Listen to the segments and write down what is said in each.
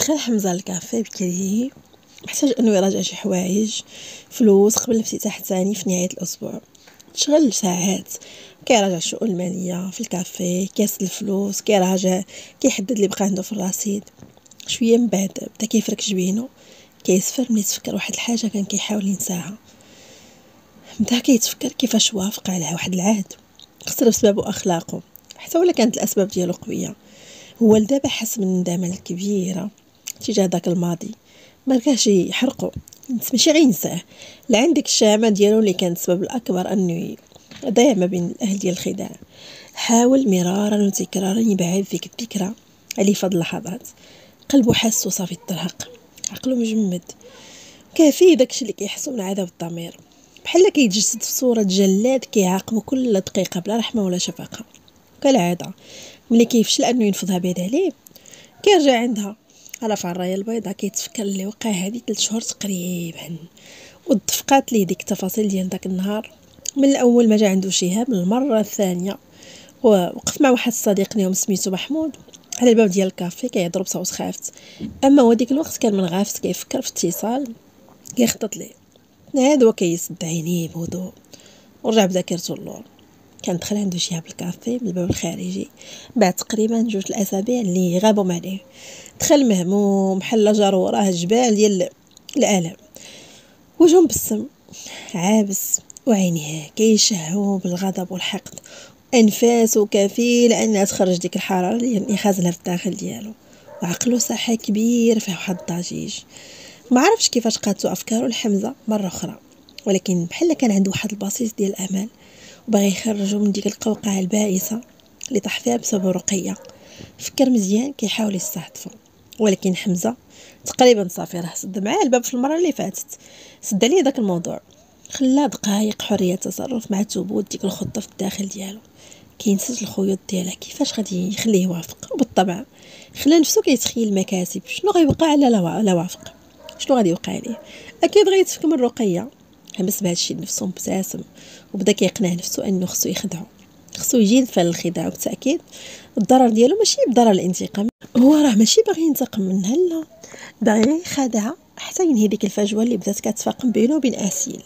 دخل حمزة الكافي بكري، محتاج انه يراجع شي حوايج فلوس قبل الافتتاح الثاني في نهاية الاسبوع. تشغل ساعات كيراجع الشؤون المالية في الكافي، كيرسل الفلوس، كيراجع، كيحدد اللي بقى عنده في الرصيد. شويه من بعد بدا كيفرك جبينو، كيسفر ملي تفكر واحد الحاجه كان كيحاول ينساها. بدا كيتفكر كيفاش وافق على واحد العهد خسر بسببه اخلاقه، حتى ولا كانت الاسباب ديالو قويه. هو لدابا حس بالندامه الكبيره تجاه داك الماضي، ما لقاش يحرقه، ماشي غير ينساه، لا عندك الشامه ديالو اللي كانت السبب الاكبر انه ضيع ما بين الاهل ديال الخداع. حاول مرارا وتكرارا يبعد فيك الذكرى عليه فهاد اللحظات. قلبه حاسو صافي الترهق، عقله مجمد، كافي داكشي اللي كيحسو من عذاب الضمير، بحال كيتجسد في صورة جلاد كيعاقبو كل دقيقة بلا رحمة ولا شفقة. كالعادة ملي كيفشل انه ينفضها بعيد عليه، كيرجع عندها رافع الرايه البيضاء، كيتفكر اللي وقع هذه 3 شهور تقريبا، والدفقات ليه ديك التفاصيل ديال داك النهار. من الاول ما جا عنده شهاب، من المره الثانيه ووقف مع واحد الصديق ليهم سميتو محمود على الباب ديال الكافي كيهضروا بصوت خافت. اما هو ديك الوقت كان منغافس كيفكر في اتصال كيخطط ليه، ناد وكيسد عينيه بهدوء ورجع بذاكرته اللور. كان دخل عنده شهاب الكافي من الباب الخارجي بعد تقريبا 2 الاسابيع اللي غابوا عليه. دخل مهموم بحال جارو وراه جبال ديال الالم، وجهه مبسم عابس وعينيه كيشهوا بالغضب والحقد، انفاسه كفيله انها تخرج ديك الحراره اللي خازنها في الداخل ديالو. وعقله ساحه كبير فيه واحد الضجيج. ما عرفش كيفاش قادته افكاره لحمزه مره اخرى، ولكن بحال كان عنده واحد البسيط ديال الامل وباغي يخرجه من ديك القوقعه البائسه اللي طاح فيها بسبب رقيه. فكر مزيان كيحاول يستعطفه، ولكن حمزه تقريبا صافي راه سد معاه الباب في المره اللي فاتت، سد عليه داك الموضوع، خلاه دقائق حريه تصرف مع ثبوت ديك الخطه في الداخل ديالو. كينسج الخيوط ديالها كيفاش غادي يخليه يوافق، وبالطبع خلى نفسه كيتخيل المكاسب، شنو غيوقع على لا وافق، شنو غادي يوقع ليه. اكيد غيتفك من رقيه، حبس بهذا الشيء لنفسه مبتسم وبدا كيقنع نفسه انه خصو يخدعه، خصو يجي لفعل الخداع. وبالتاكيد الضرر ديالو ماشي بضرر الانتقام، هو راه ماشي باغي ينتقم منها، لا، باغي يخدعها حتى ينهي ديك الفجوه اللي بدات كتفاقم بينه وبين اسيل.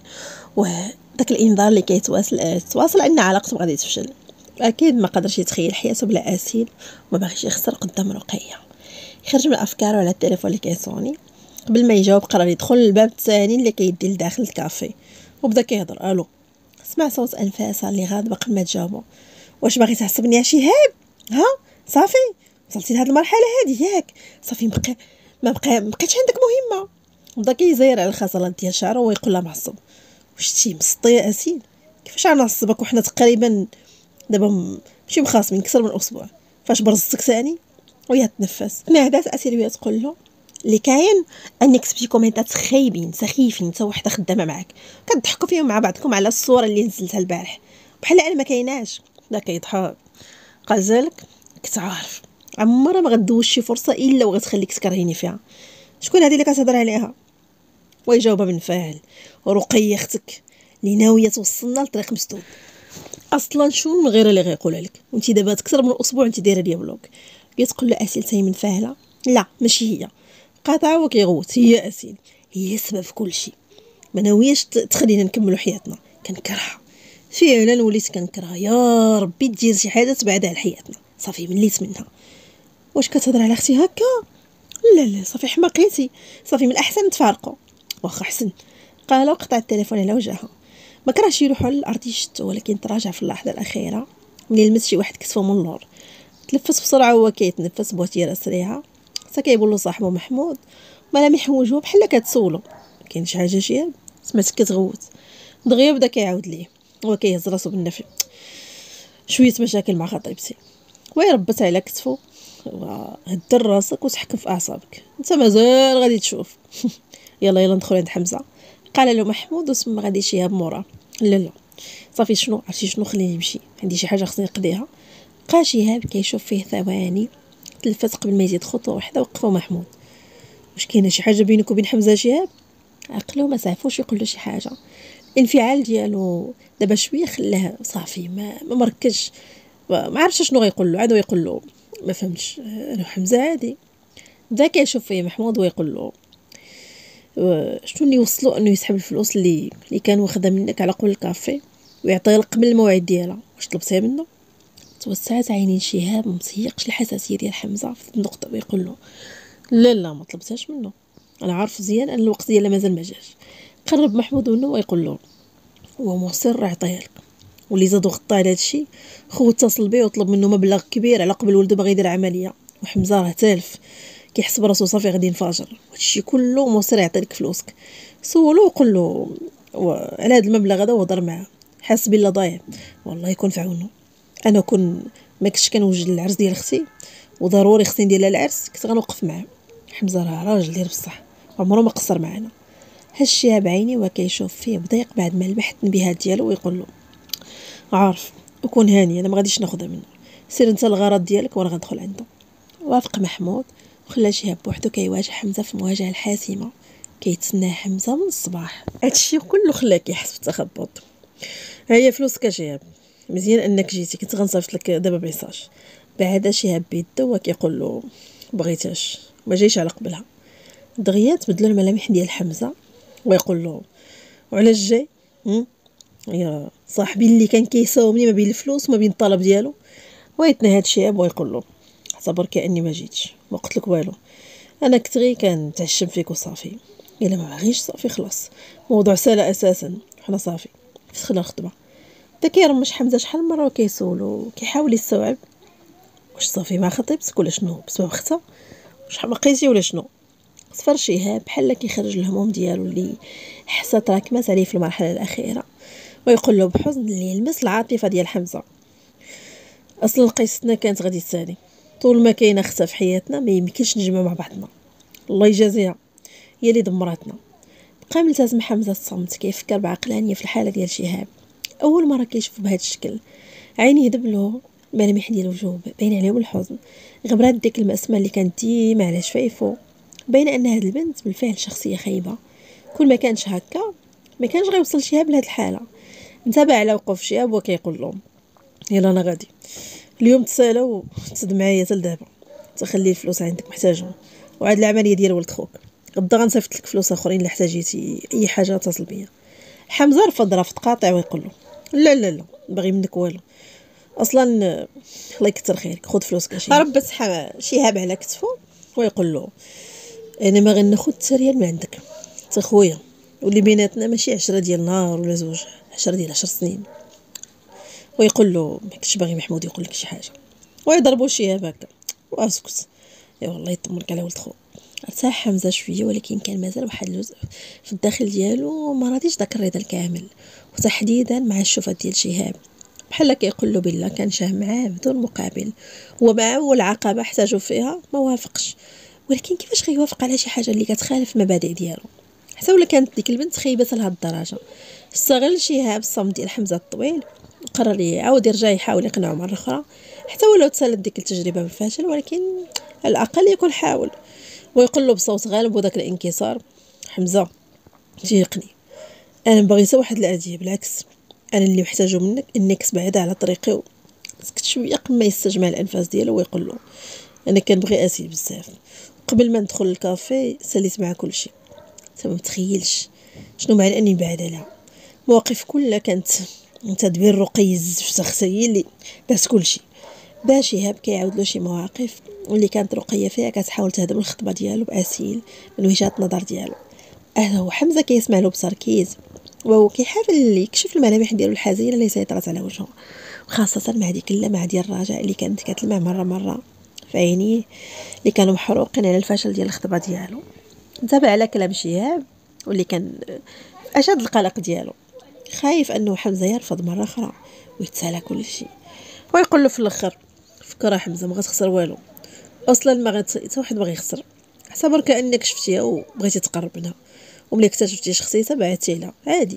وداك الانذار اللي تواصل ان علاقته غادي تفشل. اكيد ما قدرش يتخيل حياته بلا اسيل، وما باغيش يخسر قدام رقيه. خرج من افكاره على التليفون اللي كيصوني، قبل ما يجاوب قرر يدخل للباب الثاني اللي كيدي لداخل الكافي، وبدا كيهضر. الو، سمع صوت انفاسها اللي غاضبه قبل ما تجاوبه. واش باغي تعصبني يا شهاب؟ ها صافي وصلتي لهاد المرحله هادي ياك؟ صافي ما بقيتش عندك مهمه. بدا كيزير على الخصلات ديال شعره ويقول لها معصب. واش شتي مسطي يا اسيل؟ كيفاش غنعصبك وحنا تقريبا دابا ماشي مخاصمين اكثر من اسبوع؟ فاش برزتك ثاني؟ وهي تنفس. نادات اسيل وهي تقول له اللي كاين انك كتبتي كومنتات خايبين سخيفين، انت وحده خدامه معاك كتضحكوا فيهم مع بعضكم على الصوره اللي نزلتها البارح بحال انا ما كايناش. لا كيضحك، قال ذلك كنت عارف عمرها ما غدوز شي فرصه الا وغتخليك تكرهيني فيها. شكون هذه اللي كتهضر عليها؟ ويجاوبها بانفعال. رقيه اختك اللي ناويه توصلنا لطريق مسدود. اصلا شو من غير اللي غيقولها لك، وانت دابا اكثر من اسبوع انت دايره ليا بلوك. كتقول له اسيل تاي منفعله. لا ماشي هي، قاطعه وكيغوت. هي اسيل، هي السبب في كل شيء، ما ناوياش تخلينا نكملوا حياتنا، كنكرهها فعلا، وليت كنكرهها. يا ربي دير شي حاجه تبعدها على حياتنا، صافي مليت منها. واش كتهضر على اختي هكا؟ لا لا صافي حماقيتي، صافي من الاحسن نتفارقوا. واخا حسن، قال وقطع التليفون على وجهها. ما كرهش يروحوا على الارض يشتو، ولكن تراجع في اللحظه الاخيره ملي لمس شي واحد كتفه من اللور. تلفس بسرعه وهو كيتنفس بوتيره سريعه. حتى كيقول له صاحبه محمود ملامح وجهه بحال كتسولو كاين شي حاجه شياب؟ سمعتك كتغوت. دغيا بدا كيعاود ليه هو كيهز راسو بالنفي. شويه مشاكل مع خطيبتي. ويربط على كتفو. هدر راسك وتحكم في اعصابك، انت مازال غادي تشوف. يلا ندخل عند حمزه، قال له محمود، وثم غادي شيهاب مورا. لا لا صافي، شنو عرفتي شنو، خليني نمشي، عندي شي حاجه خصني نقضيها. بقى شيهاب كيشوف فيه ثواني، تلفت قبل ما يزيد خطوه واحده وقفوا محمود. واش كاينه شي حاجه بينك وبين حمزه شيهاب؟ عقلو ما سعفوش يقول له شي حاجه. الانفعال ديالو دابا شويه خلاه صافي ما مركزش، ما عرفش شنو غيقول له. عاد يقول له ما فهمتش، انا حمزه عادي. بدا كيشوف فيه محمود ويقول له شنو اللي وصلوا انه يسحب الفلوس اللي كان واخدها منك على قبل الكافي ويعطيها لك قبل الموعد ديالها. واش طلبتها منه؟ توسعت عينين شهاب متسيقش الحساسيه ديال حمزه في النقطه ويقول له لا ما طلبتهاش منه، انا عارف مزيان ان الوقت ديالها مازال ما جاش. قرب محمود منه ويقول له هو مصر يعطيها لك، واللي زاد وغطى على هادشي خو اتصل بيه وطلب منه مبلغ كبير على قبل ولده باغي يدير عمليه، وحمزه راه تالف كيحسب راسو صافي غادي ينفجر. هادشي كله مصر يعطيك فلوسك. سولو وقول له على هذا المبلغ هذا وهضر معاه، حاس بلا ضايع والله يكون في عونه. انا كون ما كنتش كنوجد العرس ديال اختي وضروري خصني ندير لها العرس كنت غنوقف معاه. حمزه راه راجل ديال بصح عمره ما قصر معنا. هالشي بعيني وكيشوف فيه بضيق بعد ما لمح التنبيهات ديالو ويقول له عارف وكون هاني انا ما غاديش ناخذها منه، سير انت الغرض ديالك وانا غندخل عنده. وافق محمود وخلى شهاب بوحدو كيواجه حمزه في المواجهه الحاسمه. كيتسنى حمزه من الصباح. هادشي كله خلاه كيحس بالتخبط. هي فلوسك شهاب، مزيان انك جيتي، كنت غنصيفط لك دابا بميساج. بعد شهاب بيدو وكيقول له بغيتاش ما جايش على قبلها. دغيا تبدلوا الملامح ديال حمزه ويقول له وعلاش جاي يا صاحبي اللي كان كيساومني ما بين الفلوس وما بين الطلب ديالو. ويتنهى شهاب ويقول له اعتبر كاني ما جيتش ما قلت لك والو، انا كنت غير كنتعشم فيك وصافي. الا ما باغيش صافي خلاص، موضوع سالا اساسا حنا صافي فسخنا الخطبه. دا كيرمش حمزه شحال مره وكيسولو كيحاول يستوعب واش صافي مع خطيبتك ولا شنو بسبب اختها، واش حمقيتي ولا شنو. صفر شهاب بحال كيخرج الهموم ديالو اللي حسا تراكمات عليه في المرحله الاخيره، ويقول له بحزن اللي يلمس العاطفه ديال حمزه اصلا قصتنا كانت غادي تسالي، طول ما كاينه اختها في حياتنا ما يمكنش نجمع مع بعضنا، الله يجازيها هي اللي دمراتنا. بقى ملتزم حمزه الصمت كيفكر بعقلانيه في الحاله ديال شهاب. اول مره كيشوف بهذا الشكل عينيه دبلو ملامح ديال الوجوه باين عليهم الحزن، غبرات ديك المسمى اللي كانت ديما على شفايفو، باين ان هاد البنت بالفعل شخصيه خايبه. كل ما كانش هكا ما كانش غيوصل شهاب لهاد الحاله. انتبه على وقوف شهاب وكيقول لهم يلا انا غادي اليوم تسالى وتسد معايا حتى لدابا، تخلي الفلوس عندك محتاجهم، وعاد العمليه ديال ولد خوك غدا غنصيفط لك فلوس اخرين الا احتاجيتي اي حاجه اتصل بيا. حمزه رفض قاطع ويقول له لا باغي منك والو، اصلا الله يكثر خيرك خذ فلوسك شي. ربت شهاب على كتفو ويقول له انا ما غناخذ حتى ريال من عندك، انت خويا واللي بيناتنا ماشي 10 ديال نهار ولا زوج، 10 ديال 10 سنين. ويقول له ما كنتش باغي محمود يقول لك شي حاجه، ويضربوا شهاب هكا واسكت. يا والله يطمنك على ولد خو. ارتاح حمزه شويه ولكن كان مازال واحد الجزء في الداخل ديالو ما راضيش داك الرضا الكامل، وتحديدا مع الشوفه ديال شهاب بحال كيقول له بالله كان شاه معاه بدون مقابل، ومع اول عقبه احتاجوا فيها ما وافقش. ولكن كيفاش غيوافق على شي حاجه اللي كتخالف المبادئ ديالو؟ حتى ولا كانت ديك البنت خيبه لهاد الدرجه. استغل شهاب الصمت ديال حمزه الطويل وقرر يعاود يرجع يحاول يقنعه مره اخرى، حتى ولو تسالت ديك التجربه بالفشل ولكن على الاقل يكون حاول. ويقول له بصوت غالب وداك الانكسار حمزه تيقني انا باغي حتى واحد العاديه، بالعكس انا اللي محتاجه منك انك تبعد على طريقي. سكت شويه قبل ما يستجمع الانفاس ديالو ويقول له انا كنبغي اسيل بزاف، قبل ما ندخل الكافي ساليت مع كل شيء، انت ما متخيلش شنو معنى اني نبعد عليها. مواقف كلها كانت تدبير رقي الزفت هي اللي دازت كل شيء. باش شهاب كيعاود له شي مواقف واللي كانت رقيه فيها كتحاول تهدم الخطبه ديالو باسيل من وجهه النظر ديالو. هذا هو حمزه كيسمع له بتركيز وهو كيحاول يكشف الملامح ديالو الحزينه اللي سيطرت على وجهه، وخاصه مع ديك اللمعه ديال الرجاء اللي كانت كتلمع مره في عينيه اللي كانوا محروقين على الفشل ديال الخطبه ديالو. انتبه على كلام شهاب واللي كان اشد القلق ديالو، خايف انه حمزه يرفض مره اخرى ويتسالى كل شيء. ويقول له في الاخر فكره حمزه ما غتخسر والو، اصلا ما حتى واحد بغى يخسر، اعتبر كانك شفتيها وبغيتي تقرب منها وملي اكتشفتي شخصيتها بعدتي لها عادي.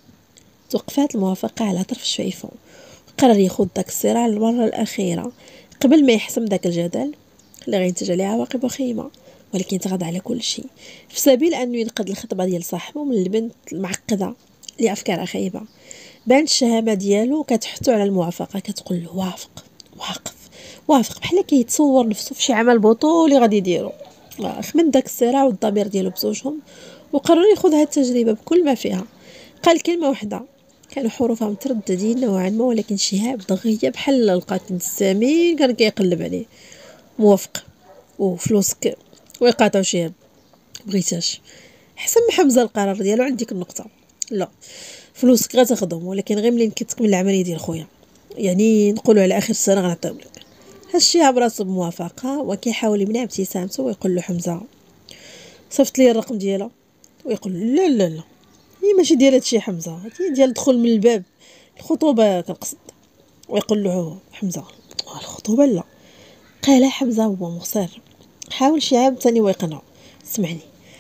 توقفات الموافقه على طرف شفايفه، قرر يخوض داك الصراع للمره الاخيره قبل ما يحسم داك الجدل اللي غينتج عليه عواقب وخيمه، ولكن تغاضى على كل شيء في سبيل انه ينقذ الخطبه ديال صاحبه من البنت المعقده اللي افكارها خايبه. بانت الشهامه ديالو كتحثو على الموافقه، كتقول له وافق بحال كيتصور نفسه في شي عمل بطولي غادي يديرو. خمن داك الصراع والضمير ديالو بزوجهم، وقرر ياخذ هاد التجربه بكل ما فيها. قال كلمه واحده كانوا حروفها مترددين نوعا ما، ولكن شهاب دغيا بحال لقى كنز الثمين كان كيقلب عليه. موافق وفلوسك ويقاطعوا شهاب. بغيتاش حسن حمزه القرار ديالو عند ديك النقطه. لا، فلوسك غتاخدهم ولكن غير ملي كتكمل العمليه ديال خويا، يعني نقولوا على اخر السنه غنعطيهم لك. هادشي براسو بموافقه، وكيحاول يمنع ابتسامته ويقول له حمزه صيفط لي الرقم ديالها. ويقول له لا لا لا، هي ماشي ديال هادشي حمزه، هادي ديال الدخول من الباب، الخطوبه كنقصد. ويقول له حمزه الخطوبه لا. قال حمزه هو مصر. حاول شعب ثاني ويقنعه. اسمعني،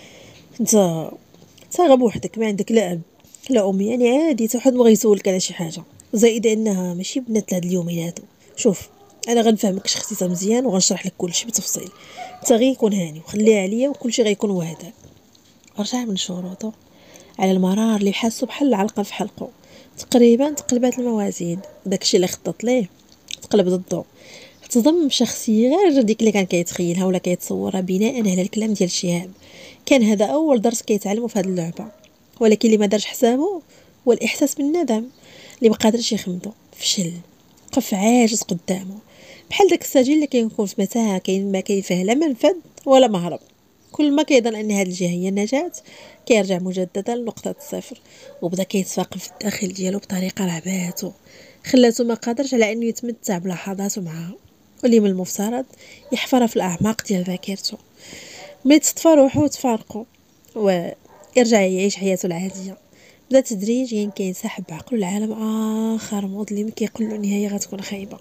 انت غا بوحدك، ما عندك لا اب لا ام، يعني عادي حتى واحد بغى يسولك على شي حاجه، زائد انها ماشي بنات هاد اليومين هادو. شوف انا غنفهمك شخصيتها مزيان وغنشرح لك كلشي بالتفصيل، انت غير يكون هاني وخليها عليا وكلشي غيكون وهداك. رجع من شروطه على المرار اللي حاسو بحال العلقه في حلقه. تقريبا تقلبات الموازين، داكشي اللي خطط ليه تقلب ضده. تصدم بشخصيه غير ديك اللي كان كيتخيلها ولا كيتصورها بناء على الكلام ديال شهاب. كان هذا اول درس كيتعلمه في هذه اللعبه، ولكن اللي ما دارش حسابه هو الاحساس بالندم اللي ما قادرش يخمدو. فشل، وقف عاجز قدامه، بحال داك السجين اللي كيكون في متاهه كاين ما كاين فيه لا منفذ ولا مهرب. كل ما كيظن ان هذه الجهه هي النجاه كيرجع مجددا لنقطه الصفر، وبدا كيتفاقم في الداخل ديالو بطريقه رعباتو خلاته ما قادرش على انه يتمتع بلحظاته معها، واللي من المفترض يحفرها في الاعماق ديال ذاكرته. ما يتصطفى روحو وتفارقوا ويرجع يعيش حياته العاديه. بدا تدريجيا كينسحب بعقله لعالم اخر مظلم كيقول له النهايه غتكون خايبه.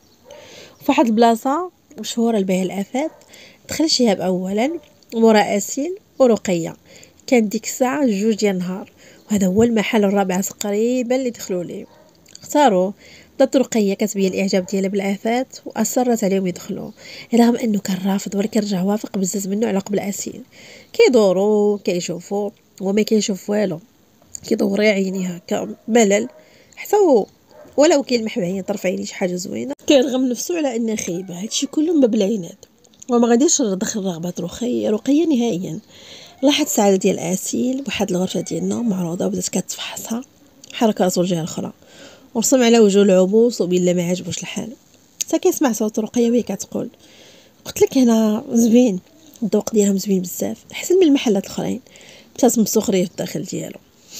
فواحد البلاصه مشهوره لبيع الافات دخل شهاب اولا مورا اسيل ورقيه. كان ديك الساعه 2 ديال النهار، وهذا هو المحل الرابع تقريبا اللي دخلوا ليه. اختاروا. بدات رقيه كتبين الاعجاب ديالها بالافات واصرت عليهم يدخلوا، رغم انه كان رافض، ولكن رجع وافق بزز منه على قبل اسيل. كيدوروا كيشوفوا وما كيشوف والو، كيدور عيني هكا ملل حتى هو، ولو كيلمح بعين طرف عيني شي حاجه زوينه كيرغم نفسه على انها خايبه. هادشي كله من باب العناد، وما غاديش يدخل رغبات رقيه نهائيا. لاحظ السعاده ديال اسيل بواحد الغرفه ديال النوم معروضه، وبدات كتفحصها، حرك راسو لجهه الاخرى ورسم على وجهه العبوس وبيلا ما عجبوش الحال. حتى كيسمع صوت رقيه وهي كتقول قلت لك هنا زوين، الذوق ديالهم زوين بزاف احسن من المحلات الاخرين. ابتسم بسخريه في الداخل ديالو.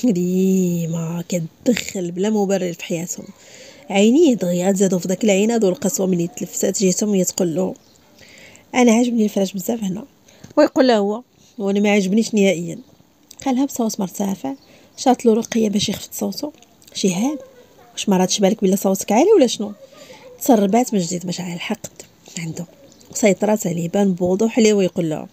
ديما كتدخل بلا مبرر في حياتهم. عينيه دغيا زادوا في داك العناد والقسوه ملي تلفزات جهتهم وهي تقول له انا عاجبني الفراش بزاف هنا، ويقول له هو وانا ما عاجبنيش نهائيا. قالها بصوت مرتفع. شات له رقيه باش يخفض صوته. شهاب واش ما راتش بالك بلا صوتك عالي ولا شنو؟ تسربات من جديد مشاعر الحقد عنده وسيطرات عليه بان بوضوح عليه، ويقول له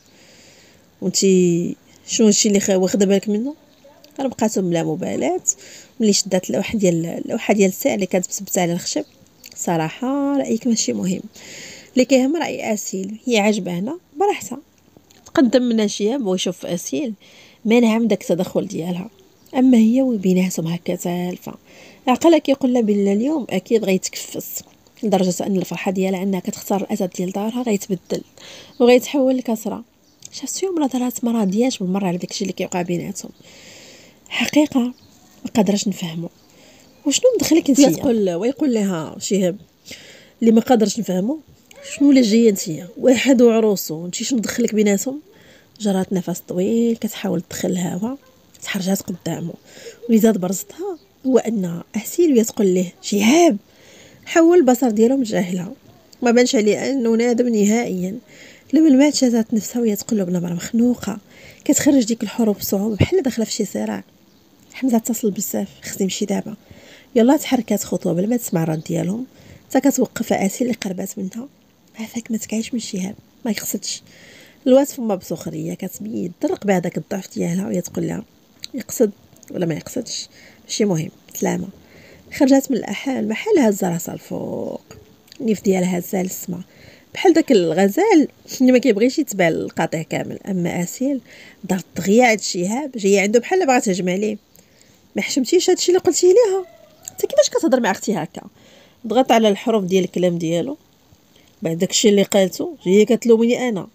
وانتي شنو هادشي اللي واخده بالك منه؟ انا بقاتهم بلا مبالاه. ملي شدات اللوحه ديال الساعه اللي كانت مثبته على الخشب. صراحه رايك ماشي مهم، اللي كيهم راي اسيل، هي عجبانه براحتها. تقدم منها شياب ويشوف اسيل مانع من داك التدخل ديالها، اما هي وبيناتهم هكا تالفه. عقلها كيقول لها بلا اليوم اكيد غيتكفس، لدرجه ان الفرحه ديالها انها كتختار الاسد ديال دارها غيتبدل وغيتحول لكسره. شافت يوم نظرات ما راضياش بالمره على داكشي اللي كيوقع بيناتهم. حقيقه ما قادرش نفهمو وشنو مدخلك انت. ويقول لها شهاب اللي ما قادرش نفهمو شنو اللي جايه انت واحد وعروسو انت شنو دخلك بيناتهم. جرات نفس طويل كتحاول تدخل الهوا، تحرجات قدامه واللي زاد برزتها هو ان اسيل وهي تقول ليه شهاب. حول البصر ديالو متجاهلها، ما بانش عليه انه نادم نهائيا. لما المات شاتات نفسها وهي تقول له بنبره مخنوقه كتخرج ديك الحروف بصعوبه بحال داخله في شي صراع. حمزه اتصل بزاف خصني نمشي دابا. يلا تحركات خطوه بلا ما تسمع الرد ديالهم، حتى كتوقف اسيل اللي قربات منها. عافاك ما تكعيش من شهاب ما يقصدش. الواد فما بسخريه كتبين درق بها داك الضعف ديالها وهي تقول لها يقصد ولا ما يقصدش ماشي مهم سلامه. خرجت من الاحال بحال هازه راسها الفوق، النيف ديالها هازه للسما بحال داك الغزال اللي ما كيبغيش يتبع القطيع كامل. اما اسيل دارت دغيا عند شهاب جايه عنده بحال بغات تهجم عليه. ما حشمتيش هادشي اللي قلتيه ليها؟ انت كيفاش كتهضر مع اختي هكا؟ ضغط على الحروف ديال الكلام ديالو. بعد داكشي اللي قالته هي كتلومني انا،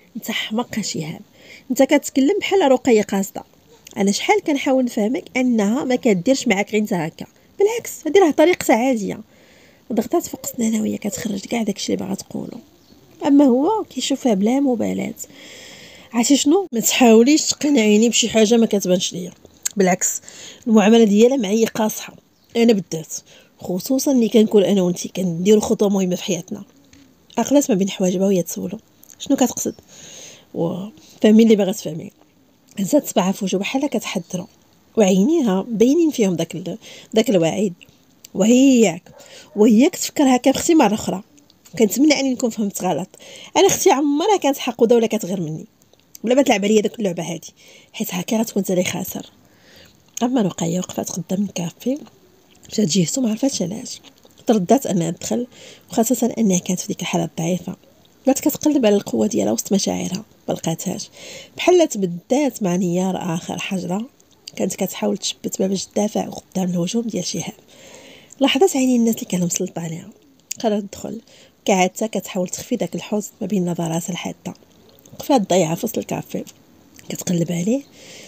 انت حمق شهاب، انت كتكلم بحال رقيه قاصده. انا شحال كنحاول نفهمك انها ما كديرش معاك غير انت هكا، بالعكس هذه راه طريقتها عاديه. ضغطات فوق سنانها وهي كتخرج كاع داكشي اللي باغا تقولو، اما هو كيشوفها بلا مبالاه. عرفتي شنو؟ ما تحاوليش تقنعيني بشي حاجه ما كتبانش ليا، بالعكس المعامله ديالها معايا قاصحه انا بالذات، خصوصا ملي كنكون انا وانتي كنديروا خطوه مهمه في حياتنا. عقلات ما بين حواجبها وهي تسولو شنو كتقصد، وفهمي اللي باغا تفهمي. هزات صباعها في وجهها بحال كتحذرو، وعينيها باينين فيهم داك الوعيد. وهي كتفكر هكا اختي مره اخرى. كنتمنى اني نكون فهمت غلط. انا اختي عمرها كانت حقوده ولا كتغير مني، بلا ما تلعب عليا داك اللعبه هادي، حيت هكا غتكون انت اللي خاسر. اما رقيه وقفات قدام الكافي، مشات جهته ما عرفتش علاش، تردات انها تدخل، وخاصه انها كانت في ديك الحاله ضعيفه. بدات كتقلب على القوه ديالها وسط مشاعرها، ما لقاتهاش، بحال تبدات مع نيار اخر حجره. كانت كتحاول تثبت باش تدافع قدام الهجوم ديال شهاب. لاحظت عيني الناس اللي كانوا مسلط عليها، قررت تدخل كعادتها كتحاول تخفي داك الحزن ما بين نظراتها الحاده. وقفات ضايعه في وسط الكافي كتقلب عليه،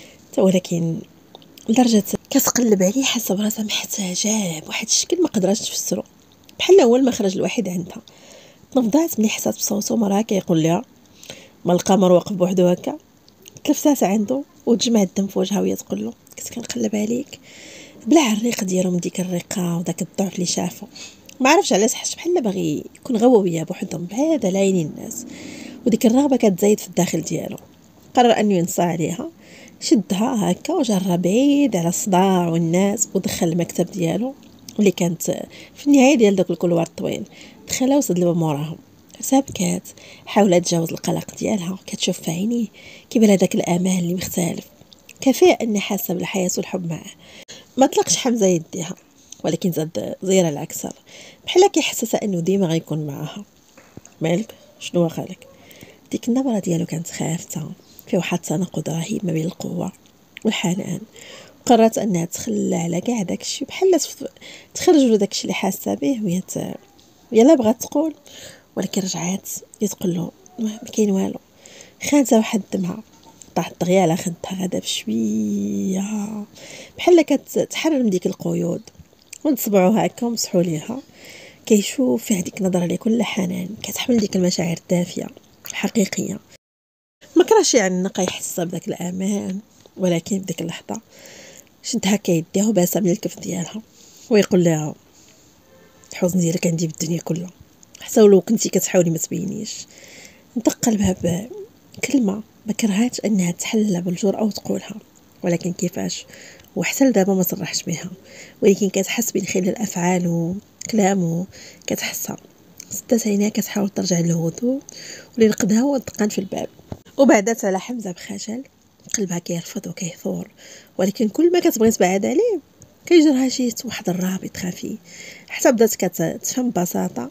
ولكن لدرجه كتقلب عليه حاسه براسها محتاجاه بواحد الشكل ما قدراتش تفسرو، بحال هو المخرج الوحيد عندها. تنفضات ملي حسات بصوتو مراه كيقول لها ما القمر واقف بوحدو هكا. تلفتات عنده وتجمع الدم في وجهها وهي تقول له كنت كنقلب عليك بلا الريق ديالو من ديك الرقه وداك الضعف اللي شافه. ما عرفش علاش حس بحال باغي يكون غوويه بوحدهم بعاد على عين الناس، وديك الرغبه كتزايد في الداخل ديالو. قرر انه ينصى عليها، شدها هكا وجرى بعيد على الصداع والناس، ودخل المكتب ديالو اللي كانت في النهايه ديال داك الكولوار الطويل. دخلها وسد الباب موراهم. سابكات حاولت تجاوز القلق ديالها، كتشوف في عينيه كيبان هذاك الامان اللي مختلف، كفايه ان حاسه بالحياه والحب معاه. ما طلقش حمزه يديها، ولكن زاد زيرها العكسر، بحال كيحسسها انه ديما غيكون معاها. مالك شنو واخالك؟ ديك النبره ديالو كانت خافته، في واحد التناقض رهيب ما بين القوه والحنان. قررت انها تخلى على كاع داكشي، بحال تخرج له داكشي اللي حاسه به، وهي يلا بغات تقول، ولكن رجعات تقول له ما كاين والو. خانتها واحد الدمعه طاحت دغيا على خدها غدا بشويه، بحال كتحرر من ديك القيود. ونصبعو هكا ومسحوا ليها، كيشوف في هذيك النظره اللي كلها حنان، كتحمل ديك المشاعر الدافيه الحقيقيه. ما كراش يعني نقا يحس بداك الامان، ولكن بديك اللحظه شد هكا يديها وباسا من الكف ديالها ويقول لها الحزن ديالك عندي بالدنيا كلها، حتى ولو كنتي كتحاولي ما تبينيش. انطق قلبها بكلمه ما كرهاتش انها تحلى بالجرأة وتقولها، ولكن كيفاش وحتى لدابا ما صرحش بها، ولكن كتحس من خلال افعاله كلامه كتحسها. سدات عينيها كتحاول ترجع للهدوء، واللي نقدها هو الدقان في الباب. وبعدات على حمزه بخجل، قلبها كيرفض وكيثور، ولكن كل ما كتبغي تبعد عليه كيجرها شي واحد الرابط خفي، حتى بدات كتفهم ببساطه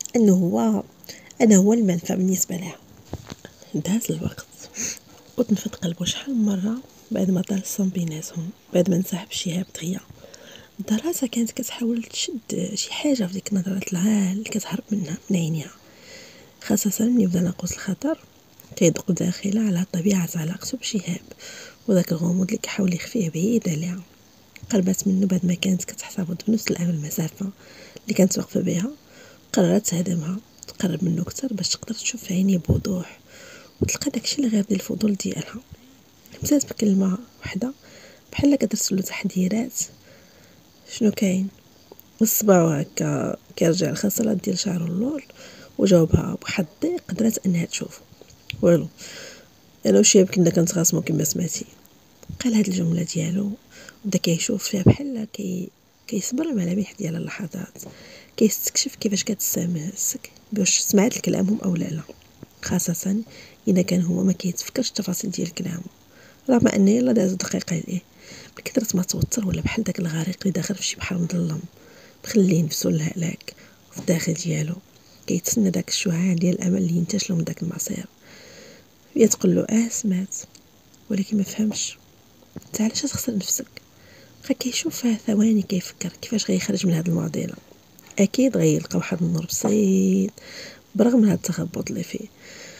انه هو المنفى بالنسبه لها. داز الوقت وتنفد قلبه شحال من مره بعد ما طال الصمت بيناتهم، بعد ما انسحب شهاب دغيا. الدراسه كانت كتحاول تشد شي حاجه في ديك نظره الغال اللي كتهرب منها من عينيها، خاصه ملي بدا ناقوس الخطر كيدق داخله على طبيعه علاقته بشهاب، وذاك الغموض اللي كيحاول يخفيه بعيد عليها. قربت منه بعد ما كانت كتحتفظ بنفس المسافه اللي كانت واقفه بها. قررت تهدمها، تقرب منه اكثر باش تقدر تشوف في عينيه بوضوح وتلقى داكشي اللي غير ديال الفضول ديالها. بدات بكلمه وحده بحال كدرت له تحذيرات. شنو كاين؟ بالصبع هكا كيرجع الخصلات ديال شعره اللول، وجاوبها بواحد الضيق قدرت انها تشوف. والو انا وشي كنا كنتخاصموا كما سمعتي. قال هاد الجمله ديالو وبدا كيشوف فيها بحال كيصبر الملامح ديال اللحظات، كيستكشف كيفاش كتستمسك باش سمعت كلامهم او لا، خاصه اذا كان هو ما كيتفكرش التفاصيل ديال كلامه، رغم ان يلا داز دقيقه ليه بكثرة ما توتر، ولا بحال داك الغريق اللي داخل في شي بحر مظلم مخليه نفسو للهلاك. وفي الداخل ديالو كيتسنى داك الشعاع ديال الامل اللي ينتشلو من داك المصير. هي تقول له سمعت، ولكن ما فهمش انت علاش تخسر نفسك. بقى كيشوف فيها ثواني كيفكر كيفاش غيخرج من هاد المعضله. اكيد غيلقى واحد النور بسيط برغم من هاد التخبط اللي فيه.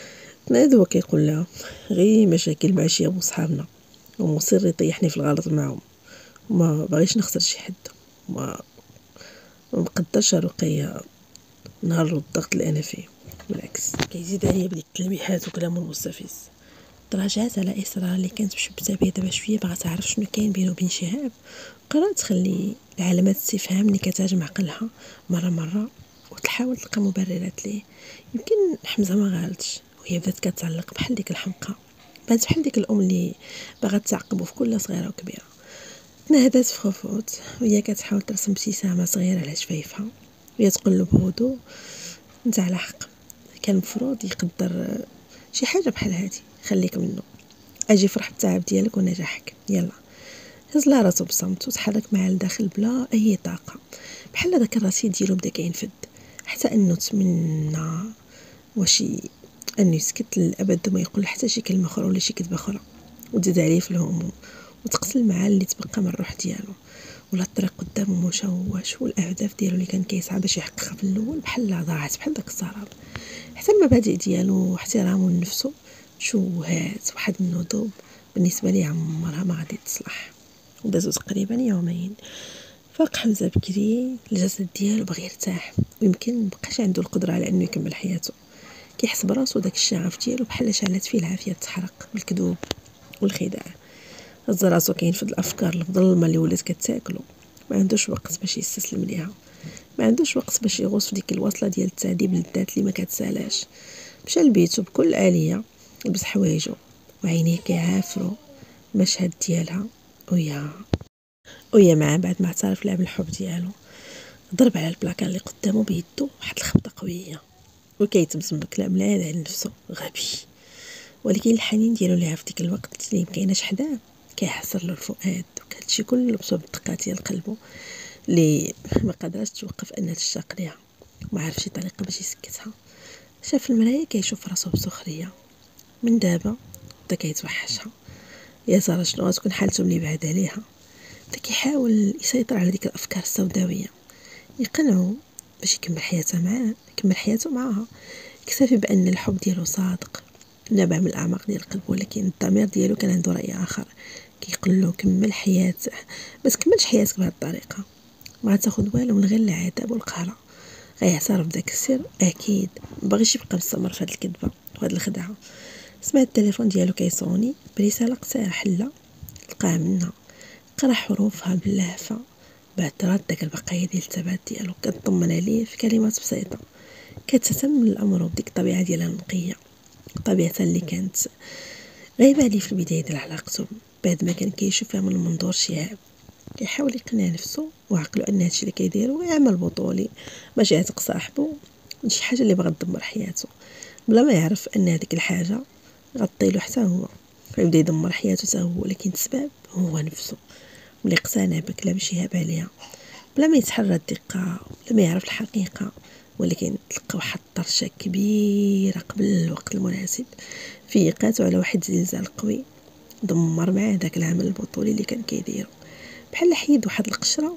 تنادى وكيقول لها غير مشاكل مع شي صحابنا ومصر يطيحني في الغلط معهم، وما باغيش نخسر شي حد، ما مقدرش رقية نهار الضغط اللي انا فيه. بالعكس كيزيد عليا بديك التلميحات وكلامه المستفز. تراجعت على إصرار اللي كانت مشبته بيه دابا شويه باغا تعرف شنو كاين بينه وبين شهاب. قررت تخلي العلامات الاستفهام اللي كتهاجم عقلها مره وتحاول تلقى مبررات ليه. يمكن حمزه ما غالطش وهي بدات كتعلق بحال ديك الحمقى، بانت بحال ديك الام اللي باغا تعاقبه في كل صغيره وكبيره. تنهدات في خفوت وهي كتحاول ترسم ابتسامه صغيره على شفايفها وهي تقول له بهدوء انت على حق، كان المفروض يقدر شي حاجه بحال هادي، خليك منه، اجي فرح بالتعب ديالك ونجاحك، يلا. هز لها راسو بصمت وتحرك معاه لداخل بلا اي طاقه، بحال داك الرصيد ديالو بدا كينفد، حتى انه تمنى واش انه يسكت للابد وما يقول حتى شي كلمه اخرى ولا شي كذبه اخرى، وتزيد عليه في الهموم وتقسل معاه اللي تبقى من الروح ديالو. ولا الطريق قدامه مشوش والاهداف ديالو اللي كان كيسعى باش يحققها في الاول بحال ضاعت بحال داك السراب. حتى المبادئ ديالو واحترامه لنفسه شوهات واحد النضوب بالنسبه لي عمرها ما غادي تصلح. ودازو تقريبا يومين، فاق حمزه بكري، الجسد ديالو باغي يرتاح ويمكن مبقاش عنده القدره على انه يكمل حياته. كيحس براسو داك الشغف ديالو بحال شعلات فيه العافيه تحرق بالكذوب والخداع. هز راسو كينفد الافكار الظلمه اللي ولات كتاكلو، ما عندوش وقت باش يستسلم ليها، ما عندوش وقت باش يغوص في ديك الوصله ديال التعذيب للذات اللي ما كتسالاش. مشى لبيتو بكل آلية، لبس حوايجو وعينيه كيعافرو المشهد ديالها ويا معاه بعد ما اعترف لها بالحب ديالو. ضرب على البلاكار اللي قدامه بيدو واحد الخبطه قويه وكيتبسم بكلام لا على نفسه غبي. ولكن الحنين ديالو اللي في ديك الوقت اللي مكايناش حداه كيحصر له الفؤاد، وكان شي كله بسبب الدقات ديال قلبه اللي ما قدرش توقف انها تشتاق ليها وما عرف شي طريقه باش يسكتها. شاف المرايه كيشوف راسو بسخريه، من دابا بدا كيتوحشها. يا ترى شنو غتكون حالته ملي بعد عليها؟ بدا كيحاول يسيطر على ديك الافكار السوداويه يقنعو باش يكمل حياته معاها، يكتفي بان الحب ديالو صادق نابع من الاعماق ديال القلب. ولكن الضمير ديالو كان عنده راي اخر كيقول له كمل حياتك، ما تكملش حياتك بهذه الطريقه، ما تاخذ والو من غير العذاب والقهره. غيعترف بداك السر اكيد، ما باغيش يبقى مستمر في هذه الكذبه وهذه الخدعه. سمع التليفون ديالو كيصوني برساله قصيره حله، لقاها منها، قرا حروفها باللهفه، بعد رد داك البقايا ديال الثبات ديالو كتطمن عليه في كلمات بسيطه كتتم الامر بديك الطبيعه ديالها النقيه، طبيعتها اللي كانت غايبه عليه في البدايه ديال علاقتهم. بعد ما كان كيشوفها من منظور شهاب كيحاول يقنع نفسه وعقله ان هادشي اللي كيديرو يعمل بطولي باش يعتق صاحبه شي حاجه اللي باغا تدمر حياته، بلا ما يعرف ان هذيك الحاجه غطيلو حتى هو، غيبدا يدمر حياته حتى هو. لكن السبب هو نفسه ملي اقتنع بكلام شهاب عليها بلا ما يتحرى الدقه بلا ما يعرف الحقيقه. ولكن تلقى واحد الطرشه كبيره قبل الوقت المناسب فيقاتو على واحد الزلزال قوي دمر معاه داك العمل البطولي اللي كان كيديرو. بحال حيد واحد القشره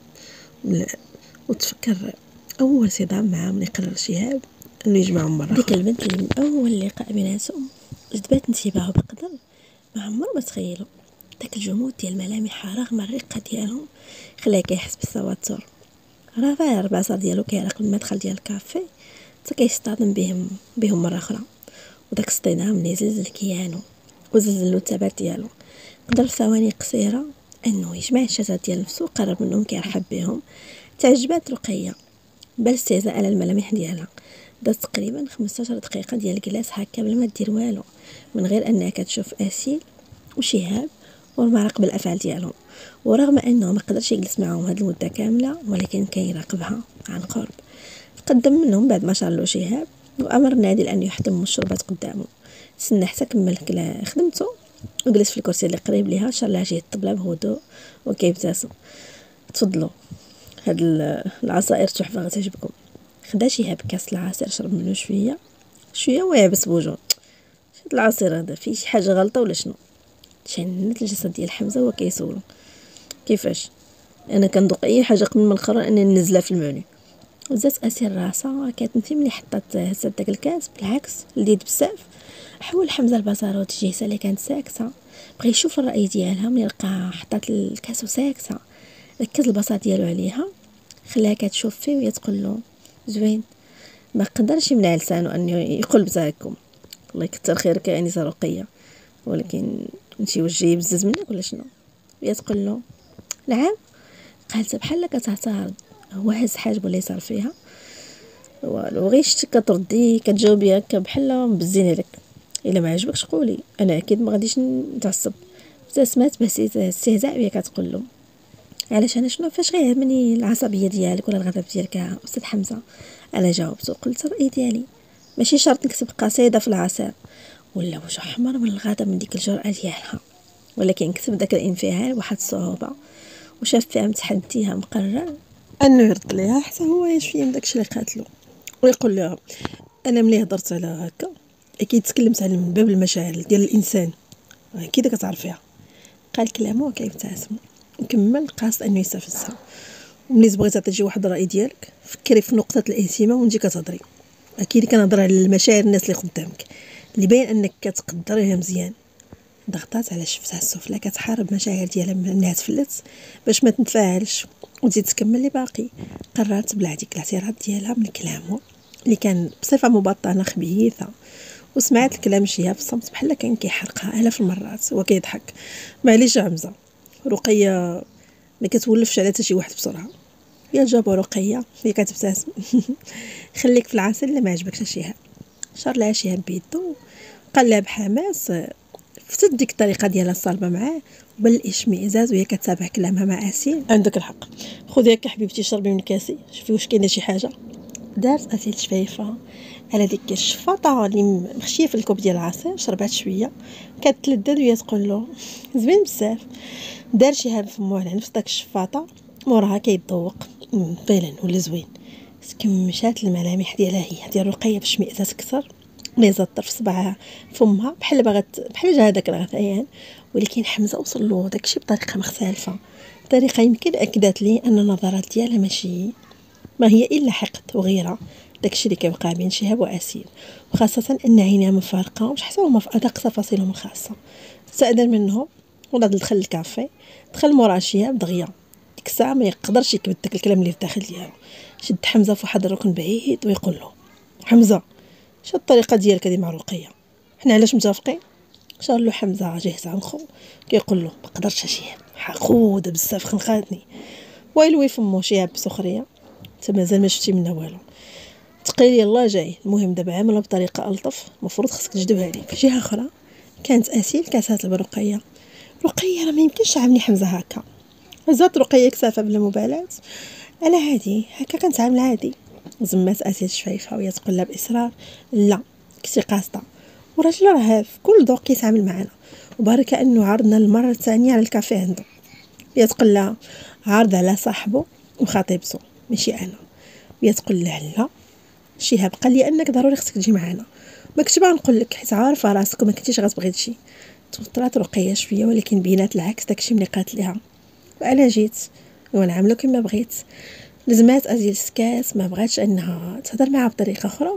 وتفكر اول صدام معاه ملي قرر شهاب انه يجمعهم مره. ديك البنت اللي من اول لقاء بيناتهم جذبت انتباهه بقدر ما عمره ما تخيلوا. داك الجمود ديال الملامح رغم الرقه ديالهم خلاه كيحس بالتوتر. رافع البصر ديالو كيعرق المدخل ديال الكافي حتى كيصطدم بهم مره اخرى، وداك الصدام اللي زلزل كيانو وزلزلو الثبات ديالو. قدر ثواني قصيره انه يجمع الشتات ديال نفسه، قرب منهم كيرحب بهم. تعجبات رقيه بل استهزاء على الملامح ديالها. دازت تقريبا 15 دقيقه ديال الجلاس هكا بلا ما دير والو، من غير انها كتشوف اسيل وشهاب والمراقب الافعال ديالهم. ورغم انه ما قدرش يجلس معهم هذه المده كامله ولكن كان يراقبها عن قرب. تقدم منهم بعد ما شارلو شهاب وامر نادل ان يحضر المشروبات قدامه. تسنى حتى كمل خدمته وجلس في الكرسي اللي قريب ليها، شار لها شي الطبله بهدوء وكيبتسم. تفضلوا، هاد العصائر تحفه غتعجبكم. خدا شهاب كاس العصير شرب منه شويه ويعبس بوجهه. هاد العصير هذا فيه شي حاجه غلطه ولا شنو؟ شنت الجسد ديال حمزه وهو كيسولو كيفاش انا كندوق اي حاجه قبل ما نقرر انني ننزلها في المنيو. وزات اسير راسها كانت ملي حطات هزات داك الكاس بالعكس لذيذ بزاف. حول حمزه البصره تجيسه اللي كانت ساكته، بغى يشوف الراي ديالها. ملي لقى حطات الكاس وساكته ركز البصر ديالو عليها، خلاها كتشوف فيه وهي تقول له زوين. ما قدرش يمنع لسانه انه يقول بزاكم الله يكثر خيرك يا انسه رقيه، ولكن انتي وجهي بزز منك ولا شنو؟ وهي تقول له نعم. قالت بحال كتعترض، هو هز حاجبو اللي صار فيها والو غير شتي كتردي كتجاوبي هكا بحال مبزينه لك. الا ما عجبكش قولي، انا اكيد ما غاديش نتعصب. ابتسمات باستهزاء وهي كتقول له علاش انا شنو فاش غيهمني العصبيه ديالك ولا الغضب ديالك استاذ حمزه؟ انا جاوبت وقلت الراي ديالي، ماشي شرط نكتب قصيده في العصير. ولا وجه احمر من الغضب من ديك الجرأه ديالها، ولكن كتب داك الانفعال بواحد الصعوبه، وشاف فيها متحديها مقرر انه يرد ليها حتى هو يفهم داكشي اللي قالت له، ويقول لها انا ملي هضرت على هكا اكيد تكلمت على من باب المشاعر ديال الانسان، اكيد كتعرفيها. قال كلامه وكيبتسم وكمل قاصد انه يستفزها. وملي بغيتي تجي واحد الراي ديالك فكري في نقطه الاهتمام وانت كتهضري. اكيد كنهضر على المشاعر الناس اللي قدامك اللي باين انك كتقدريها مزيان. ضغطات على شفتها السفلى كتحارب مشاعر ديالها من انها تفلت باش ما تنفعلش وتزيد تكمل اللي باقي. قررت تبلع ديك الاعتراض ديالها من كلامه اللي كان بصفه مبطنه خبيثه، وسمعت الكلام شيها بصمت بحال كان كيحرقها الاف المرات وكيضحك. معليش عمزه، رقيه ما كتولفش على حتى شي واحد بسرعه. يا جابو رقيه هي كتبتسم خليك في العسل اللي ما عجبكش شيها. شار لها شيها بيدو قال لها بحماس فتت ديك الطريقه ديالها الصالبه معاه بالاشمئزاز وهي كتابع كلامها مع اسيل. عندك الحق، خذي هكا حبيبتي شربي من كاسي، شوفي واش كاينه شي حاجه. دارت اسيل شفايفه على ديك الشفاطه اللي مخشيه في الكوب ديال العصير، شربات شويه كتلذذ وهي تقول له زوين بزاف. دار شهاب فمو على نفس داك الشفاطه، موراها كيتذوق فعلا ولا زوين. كمشات الملامح ديالها هي ديال رقيه بشمئزاز كثر، ميزات طرف صبعها فمها بحال بحال جا هذاك الغثيان. ولكن حمزه وصل له داكشي بطريقه مختلفه، طريقه يمكن اكدت لي ان النظرات ديالها ماشي ما هي الا حقد وغيره. داكشي اللي كيوقع بين شهاب واسيل، وخاصه ان عينيها مفارقه ومش حتى هما في ادق تفاصيلهم الخاصه. استأذن منهم ولا دخل الكافي، دخل مورا شهاب دغيا. ديك الساعه ما يقدرش يكبت داك الكلام اللي في الداخل ديالو. شد حمزه في واحد الركن بعيد ويقول له حمزه شاد الطريقه ديالك هذه مع رقيه، حنا علاش متفقين؟ شار له حمزه جاهز عنخو كيقول له ما قدرتش شهاب حقوده بزاف خنقاتني. ويلوي فمو شهاب بسخريه انت مازال ما شفتي منها والو، تقيلي الله جاي. المهم دابا عامله بطريقه الطف، المفروض خصك تجدبها لي. في جهه اخرى كانت اسيل كتهات برقيه. رقيه راه ما يمكنش تعاملي حمزه هكا. هزات رقيه كسافه بلا مبالاه على عادي هكا كنتعامل عادي. زمات اسيل شفايفها وهي تقول لها باصرار لا كنتي قاصده، وراجل راه في كل ذوق كيتعامل معنا، وبارك انه عرضنا المره الثانيه على الكافيه عنده. هي تقول لها عرض على صاحبه وخطيبته ماشي انا. هي تقول لها لا شهاب قال لي انك ضروري خصك تجي معنا، ما كنتش باغا نقول لك حيت عارفه راسك وما كنتيش غتبغي تجي. توترات رقيه شويه ولكن بينات العكس داكشي ملي قالت ليها وانا جيت ونعملو كما بغيت. لزمات ازيل سكات ما بغاتش انها تهضر معها بطريقه اخرى،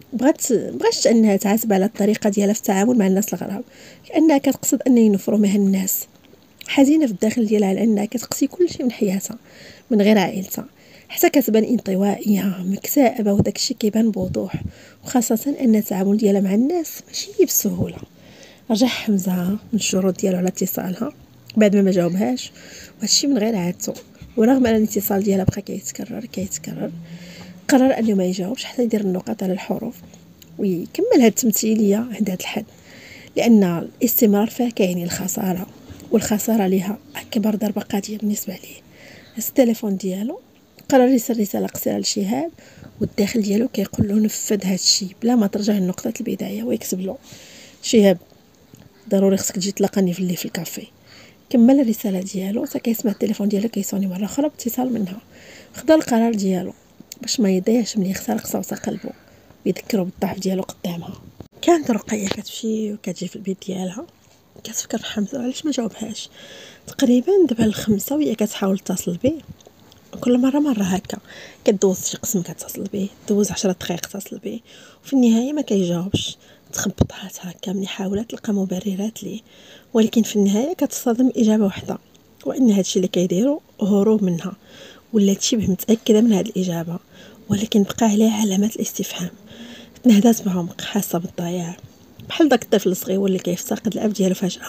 بغاتش انها تعاتب على الطريقه ديالها في التعامل مع الناس الغراب، كانها كتقصد ان ينفروا منها الناس. حزينه في الداخل ديالها على انها كتقسي كل شيء من حياتها من غير عائلتها، حتى كتبان انطوائيه مكتئبه وداكشي كيبان بوضوح، وخاصه ان التعامل ديالها مع الناس ماشي بالسهوله. رجع حمزه من الشروط ديالو على اتصالها بعد ما جاوبهاش، وهادشي من غير عادته. ورغم ان الاتصال ديالها بقى كيتكرر قرر انه ما يجاوبش حتى يدير النقاط على الحروف ويكمل هاد التمثيليه عند هاد الحد، لان الاستمرار فيها كاين الخساره، والخساره ليها اكبر ضربه قاضيه بالنسبه ليه. هز التليفون ديالو قرر يرسل رساله قصيره لشهاب، والداخل ديالو كيقول له نفذ هاد الشيء بلا ما ترجع لنقطه البدايه، ويكتب له شهاب ضروري خصك تجي تلاقاني في الليل في الكافي. كمل الرساله ديالو حتى كيسمع التليفون ديالو كيصوني مره اخرى باتصال منها. خدا القرار ديالو باش ما يضيعش ملي يخترق صوت قلبه ويذكره بالضعف ديالو قدامها. كانت رقيه كتمشي وكتجي في البيت ديالها كتفكر في حمزه علاش ما جاوبهاش. تقريبا دابا الخمسة وهي كتحاول تتصل به، كل مره هكا كدوز شي قسم كتصل به، دوز 10 دقائق تتصل به وفي النهايه ما كيجاوبش. تخبطات هكا ملي حاولت تلقى مبررات ليه، ولكن في النهايه كتصطدم اجابه واحده، وان هادشي اللي كيديروا هروب منها. ولات شبه متاكده من هاد الاجابه، ولكن بقى عليها علامات الاستفهام. تنهدات بعمق حاسه بالضياع، بحال داك الطفل الصغير اللي كيفتقد الاب ديالو فجاه.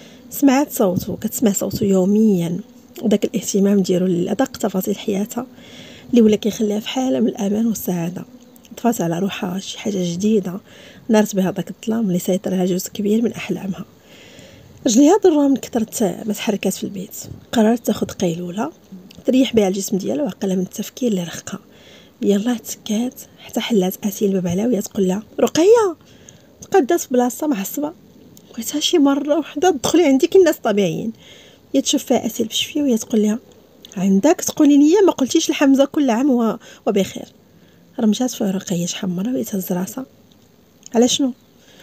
سمعت صوته، كتسمع صوته يوميا، وداك الاهتمام ديالو لادق تفاصيل حياتها اللي ولا كيخليها في حاله من الامان والسعاده. طفات على روحها شي حاجه جديده، نارت بها داك الظلام اللي سيطر على جزء كبير من احلامها. رجليها ضرها من كثرة ما تحركات في البيت. قررت تاخذ قيلوله تريح بها الجسم ديالها وعقلها من التفكير اللي رهقها. يلا تسكات حتى حلات اسيل الباب عليها وهي تقول لها رقيه. تقدات في بلاصه معصبه، بغيتها شي مره وحده تدخلي عندي كالناس طبيعيين. هي تشوف فيها اسيل بشفيه وهي تقول لها عندك تقولي لي ما قلتيش لحمزه كل عام وبخير. رمجات في رقيه حمراء وهي تهز راسها. على شنو؟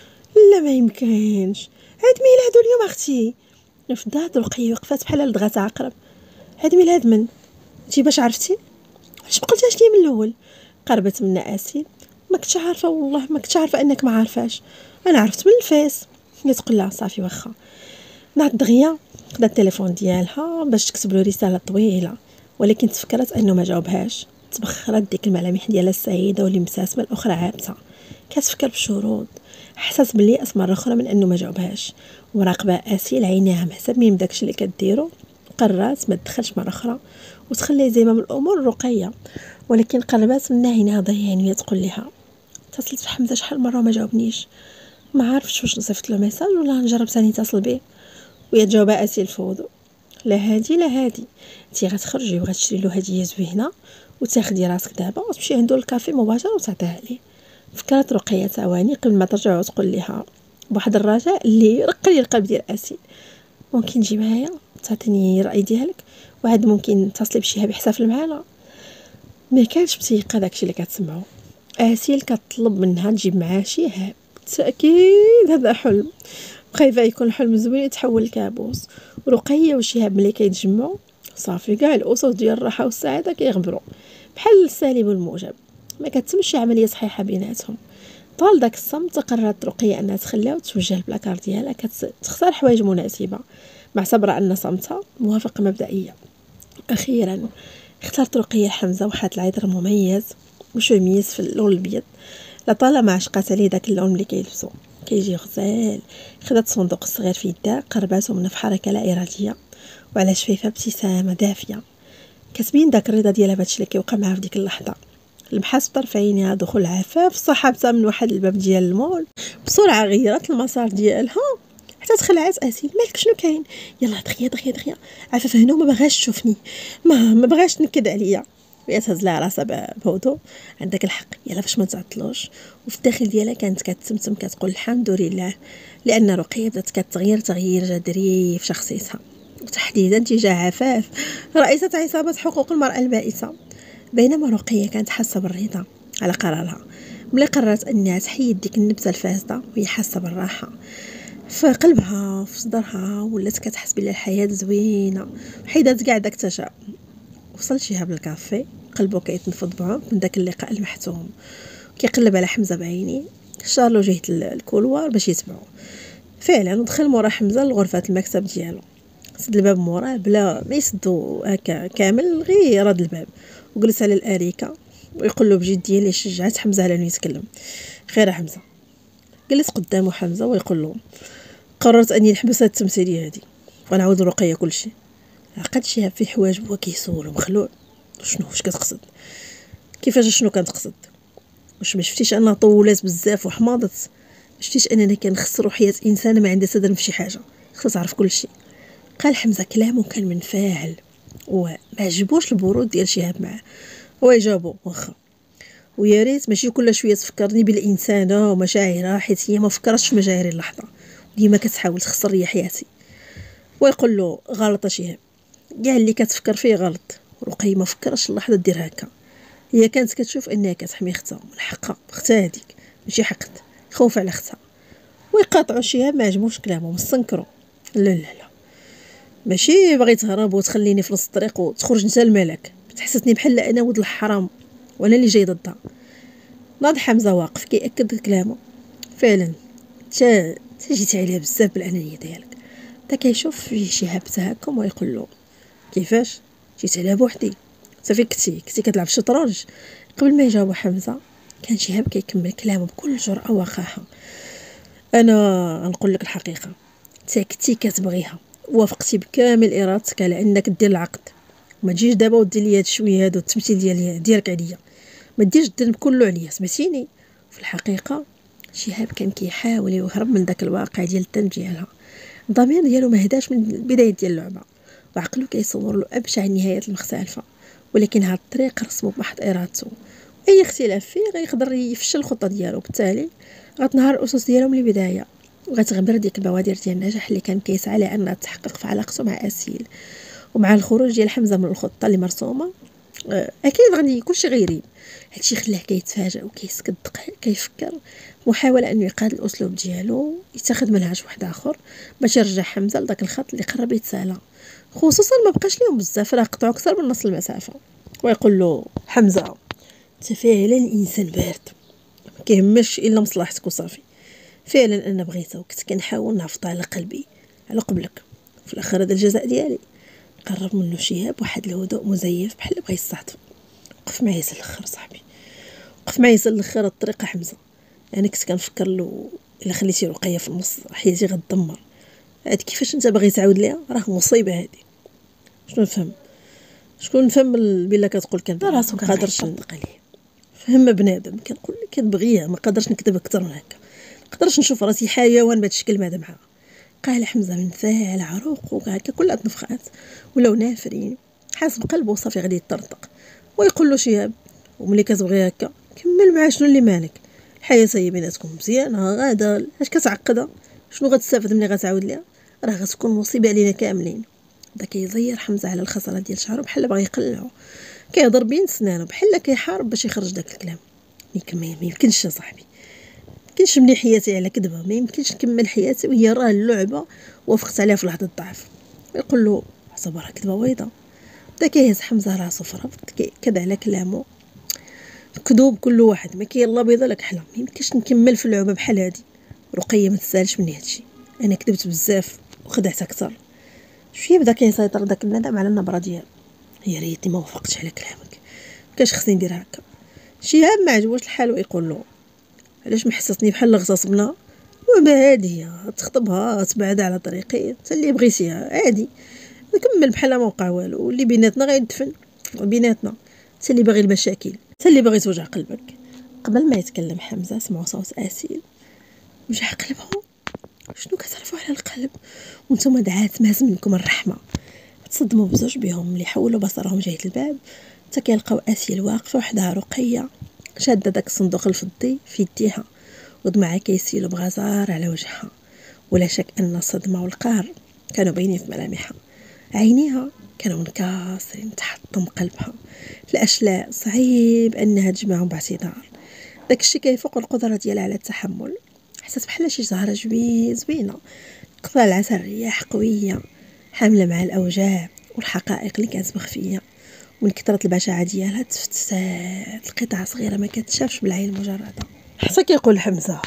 لا ما يمكنش، عيد ميلادو اليوم اختي. فدات رقيه وقفات بحال لدغات عقرب. عيد ميلاد من؟ انتي باش عرفتي؟ علاش ما قلتهاش لي من الاول؟ قربت منا اسيل. ما كنتش عارفه، والله ما كنتش عارفه انك ما عارفاش، انا عرفت من الفيس. هي تقول لها صافي واخا. ناض دغيا خدات التليفون ديالها باش تكتب له رساله طويله، ولكن تفكرت انه ما جاوبهاش. تبخرت ديك الملامح ديالها السعيده والمبتسمه الاخرى عابته، كتفكر بشروط. حسات بلي مرة اخرى من انه ما جاوبهاش، وراقبه اسيل عينيها مهتمين بداكشي اللي كديرو. قررت ما تدخلش مره اخرى وتخلي زمام الامور رقيه، ولكن قربات منها عينيها ضيعين وهي تقول لها اتصلت بحمزه شحال مره وما جاوبنيش، ما عارفش واش نصيفط له ميساج ولا نجرب ثاني نتصل به. وهي تجاوبها اسيل فوضو. لا هادي لا هادي، انتي غتخرجي وغتشري له هديه زوينه وتاخدي راسك دابا وتمشي عنده الكافي مباشره وتعطيها ليه. فكرت رقيه ثواني قبل ما ترجع وتقول لها بواحد الرجاء اللي رق لي القلب ديال اسيل، ممكن تجي معايا تعطيني الراي ديالك، وعاد ممكن تصلي بشي يحتفل معانا. ما كانش متيقه داكشي اللي كتسمعو. اسيل كتطلب منها تجيب معاه شهاب. بالتاكيد هذا حلم، خايفه يكون حلم زوين يتحول لكابوس. ورقيه وشهاب ملي كيتجمعوا صافي كاع الاسس ديال الراحه والسعاده كيغبروا بحال السالب والموجب، ما كتمشي عمليه صحيحه بيناتهم. طال داك الصمت قررت رقيه انها تخليها وتوجه البلاكار ديالها، كتختار حوايج مناسبه معتبره ان صمتها موافق مبدئيا. اخيرا اختارت رقيه حمزه واحد العطر مميز وشميز في اللون الابيض، لطالما عشقات عليه داك اللون اللي كيلبسو كيجي غزال. خدات صندوق صغير في يدها، قرباتو منه في حركه لا اراديه، وعلى شفيفها ابتسامه دافيه كتبين داك الرضا ديالها بهادشي اللي كيوقع معها في ديك اللحظه. لمحات بطرف عينيها دخول عفاف صاحبتها من واحد الباب ديال المول. بسرعه غيرت المسار ديالها حتى تخلعت اسيل. مالك شنو كاين؟ يلا دغيا دغيا دغيا. عفاف هنا وما بغاش تشوفني، ما بغاش تنكد عليا. وهي تهز لها راسها بهدوء. عندك الحق، يلا باش ما تعطلوش. وفي الداخل ديالها كانت كتمتم كتقول الحمد لله، لان رقيه بدات كتغير تغيير جذري في شخصيتها، وتحديدا تجاه عفاف رئيسة عصابة حقوق المرأة البائسة. بينما رقيه كانت حاسه بالرضا على قرارها ملي قررت انها تحيد ديك النبته الفاسده، وهي حاسه بالراحه في قلبها في صدرها. ولات كتحس بلي الحياه زوينه، حيدات كاع داك التشاؤم. وصل شهاب للكافي قلبه كيتنفض بعمق من داك اللقاء المحتوم. كيقلب على حمزه بعينيه، شار له جهه الكولوار باش يتبعو. فعلا ودخل مورا حمزه لغرفه المكتب ديالو، سد الباب موراه بلا ما يسدو هكا كامل، غير رد الباب وجلس على الاريكه ويقول له بجديه اللي شجعت حمزه على انه يتكلم. خير حمزه. جلس قدامه حمزه ويقول له قررت اني نحبس هاد التمثيليه هادي ونعاود رقيه كل شيء. عقد شهاب في حواجب هو كيسول ومخلوع. شنو واش كتقصد؟ كيفاش شنو كتقصد؟ واش ما شفتيش انها طولات بزاف وحماضت؟ ما شفتيش اننا كنخسروا حياه انسان ما عندها صدر في حاجه؟ خصها تعرف كل شيء. قال حمزه كلامه كان منفعل وما عجبوش البرود ديال شهاب معاه. هو يجاوبو واخا، ويا ريت ماشي كل شويه تفكرني بالانسانه ومشاعرها، حيت هي ما فكرتش في مشاعري اللحظه، ديما كتحاول تخسر لي حياتي. ويقول له غلط شهاب، كاع اللي كتفكر فيه غلط. رقيه ما فكرش اللحظه دير هكا، هي كانت كتشوف انها كتحمي اختها من حقها. اختها هذيك ماشي حقد، خوف على اختها. ويقاطعوا شهاب ما عجبوش كلامه مستنكروا. لا لا لا، ماشي باغي تهرب وتخليني في نص الطريق وتخرج انت الملك، بتحسسني بحال انا ولد الحرام وانا اللي جاي ضدها. ناض حمزه واقف كيأكد كلامه. فعلا تا جيت عليها بزاف بالانانيه ديالك. تا كيشوف فيه شهاب تهكم ويقول له كيفاش جيت عليها بوحدي، انت فين كنتي كتلعب الشطرنج؟ قبل ما يجاوب حمزه كان شهاب كيكمل كلامه بكل جرأه وقاحه. انا غنقول لك الحقيقه، انت كنتي كتبغيها وافقتي بكامل ارادتك على انك دير العقد، ما تجيش دابا ودير لي هاد شويه هادو التمثيل ديالك عليا، ما ديرش الذنب كله عليا، سمعتيني؟ في الحقيقه شهاب كان كيحاول يهرب من داك الواقع ديال الذنب ديالها. الضمير ديالو ما هداش من البدايه ديال اللعبه، وعقله كيصور له ابشع النهايات المختلفه، ولكن هاد الطريق رسمه بمحض ارادته. اي اختلاف فيه غيقدر يفشل الخطه ديالو، بالتالي غتنهار الاسس ديالو من البدايه، وغتغبر ديك البوادر ديال النجاح اللي كان كيسعى لانها تحقق في علاقته مع اسيل. ومع الخروج ديال حمزه من الخطه اللي مرسومه اكيد غادي كلشي غيريب. هادشي خلاه كيتفاجئ وكيسكت دقائق كيفكر، محاوله انه يقاد الاسلوب ديالو، يتخذ منهج واحد اخر باش يرجع حمزه لذاك الخط اللي قرب يتسالى، خصوصا ما بقاش ليهم بزاف، راه قطعوا اكثر من نص المسافه. ويقول له حمزه انت فعلا انسان بارد، ما كيهمش الا مصلحتك وصافي. فعلا انا بغيتها وكنت كنحاول نعفط على قلبي على قبلك، في الاخر هذا الجزاء ديالي. قرب منه شهاب واحد الهدوء مزيف بحال بغى يستعطف. وقف معايا حتى الاخر صاحبي، وقف معايا حتى الاخر الطريقه حمزه. انا كنت كنفكر له الا خليتي رقيه في النص حياتي غتدمر. عاد كيفاش انت باغي تعاود ليها؟ راه مصيبه هذه. شكون نفهم بلا كتقول كذب راسو قادرش نطق عليه. فهم بنادم كنقول لك كنبغيها، ما قادرش نكذب اكثر من هكا، ما قادرش نشوف راسي حيوان بهذا الشكل ماذا معها. قال حمزه من فاعل عروق وهكا كل النفخات ولاو نافرين، حاسب قلبه صافي غادي يطرطق. ويقول له شهاب وملي كتبغي هكا كمل معاه، شنو اللي مالك؟ الحياه هي بيناتكم مزيانه غادا، اش كتعقدها؟ شنو غتستافد ملي غتعاود ليها؟ راه غتكون مصيبه علينا كاملين. بدا كيزير حمزه على الخصره ديال شعرو بحال بغى يقلعو، كيهضر بين سنانو بحال كيحارب باش يخرج داك الكلام. ما يمكنش يا صاحبي، كاينش نبني حياتي على كذبه، ما يمكنش نكمل حياتي وهي راه اللعبه وافقت عليها في لحظه الضعف. يقول له حسب راه كذبه بيضه. بدا كيهز حمزه راسو في الرفض كذا على كلامه، كذوب كل واحد، ما كاين لا بيضه لا كحله، ما يمكنش نكمل في اللعبه بحال هذه. رقيه ما تسالش مني هادشي، انا كذبت بزاف وخدعت اكثر. شويه بدا كيسيطر داك الندم على النبره ديالو. يا ريتني ما وافقتش على كلامك، مكانش خصني ندير هكا. شهاب ما عجبوش الحال ويقول له علاش محسسني بحال غتصبنا؟ وما هادي تخطبها تبعد على طريقي، انت اللي بغيتيها عادي نكمل بحال ما وقع والو، واللي بيناتنا غيدفن بيناتنا. انت اللي باغي المشاكل، انت اللي باغي توجع قلبك. قبل ما يتكلم حمزه سمعوا صوت اسيل. وجع قلبه؟ شنو كتعرفوا على القلب وانتم دعات ماز منكم الرحمه؟ تصدموا بزوج بهم اللي حولوا بصرهم جهه الباب، حتى كيلقاو اسيل واقفه وحدها رقيه شاده داك الصندوق الفضي في يديها، ودمعها كيسيلوا بغزار على وجهها. ولا شك ان الصدمه والقهر كانوا باينين في ملامحها. عينيها كانوا منكسرين تحطم قلبها. الاشلاء صعيب انها تجمعهم باعتذار، داك الشيء كيفوق القدره ديالها على التحمل. حسات بحال شي زهره زوينه طالعه الرياح قويه حامله مع الاوجاع والحقائق اللي كانت مخفيه. من كثره البشاعه ديالها تفتسات القطعه صغيره ما كتشافش بالعين المجرده. حتى كيقول حمزه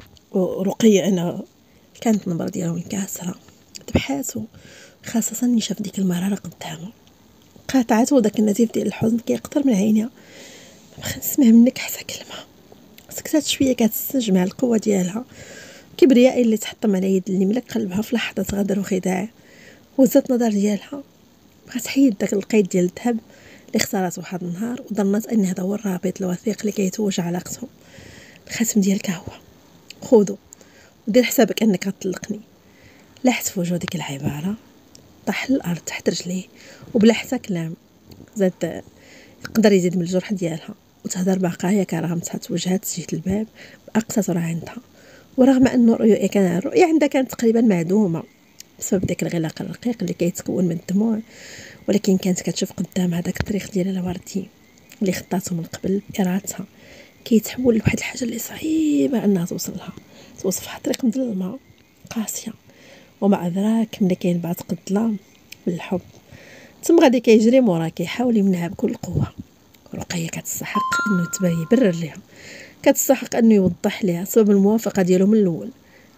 ورقيه انا كانت النبره ديالها منكسره تبحاتو، خاصه ملي شاف ديك المراره قدامه. قاطعته داك النزيف ديال الحزن كيقطر من عينيها. بغا نسمع منك حتى كلمه. سكتات شويه كتستجمع القوه ديالها، كبرياء اللي تحطم على يد اللي ملك قلبها في لحظه غدر وخداع. وزات نظر ديالها بغات تحيد داك القيد ديال الذهب اللي اختارته واحد النهار، وظنت ان هذا هو الرابط الوثيق اللي كيتوج علاقتهم. الخاتم ديالك هو، خذو ودير حسابك انك غتطلقني. لاحت في وجهه ديك العباره، طاح الارض تحت رجليه وبلا حتى كلام. زاد يقدر يزيد من الجرح ديالها وتهدر بقايا كرامتها، توجهات جهه الباب باقصى سرعه عندها. ورغم ان الرؤيه عندها كانت تقريبا معدومه بسبب داك الغلاق الرقيق اللي كيتكون من الدموع، ولكن كانت كتشوف قدامها داك الطريق ديال الوردي اللي خطاته من قبل بارادتها كيتحول لواحد الحاجه اللي صعيبه انها توصلها. توصفها طريق مظلمه قاسيه، ومع ذلك ملي كاين بعض قد الظلام بالحب تم غادي كيجري مورا كيحاول يمنعها بكل قوه. رقيه كتستحق انه يبرر ليها، كتستحق انه يوضح ليها سبب الموافقه ديالو من الاول.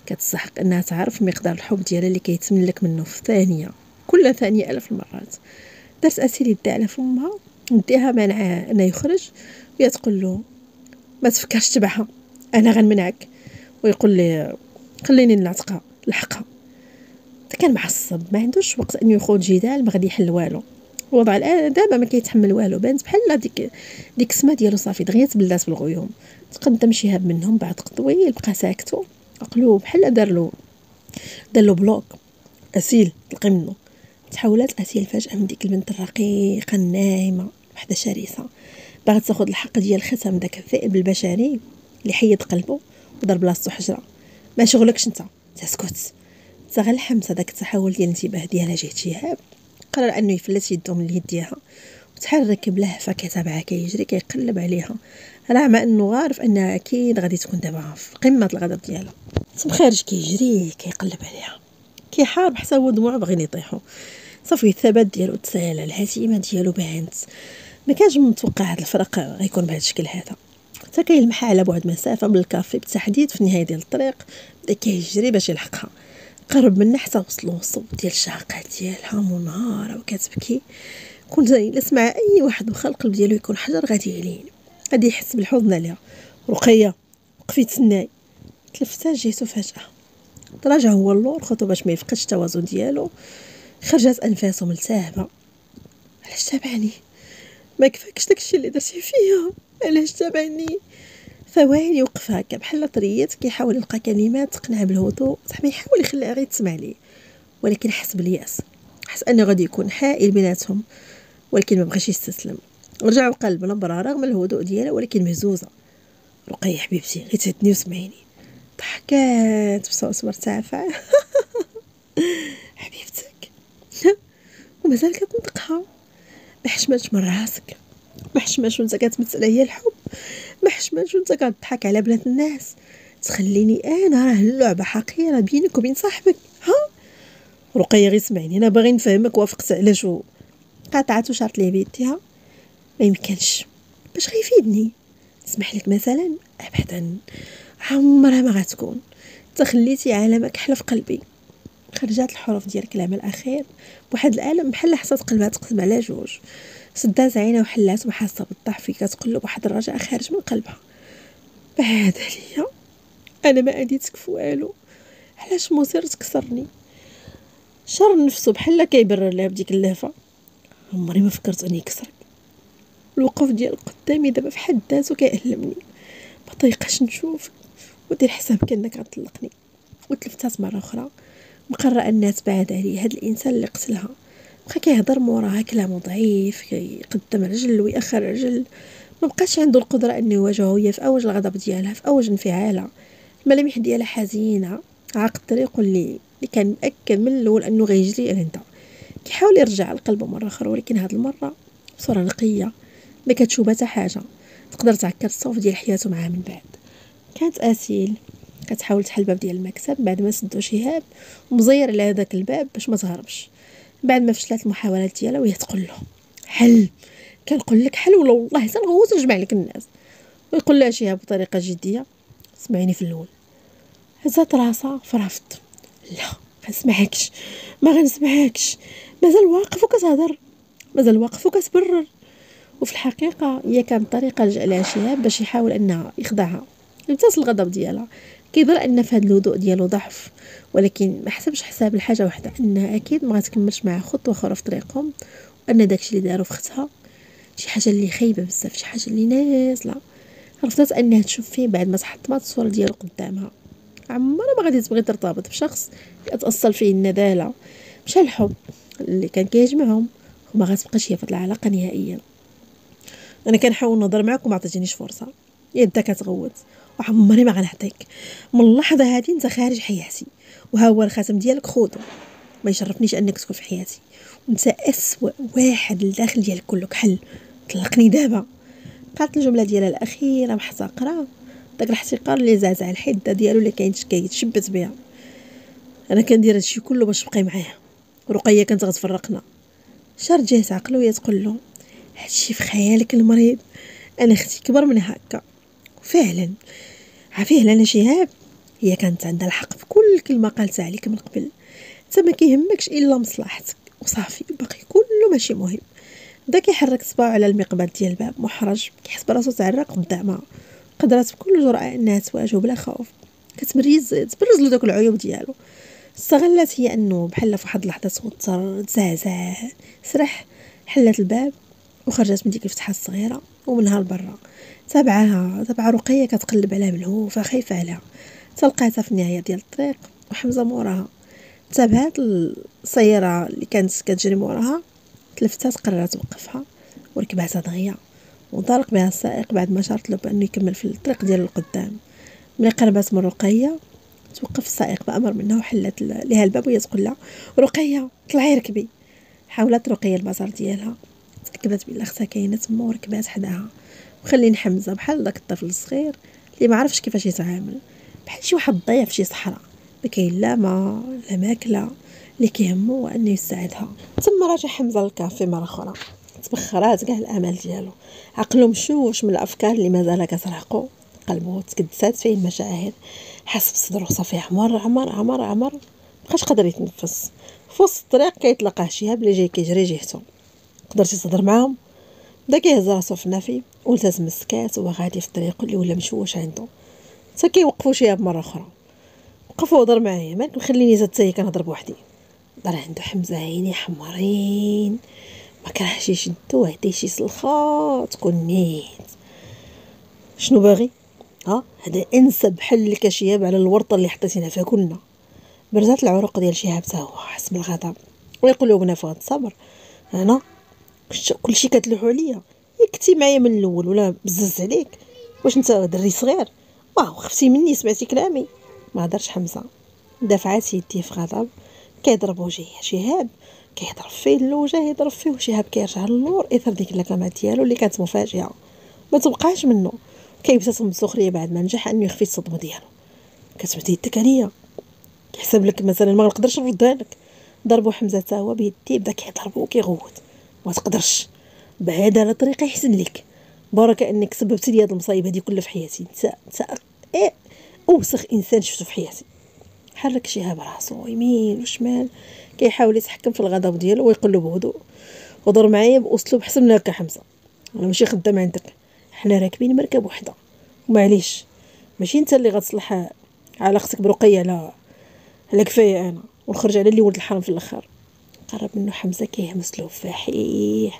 كتستحق انها تعرف مقدار الحب ديالها اللي كيتملك منه في ثانيه، كل ثانيه ألف المرات. درت اسيل يديها على فمها، نديها مانعه انه يخرج، وهي تقول له ما تفكرش تبعها، انا غنمنعك. ويقول لي خليني نعتقها لحقها. كان معصب، ما عندوش وقت انه يخوض جدال ما غادي يحل والو. الوضع الان دابا ما كيتحمل والو، بانت بحال ديك السما ديالو صافي دغيا تبلات بالغيوم. تقدم شهاب منهم بعد طويل، بقى ساكتو عقلو بحال دار له بلوك. اسيل طلقي منه. تحولت اسيل فجاه من ديك البنت الرقيقه الناعمه وحده شرسه، باغت تاخذ الحق ديال ختم داك الذئب البشري اللي حيد قلبه ودار بلاصتو حجره. ما شغلكش انت، تسكت. غير حمسه داك التحول ديال الانتباه ديالها جهه شهاب، قرر انه يفلت يدو من اليد ديالها وتحرك بلهفه كتابعها كيجري كيقلب عليها، راه مع انه عارف انها اكيد غادي تكون دابا في قمه الغضب ديالها. تم خارج كيجري كيقلب عليها، كيحارب حتى هو دموعه باغيين يطيحوا. صافي الثبات ديالو تسالى، الهزيمه ديالو بانت. ما كانش متوقع هذا الفرق غيكون بهذا الشكل هذا. حتى كيلمحها على بعد مسافه من الكافي بالتحديد في النهايه ديال الطريق، بدا كيجري باش يلحقها. قرب منها حتى وصلوا الصوت ديال الشاقه ديالها منهاره وكتبكي. كنت الا سمع اي واحد وخا القلب ديالو يكون حجر غادي يلين، غادي يحس بالحزن عليها. رقيه وقفي تسناي. تلفتا جيتو فجاه، تراجع هو اللور خطو باش ما يفقدش التوازن ديالو. خرجت انفاسه ملتهبه. علاش تابعني؟ ما كفاكش داكشي اللي درتي فيا؟ علاش تابعني؟ ثواني وقف هكا بحال طريات كيحاول يلقى كلمات تقنع بالهدوء، صح ما يحاول يخليها غير تسمع ليه، ولكن حس بالياس، حس انه غادي يكون حائل بيناتهم، ولكن ما بغاش يستسلم. رجع وقلب نبره رغم الهدوء ديالها ولكن مهزوزه. رقيه حبيبتي غير تهدني وسمعيني. ضحكات بصوت مرتفع. حبيبتك؟ ومازال كتنطقها. ما حشمتش من راسك؟ ما حشمتش وانت كتمثل هي الحب؟ ما حشمتش وانت كتضحك على بنات الناس؟ تخليني انا راه اللعبه حقيره بينك وبين صاحبك؟ ها رقيه غير سمعني، انا باغي نفهمك وافقت علاش. قاطعته شرط ليه بيديها. ما يمكنش، باش غيفيدني؟ اسمح لك مثلا؟ ابدا، عمرها ما غتكون. تخليتي عالمك حلف قلبي. خرجات الحروف ديال الكلام الاخير بواحد الالم بحال حسات قلبها تقسم على جوج. سدات عينها وحلات وحاسه بالضعف كتقلب واحد الرجاء خارج من قلبها. بعد عليا، انا ما اديتك في والو، علاش مصير تكسرني؟ شر نفسه بحال كيبرر لها بديك اللهفه. عمري ما فكرت اني يكسرك. الوقوف ديال قدامي دابا في حد ذاته كيألمني. ما طيقاش نشوفك ودير حسابك انك غتطلقني. وتلفتات مره اخرى مقرره انها تبعد عليه. هاد الانسان اللي قتلها بقى كيهضر موراها كلام ضعيف، كيقدم رجل ويأخر رجل. ما بقاش عنده القدره انه يواجهها هي في اوج الغضب ديالها، في اوج انفعالها. الملامح ديالها حزينه، عاق الطريق اللي كان مأكد من الاول انه غيجري لهنا. كيحاول يرجع لقلبه مره اخرى، ولكن هاد المره بصوره نقيه ما كتشوب حتى حاجه تقدر تعكر الصوف ديال حياته معاه من بعد. كانت اسيل كتحاول تحل الباب ديال المكتب بعد ما سدو شهاب ومزير على هذاك الباب باش ما تهربش. بعد ما فشلت المحاولات ديالها وهي تقول له حل، كنقول لك حل ولا والله تنغوت ونجمع لك الناس. ويقول لها شهاب بطريقه جديه سمعيني في الاول. هزات راسها فرفضت. لا ما نسمعكش، ما غنسمعكش، مازال واقف وكتهضر، مازال واقف وكتبرر. وفي الحقيقه هي كانت طريقه لجأ لها شهاب باش يحاول انها يخدعها. امتص الغضب ديالها، كيظن ان في هذا الهدوء ديالو ضعف، ولكن ما حسبش حساب الحاجه واحده، انها اكيد ما غتكملش معاه خطوه اخرى في طريقهم، وان داكشي اللي دارو في اختها شي حاجه اللي خايبه بزاف، شي حاجه اللي نازله. رفضت انها تشوف فيه بعد ما تحطمت الصوره ديالو قدامها. عمرها ما غادي تبغي ترتبط بشخص كتأصل فيه الندالة. مشى الحب اللي كان كيجمعهم وما غتبقاش هي في العلاقه نهائيا. انا كنحاول نهضر معاك وما عطيتينيش فرصه، يدك كتغوت. وعمري ما غنعطيك. من اللحظه هذه انت خارج حياتي، وها هو الخاتم ديالك خذو. ما يشرفنيش انك تكون في حياتي، وانت اسوأ واحد لداخل ديالك كلك. حل، طلقني دابا. قالت الجمله ديالها الاخيره محتقره، داك الاحتقار اللي زعزع الحده ديالو اللي كيتشبت بها. انا كندير هادشي كله باش تبقاي معايا، رقيه كانت غتفرقنا. شار جهه عقلو وهي تقول له هادشي في خيالك المريض، انا اختي كبر من هكا. وفعلا عافيه لنا شهاب هي كانت عندها الحق في كل كلمه قالتها عليك من قبل. انت ما كيهمكش الا مصلحتك وصافي، باقي كله ماشي مهم. بدا كيحرك صباعو على المقبض ديال الباب محرج، كيحس براسو تعرق قدامها. قدرات بكل جرأة انها تواجهو بلا خوف، تبرز له داك العيوب ديالو. استغلت هي انه بحال في واحد اللحظه توتر تزعزع سرح، حلت الباب وخرجت من ديك الفتحه الصغيره ومنها لبرا. تابع رقيه كتقلب عليها ملهوفه خايفه عليها، تلقاتها في النهايه ديال الطريق وحمزه موراها. تابعات السياره اللي كانت كتجري موراها، تلفتات قررت توقفها وركباتها دغيا وانطلق بها السائق بعد ما شرط له بانه يكمل في الطريق ديال القدام. ملي قربت من رقيه توقف السائق بأمر منها وحلت لها الباب وهي تقول لها رقيه طلعي ركبي. حاولت رقيه المسار ديالها، تاكدت بلي اختها كاينه تما وركبات حداها. وخلين حمزه بحال داك الطفل الصغير اللي ما عرفش كيفاش يتعامل، بحال شي واحد ضايع في شي صحراء ما كاين لا ما لا ماكله، اللي كيهمو هو انه يساعدها. ثم رجع حمزه للكافي مره اخرى، تبخرات كاع الامال ديالو، عقلو مشوش من الافكار اللي مازال كترهقو، قلبو تكدسات فيه المشاعر، حس بصدرو صافي عمر عمر عمر عمر، مابقاش قادر يتنفس. في وسط الطريق كيتلقاه شهاب اللي جاي كيجري جهته. قدرتي تهضر معاهم؟ بدا كيهز راسو في النافي والتزم السكات وهو غادي في الطريق اللي ولا مشوش عنده. حتى كيوقفوا شهاب مره اخرى، وقف وهضر معايا، مالك مخليني زاد حتى كنهضر بوحدي. دار عنده حمزه عيني حمرين، ما كرهش يشدو عطيه شي سلخه تكون نيت. شنو باغي؟ هذا انسى بحال لك شهاب على الورطه اللي حطيتينا فيها كلنا. برزات العروق ديال شهاب حتى هو حس بالغضب ويقول له بنا فهاد الصبر، انا كلشي كتلوحوا عليا، يكتي معايا من الاول ولا بزز عليك؟ واش انت دري صغير؟ واه خفتي مني سمعتي كلامي؟ ما هضرش حمزه، دفعات يديه في غضب. كيضربو شهاب كيضرب فيه اللوجه، يضرب فيه وشهاب كيرجع للور اثر ديك اللكمات ديالو اللي كانت مفاجئه ما تبقاش منه. كيبتسم بسخريه بعد ما نجح انه يخفي الصدمه ديالو. كتمد يدك عليا، كيحسب لك مثلا ما نقدرش نردها لك. ضربو حمزه تا هو بيديه، بدا كيضربو وكيغوت. ما تقدرش، بعد على طريقه يحسن لك، بركه انك سببتي لي هاد المصايب هادي كلها في حياتي. انت اوسخ انسان شفتو في حياتي. حرك شهاب راسو يمين وشمال كيحاول يتحكم في الغضب ديالو ويقول له بهدوء، وضر معايا باسلوب حسن لك حمزه، انا ماشي خدام عندك، حنا راكبين مركب وحده ومعليش ماشي انت اللي غتصلح علاقتك برقيه، لا كفايه انا ونخرج على اللي ولد الحرام في الاخر. قرب منه حمزه كيهمس له فحيح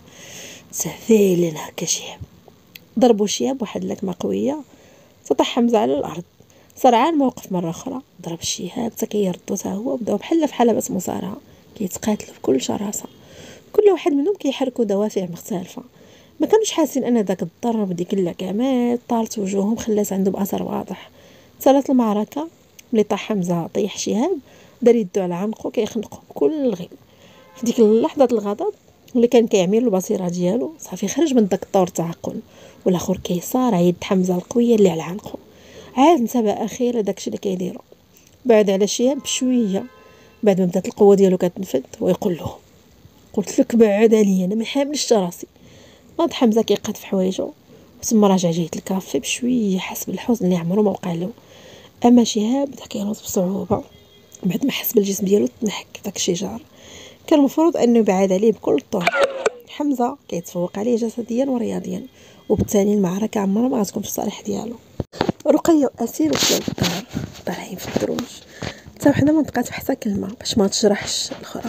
سفيلن هكا شهاب. ضربوا شهاب واحد اللكمه قويه، سطح حمزه على الارض. صرعان الموقف مره اخرى، ضرب الشهاب حتى كيردو حتى هو، بداو بحال في حلبة مصارعه كيتقاتلوا بكل شراسه. كل واحد منهم كيحركوا دوافع مختلفه، ما كانوش حاسين ان داك الضرب ديك اللكمات طالت وجوههم خلات عندهم اثر واضح. صارت المعركه، ملي طاح حمزه طيح شهاب، دار يدو على عنقو كيخنقو بكل الغل. في ديك اللحظه الغضب اللي كان كيعمير البصيره ديالو صافي خرج من داك الطور التعقل، والاخر كيصارع يد حمزه القويه اللي على عنقو. عاد انتبه اخيرا داكشي اللي كيديرو، بعد على شهاب بشويه بعد ما بدات القوه ديالو كتنفذ ويقول له قلت لك بعد عليا انا ما حاملش راسي. ناض حمزه كيقاد في حوايجو وتما راجع جهه الكافي بشويه، حس بالحزن اللي عمرو ما وقع له. اما شهاب بدا كينوض بصعوبه بعد ما حس بالجسم ديالو تنحك داك الشجار، كان المفروض انه يبعد عليه بكل الطرق. حمزه كيتفوق عليه جسديا ورياضيا، وبالتالي المعركه عمرها ما غتكون في الصالح ديالو. رقيه واسيل وصلوا للدار طالعين في الدروج، حتى وحده ما بقات حتى كلمه باش ما تجرحش الاخرى.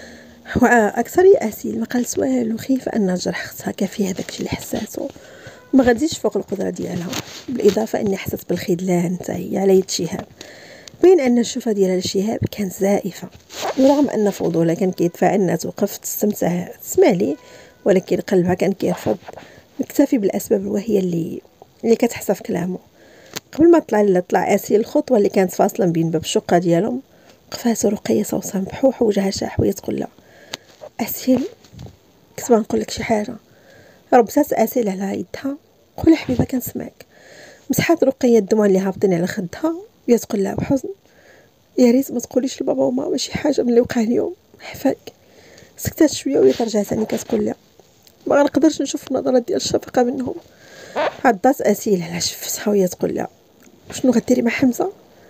اكثر يا اسيل ما قالت والو، خايفه ان جرح اختها كافيه داكشي اللي حساتو ما غاديش فوق القدره ديالها. بالاضافه اني حست بالخذلان حتى هي على يد شهاب، بين ان الشوفه ديالها لشهاب كانت زائفه، ورغم ان فضولها كان كيدفع انها توقف تستمتع تسمع ليه، ولكن قلبها كان كيرفض، مكتفي بالاسباب الوهيه اللي كتحسها في كلامه. قبل ما طلع اسيل الخطوه اللي كانت فاصله بين باب الشقه ديالهم، وقفات رقيه صوصا بحوح وجهها شاح وهي تقول لها اسيل كنت نقول لك شي حاجه. ربطات اسيل على يدها، قولي حبيبه كنسمعك. مسحات رقيه الدموع اللي هابطين على خدها وهي تقول لها بحزن يا ريت ما تقوليش لبابا وماما شي حاجه من اللي وقع اليوم حفاك. سكتات شويه وهي ترجع ثاني كتقول لها ما غنقدرش نشوف النظرات ديال الشفقه منهم. عضات اسيل على شفتها وهي تقول لها شنو غديري مع حمزه؟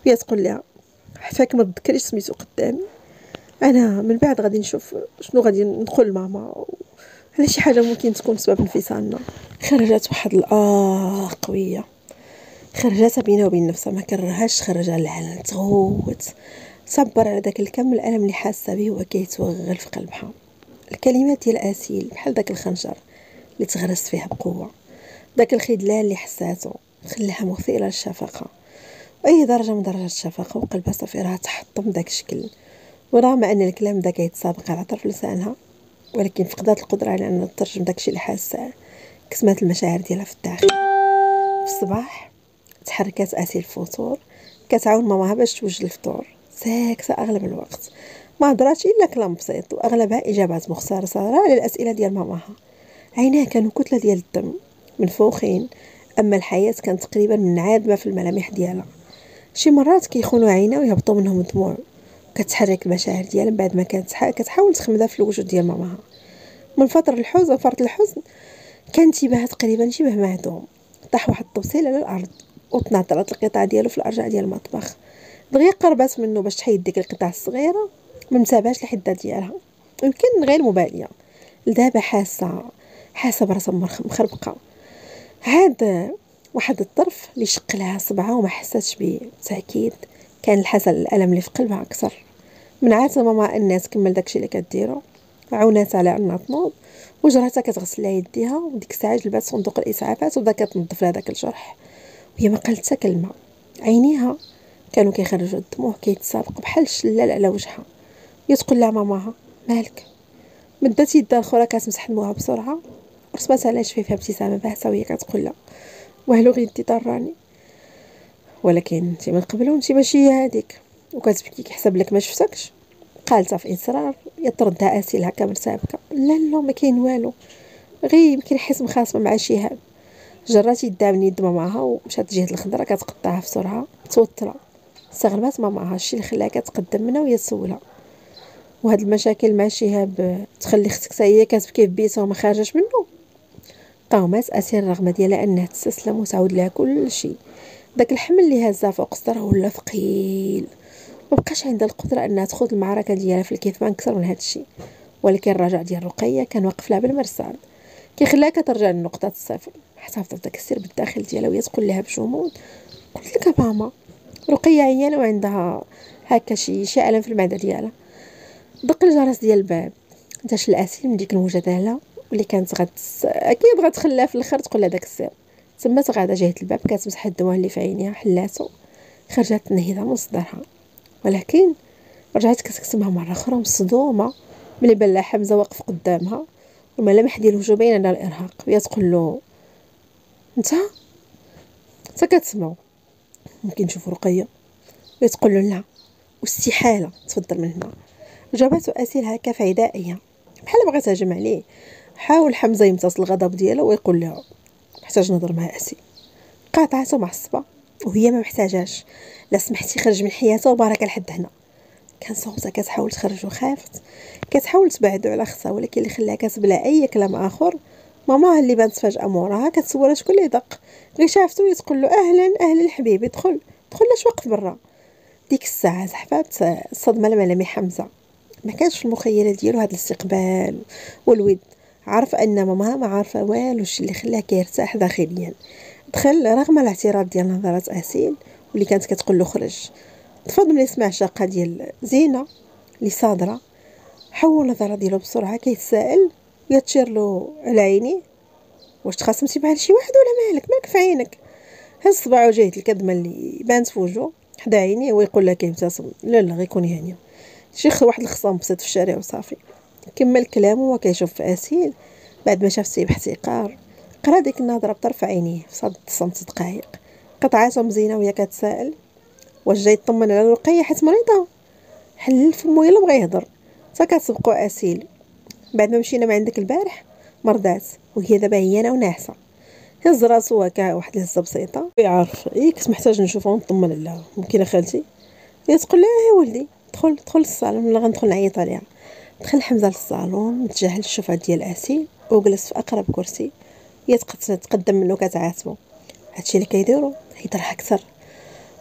وهي تقول لها عفاك ما تذكريش سميتو قدامي، انا من بعد غادي نشوف شنو غادي ندخل لماما على شي حاجه ممكن تكون سبب انفصالنا. خرجت واحد قويه، خرجتها بينها وبين نفسها، ما كرهاش تخرجها للعلن. تغوت صبر على داك الكم الالم اللي حاسه به وهو كيتوغل في قلبها. الكلمات ديال اسيل بحال داك الخنجر اللي تغرست فيها بقوه، داك الخذلان اللي حساتو خلاها مثيره للشفقه، اي درجه من درجات الشفقه، وقلبها صافي راه تحطم داك الشكل. ورغم ان الكلام دا كيتسابق على طرف لسانها، ولكن فقدات القدره على ان تترجم داكشي اللي حاسه. كتمات المشاعر ديالها في الداخل. في الصباح تحركات اسيل الفطور، كتعاون ماماها باش توجد الفطور. ساكته اغلب الوقت، ما هضراتش الا كلام بسيط، واغلبها اجابات مختصره على الاسئله ديال ماماها. عينيها كانوا كتله ديال الدم منفوخين، اما الحياه كانت تقريبا منعدمه في الملامح ديالها. شي مرات كيخونوا عينها ويهبطوا منهم الدموع، كتحرك المشاعر ديالها بعد ما كانت كتحاول تخمدها في الوجود ديال ماماها. من فرط الحزن كان انتباهها تقريبا شبه معدوم. طاح واحد الطبسيل على الارض وتناثرت القطعه ديالو في الارجاء ديال المطبخ. دغيا قربات منه باش تحيد ديك القطعه الصغيره، ما متابعش الحده ديالها، يمكن غير مباليه. لدابا حاسه براسها مخربقه. عاد واحد الطرف اللي شق لها صبعها وما حساتش به. بالتاكيد كان الالم اللي في قلبها اكثر. منعات ماما الناس كمل داكشي اللي كديرو، عاونات على انها تنوض، وجراتها كتغسل لها يديها، وديك الساعه جلبات صندوق الاسعافات وبدا كتنظف لها داك الجرح، وهي ما قالت حتى كلمه. عينيها كانوا كيخرجوا الدموع كيتسابقوا بحال الشلال على وجهها. تقول لها ماماها مالك؟ مدات يدها الاخرى كتمسح دموعها بسرعه، ورسمات على شفيفها ابتسامه باهته وهي كتقول لها والو غير انت ضراني، ولكن انت من قبل وانت ماشي هي هذيك، وكتبكي كيحسب لك ما شفتكش. قالتها في اصرار. يطردها اسيل هكا مرتبكه. لا ما كاين والو، غير يمكن حس مخاصمه مع شهاب. جرات يدها من يد ماماها ومشات جهه الخضره كتقطعها بسرعه متوتره. استغربات ماماها الشيء اللي خلاها كتقدم منها وهي تسولها، وهاد المشاكل مع شهاب تخلي اختك حتى هي كتبكي في بيتها وما خارجاش منه؟ قاومات اسيل رغم ديالها انها تستسلم وتعاود لها كل شيء. داك الحمل اللي هزها فوق صدرها ولا ثقيل، ما بقاش عندها القدره انها تخوض المعركه ديالها في الكتمان اكثر من هذا الشيء. ولكن الرجاء ديال رقيه كان واقف لها بالمرصاد، كيخليها كترجع لنقطه الصفر. حتى داك السر بالداخل ديالها وهي تقول لها بجمود قلت لك ماما رقيه عيانه وعندها هكا شي الم في المعده ديالها. دق الجرس ديال الباب، داش الاسيل من ديك المجادله واللي كانت اكيد غتخليها في الاخر تقول لها داك السر. تما تغادا جهه الباب كتمسح الدموع اللي في عينيها حلاتو. خرجت تنهيدها من صدرها، ولكن رجعت كتكتمها مره اخرى مصدومه ملي بان لها حمزه واقف قدامها، والملامح ديال وجهه باينه على الارهاق. وهي تقول له انت كتسمعوا ممكن نشوفوا رقيه؟ وهي تقول له لا واستحاله تفضل من هنا. جابته اسيل هكا في عدائيه بحال بغات تهجم عليه. حاول حمزه يمتص الغضب ديالو ويقول لها محتاج نهضر مع اسيل. قاطعته معصبه وهي ما محتاجاش. لا سمحتي خرج من حياته وبارك لحد هنا. كان صوتها كتحاول تخرج وخافت، كتحاول تبعدو على اختها، ولكن اللي خلاها كتبلا اي كلام اخر ماما اللي بانت فجاه موراها كتسولها شكون اللي دق. غير شافتو تقول له اهلا الحبيبي دخل لاش واقف برا. ديك الساعه زحفات الصدمه لملامح حمزه. ما كانش في المخيله ديالو هذا الاستقبال والود. عرف ان ماما ما عارفه والو الشيء اللي خلاه كيرتاح داخليا. دخل رغم الاعتراض ديال نظرات اسيل واللي كانت كتقول له خرج. تفضل ملي سمع الشقه ديال زينه اللي صادره، حول نظره ديالو بسرعه كيتسائل وهي تشير له على عينيه. واش تخاصمتي مع شي واحد ولا مالك في عينك؟ هز صباعو جهه الكدمه اللي بانت في وجهو حدا عينيه ويقول لها كيبتسم لا غير كوني هانيه، شي واحد الخصام بسيط في الشارع وصافي. كمل كلامه وكيشوف في اسيل بعد ما شاف سيه باحتقار. قرا ديك النظره بطرف عينيه في صد صمت دقائق. قطعاتها مزينه وهي كتسائل واش جاي يطمن على رقيه حيت مريضه. حل فمو يلا بغى يهضر. حتى كتسبقوا اسيل بعد ما مشينا من عندك البارح مرضات وهي دابا عيانه وناعسه. هز راسو هكا واحد الهزه بسيطه يعرف كنت محتاج نشوفها ونطمن عليها. ممكن خالتي؟ هي تقول لها يا ولدي دخل للصالون ولا غندخل نعيط عليها. دخل حمزه للصالون متجاهل الشوفه ديال اسيل وجلس في اقرب كرسي. هي تقدم منه كتعاتبو. هادشي اللي كيديروا يضرها اكثر.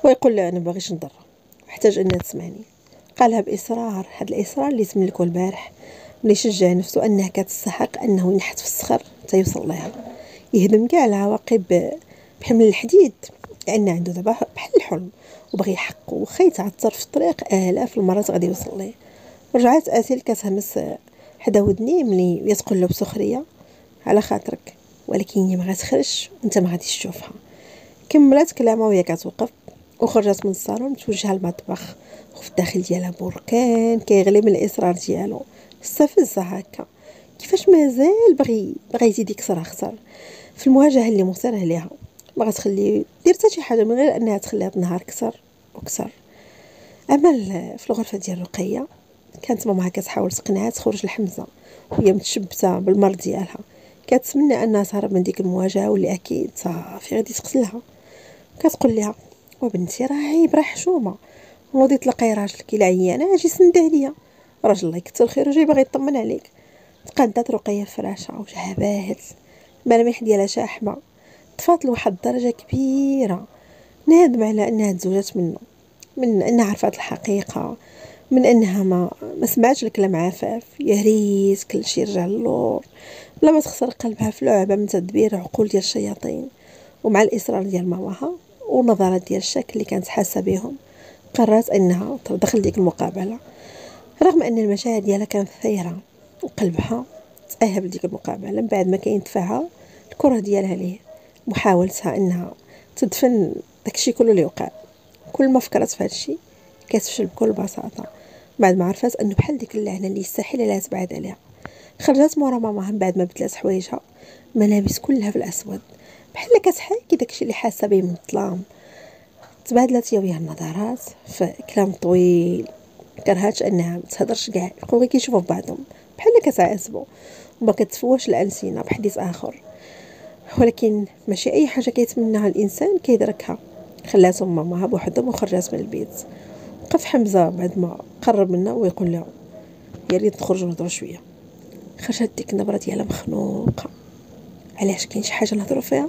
ويقول لها انا باغيش نضر، محتاج انها تسمعني. قالها باصرار، هذا الاصرار اللي تملكه البارح، اللي شجع نفسه انها كتستحق انه ينحت في الصخر حتى يوصل لها، يهدم كاع العواقب بحمل الحديد، لان عنده دابا بحال الحلم وبغي يحققو، واخا يتعثر في الطريق الاف المرات غادي يوصل ليه. رجعت اتيل كتهمس حدا ودني ملي يتقول له بسخريه على خاطرك، ولكن هي ما غتخرجش وانت ما غاديش تشوفها. كملت كلامها وهي كتوقف، وخرجت من الصالون توجه للمطبخ، وفي الداخل ديالها بركان كيغلي من الاصرار ديالو. استفزها هكا، كيفاش مازال بغي يزيد يكسرها اكثر في المواجهه اللي مصر عليها. ما غتخلي دير حتى شي حاجه من غير انها تخليها تنهار اكثر واكثر. اما في الغرفه ديال رقيه، كانت ماماها كتحاول تقنعها تخرج لحمزه وهي متشبته بالمرض ديالها، كتمنى انها تهرب من ديك المواجهه واللي اكيد صافي غادي تقتلها. كتقول لها وبنتي راه عيب، راه حشومه، نوضي تلقاي راجلك الا عيانه اجي سند عليا، راجل الله يكثر خيره جاي باغي يطمن عليك. تقادات رقيه في فراشها وجهها باهت، الملامح ديالها شاحمه، طفات لواحد الدرجه كبيره. نادم على انها تزوجت منه، من انها عرفت الحقيقه، من انها ما سمعتش الكلام عفاف. يا ريت كل شيء يرجع للور، بلا ما تخسر قلبها في لعبه من تدبير عقول ديال الشياطين. ومع الاصرار ديال ماماها والنظرات ديال الشك اللي كانت حاسه بهم، قررت انها تدخل ديك المقابله، رغم ان المشاعر ديالها كانت ثيره وقلبها تأهب لديك المقابله. من بعد ما كاين دفعها الكره ديالها ليه، محاولتها انها تدفن داكشي كله اللي وقع. كل ما فكرت في هادشي كتفشل بكل بساطه، بعد ما عرفت انه بحال ديك اللعنه اللي يستحيل عليها تبعد عليها. خرجت مورا ماماها من بعد ما بدلات حوايجها، ملابس كلها في الاسود، بحال كتحاكي داكشي اللي حاسه به من الظلام. تبادلت هي وياها النظرات في كلام طويل، كرهاتش انها متهضرش كاع، بقاو غير كيشوفوا في بعضهم بحال كتعاتبوا وما كتفواش الالسنه بحديث اخر. ولكن ماشي اي حاجه كيتمناها الانسان كيدركها. خلاتهم ماماها بوحدهم وخرجت من البيت. وقف حمزه بعد ما قرب منها ويقول لها يا ريت نخرجوا نهضروا شويه. خرجت ديك النبره ديالها مخنوقه، علاش كاين شي حاجه نهضروا فيها؟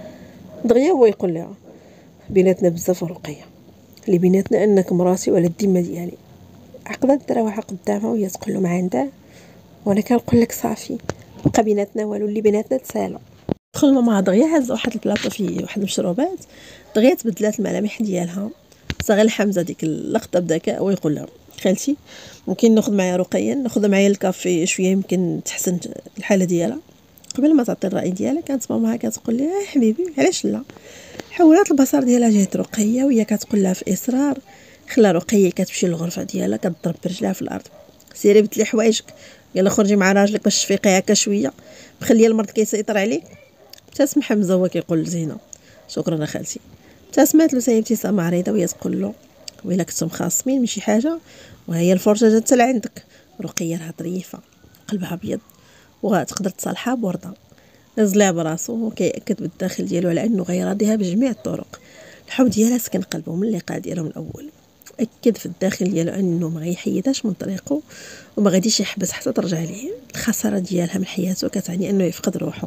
دغيا هو يقول لها بيناتنا بزاف رقيه، اللي بيناتنا انك مراسي وعلى الذمه ديالي. عقدت دراوها قدامها وهي تقول له ما عندها، وانا كنقول لك صافي بقى بيناتنا والو، اللي بيناتنا تسالى. دخل ماما دغيا هز واحد البلاطه فيه واحد المشروبات، دغيا تبدلات الملامح ديالها. صغير حمزه ديك اللقطه بذكاء ويقول لها خالتي ممكن ناخذ معايا رقيه، ناخذ معايا الكافي شويه يمكن تحسن الحاله ديالها. قبل ما تعطي الراي ديالها كانت ماما كتقول لها حبيبي علاش لا. حولات البصر ديالها جهه رقيه وهي كتقول لها في اصرار. خلا رقيه كتمشي للغرفه ديالها كتضرب برجلها في الارض. سيري بدلي حوايجك، يلا خرجي مع راجلك باش تفيقي هكا شويه، مخليه المرض كيسيطر عليك. ابتسم حمزه هو كيقول لزينه شكرا خالتي. ابتسمات له ساهي ابتسامه عريضه وهي تقول له ويلا كنتم خاصمين من شي حاجه وهي الفرصه جات لعندك. رقيه راه ظريفه، قلبها ابيض وغتقدر تصالحها بورده. هز لها براسو وكيأكد بالداخل ديالو على انه غيراضيها بجميع الطرق. الحب ديالها سكن قلبه من اللقاء ديالهم الاول. اكد في الداخل ديالو انه ما غيحيدهاش من طريقه وما غاديش يحبس حتى ترجع ليه. الخساره ديالها من حياته كتعني انه يفقد روحه.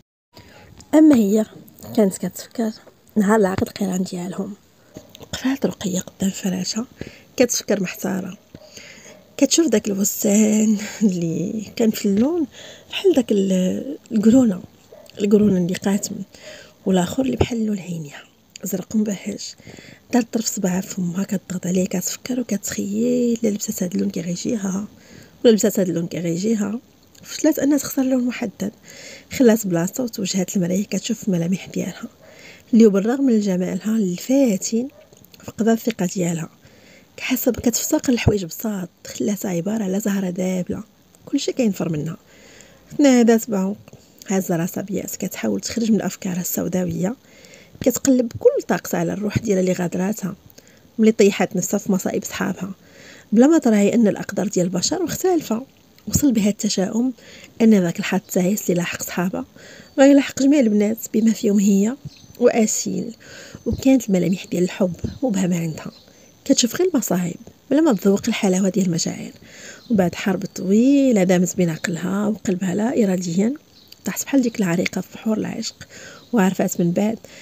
اما هي كانت كتفكر نهار العقد القران ديالهم. وقفات رقيه قدام فراشها كتفكر محتاره، كتشوف داك الوسان اللي كان في اللون بحال داك القرونه اللي قاتم، والاخر اللي بحال اللون الهينيه زرق مبهج. دارت طرف صباعها في فمها كتضغط عليه، كتفكر وكتخيل لا لبسات هاد اللون كيغيجيها ولا لبسات هاد اللون كيغيجيها. فشلات انها تختار لون محدد. خلات بلاصه وتوجهات المرايه كتشوف الملامح ديالها اللي بالرغم من جمالها الفاتن فقدت الثقه ديالها. كحسب كتفتقر الحوايج بساط، خلاتها عباره على زهره دابله كلشي كينفر منها. تنادات بعمق، هازه راسها بياس كتحاول تخرج من افكارها السوداويه. كتقلب بكل طاقتها على الروح ديالها اللي غادراتها ملي طيحات نفسها في مصائب صحابها بلا ما تراعي ان الاقدار ديال البشر مختلفه. وصل بها التشاؤم ان ذاك الحظ التعيس اللي لاحق صحابها غيلاحق جميع البنات بما فيهم هي واسيل. وكانت الملامح ديال الحب وبها ما عندها، كتشوف غير المصايب بلا ما تذوق الحلاوه ديال المشاعر. وبعد حرب طويله دامت بين عقلها وقلبها لا اراديا طاحت بحال ديك العريقه في بحور العشق. وعرفات من بعد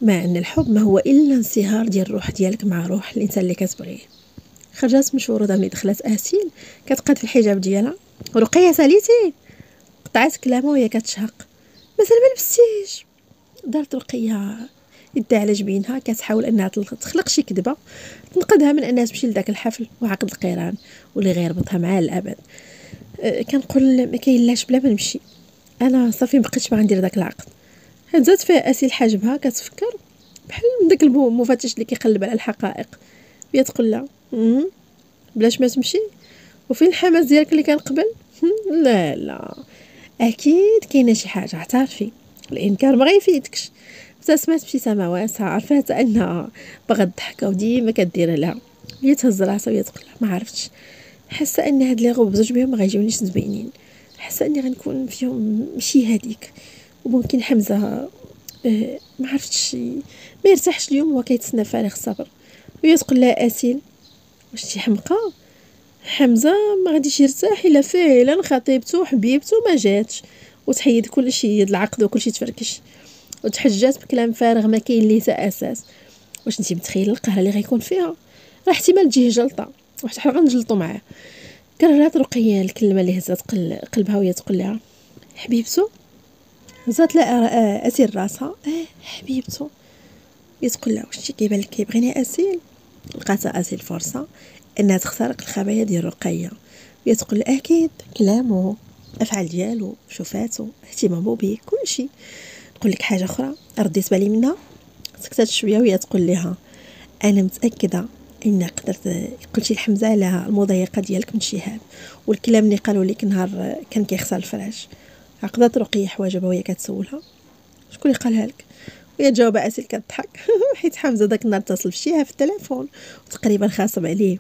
مع ان الحب ما هو الا انصهار ديال الروح ديالك مع روح الانسان اللي كتبغيه. خرجت من شهور ملي دخلت اسيل كتقاد في الحجاب ديالها. رقيه ساليتي؟ قطعت كلامها وهي كتشهق. مازال ما لبستيش. دارت رقيه يدها على جبينها كتحاول انها تخلق شي كذبه تنقذها من انها تمشي لذاك الحفل وعقد القيران واللي غيربطها معاه للابد. كنقول ما كاين لاش بلا ما نمشي، انا صافي مبقيتش باغا ندير داك العقد. هزات فيها اسيل حاجبها كتفكر بحال داك المفتش اللي كيقلب على الحقائق. هي تقول لها بلاش ما تمشي. وفين الحماس ديالك اللي كان قبل؟ لا لا اكيد كاينه شي حاجه اعترفي، الانكار ما غيفيدكش. ابتسمت ابتسامه واسعه عرفت انها باغا تضحك وديما كدير لها. هي تهز راسها وهي تقول ما عرفتش، حاسه ان هاد لي غوب بزوج بهم ما غيجيونيش زوينين، حاسه اني غنكون فيهم ماشي هذيك. وممكن حمزه ما عرفتش ما يرتاحش اليوم وهو كيتسنى فارغ الصبر. وهي تقول لها اسيل واش انتي حمقى؟ حمزه ما غاديش يرتاح الا فعلا خطيبته وحبيبته ما جاتش وتحيد كل شيء العقد وكل شيء تفركش وتحجات بكلام فارغ ما كاين ليه اساس. واش انتي متخيله القهر اللي غيكون فيها؟ راه احتمال تجيه جلطه واحد حنا غنجلطو معاه. كررات رقيه الكلمه اللي هزات قلبها وهي تقول لها حبيبته. هزات لها اسيل راسها حبيبته. هي تقول لها واش كيبان لك كيبغيني اسيل؟ لقات اسيل فرصه انها تخترق الخبايا ديال رقيه. هي تقول اكيد كلامه افعال ديالو شوفاتو اهتمامه بيه كلشي. نقول لك حاجه اخرى رديت بالي منها. سكتت شويه وهي تقول لها انا متاكده ان قدرت قلتي لحمزه على المضايقه ديالك من شهاب والكلام اللي قالوا لك نهار كان كيخسر الفراش. عقدت رقيه حواجبها وهي كتسولها شكون اللي قالها لك؟ وهي جاوب اسيل كتضحك حيت حمزه داك النهار اتصل بشيها في التليفون وتقريبا خاصم عليه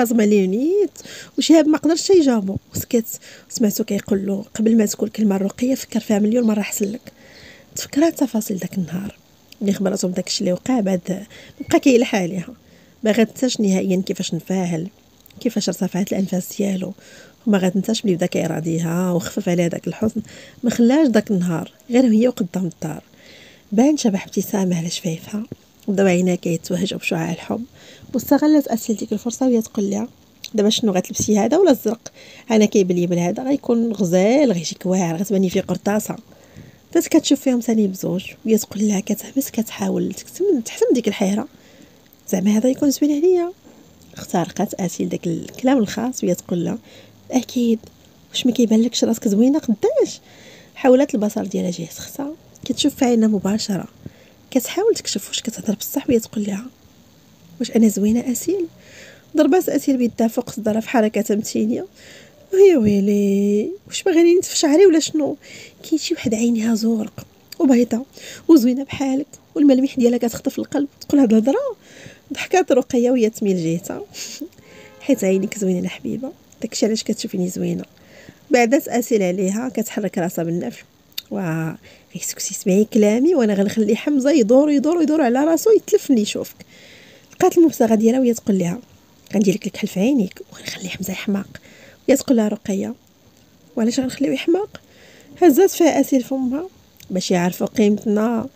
نيت وشهاب ما قدرش يجاوبه وسكت. سمعتو كيقول له قبل ما تقول كلمه الرقيه فكر فيها مليون مره احسن لك. تفكرات تفاصيل داك النهار اللي خبرتهم داك الشيء اللي وقع بعد بقى كيلح عليها. ما غتنساش نهائيا كيفاش نفاعل كيفاش ارتفعت الانفاس ديالو وما غتنساش ملي بدا كيراضيها وخفف عليها داك الحزن. ما خلاش داك النهار غير هي وقدام الدار. بان شبح ابتسامه على شفايفها وبداو عينيها كيتوهجوا بشعاع الحب. واستغلت اسيل ديك الفرصه وهي تقول لها دابا شنو غتلبسي هذا ولا الزرق؟ انا كيبان لي بهذا غيكون غزال غيجيك واعر غتباني فيه قرطاسه. بدات كتشوف فيهم ثاني بزوج وهي تقول لها كتحبس كتحاول تحتم ديك الحيره زعما هذا يكون زوين عليا. اخترقت اسيل داك الكلام الخاص وهي تقول لها اكيد واش ما كيبان لكش راسك زوينه قداش؟ حاولت البصر ديالها جهه اختها كتشوف في عينها مباشره كتحاول تكشف واش كتهضر بصح وهي تقول لها واش انا زوينه اسيل؟ ضربات اسيل بيدها فوق صدرها في حركه تمثيليه. وهي ويلي واش باغيني نتف شعري ولا شنو؟ كاين شي وحده عينيها زرق وبيضه وزوينه بحالك والملامح ديالها كتخطف القلب تقول هاد الهضره. ضحكات رقيه وهي تميل جهتها حيت عينيك زوينه الحبيبه داكشي علاش كتشوفيني زوينه. بعدات اسيل عليها كتحرك راسها بالنفس غيسكتي سمعي كلامي وانا غنخلي حمزه يدور على راسو يتلف ملي يشوفك. لقات المبصره ديالها وهي تقول لها غندير لك الكحل في عينيك وغنخلي حمزه يحماق. وهي تقول لها رقيه وعلاش غنخليو يحماق؟ هزات فيها اسيل فمها باش يعرفوا قيمتنا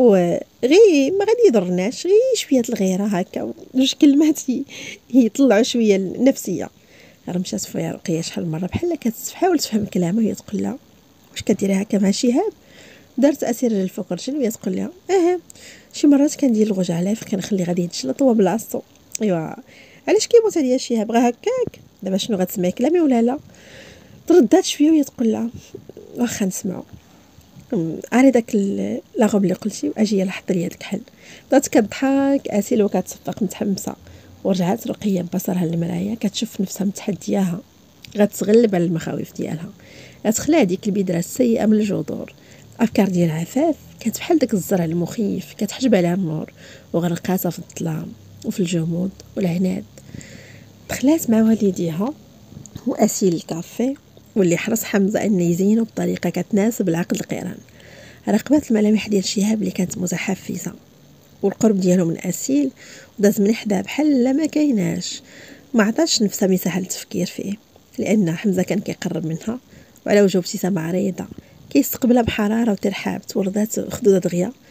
وغي ما غادي يضرناش غير شويه الغيره هكا جوج كلمات يطلعوا شويه النفسيه. رمشات فيها رقيه شحال مره بحال كتحاول تفهم كلامه وهي تقول لها واش كديري هكا مع شهاب؟ دارت اسير رجل فوق رجل وهي تقول لها شي مرات كندير الغوج عليه كنخلي غادي يتشلط هو بلاصتو. ايوا علاش كيموت عليا شهاب غا هكاك دابا شنو غتسمعي كلامي ولا لا؟ تردات شويه وهي تقول لها واخا نسمعوا عاري داك لاغوب اللي قلتي واجي لحظه لي هذاك الحل. بدات كتضحك اسيل وكتصفق متحمسه ورجعت رقيه ببصرها للمرايه كتشوف نفسها متحدياها غتغلب على المخاوف ديالها غتخلع ديك البذره السيئه من الجذور. افكار ديال عفاف كانت بحال داك الزرع المخيف كتحجب عليها النور وغرقاتها في الظلام وفي الجمود والعناد. دخلات مع والديها واسيل الكافي واللي حرص حمزه انه يزينه بطريقه كتناسب العقد القيران. راقبات الملامح ديال شهاب اللي كانت متحفزه والقرب ديالو من اسيل وداز من حدا بحال ما كايناش. ما عطاتش نفسها مساحه للتفكير فيه لان حمزه كان كيقرب منها وعلى وجهه ابتسامه عريضه كيستقبلها بحراره وترحاب تولدات خدوده دغيا.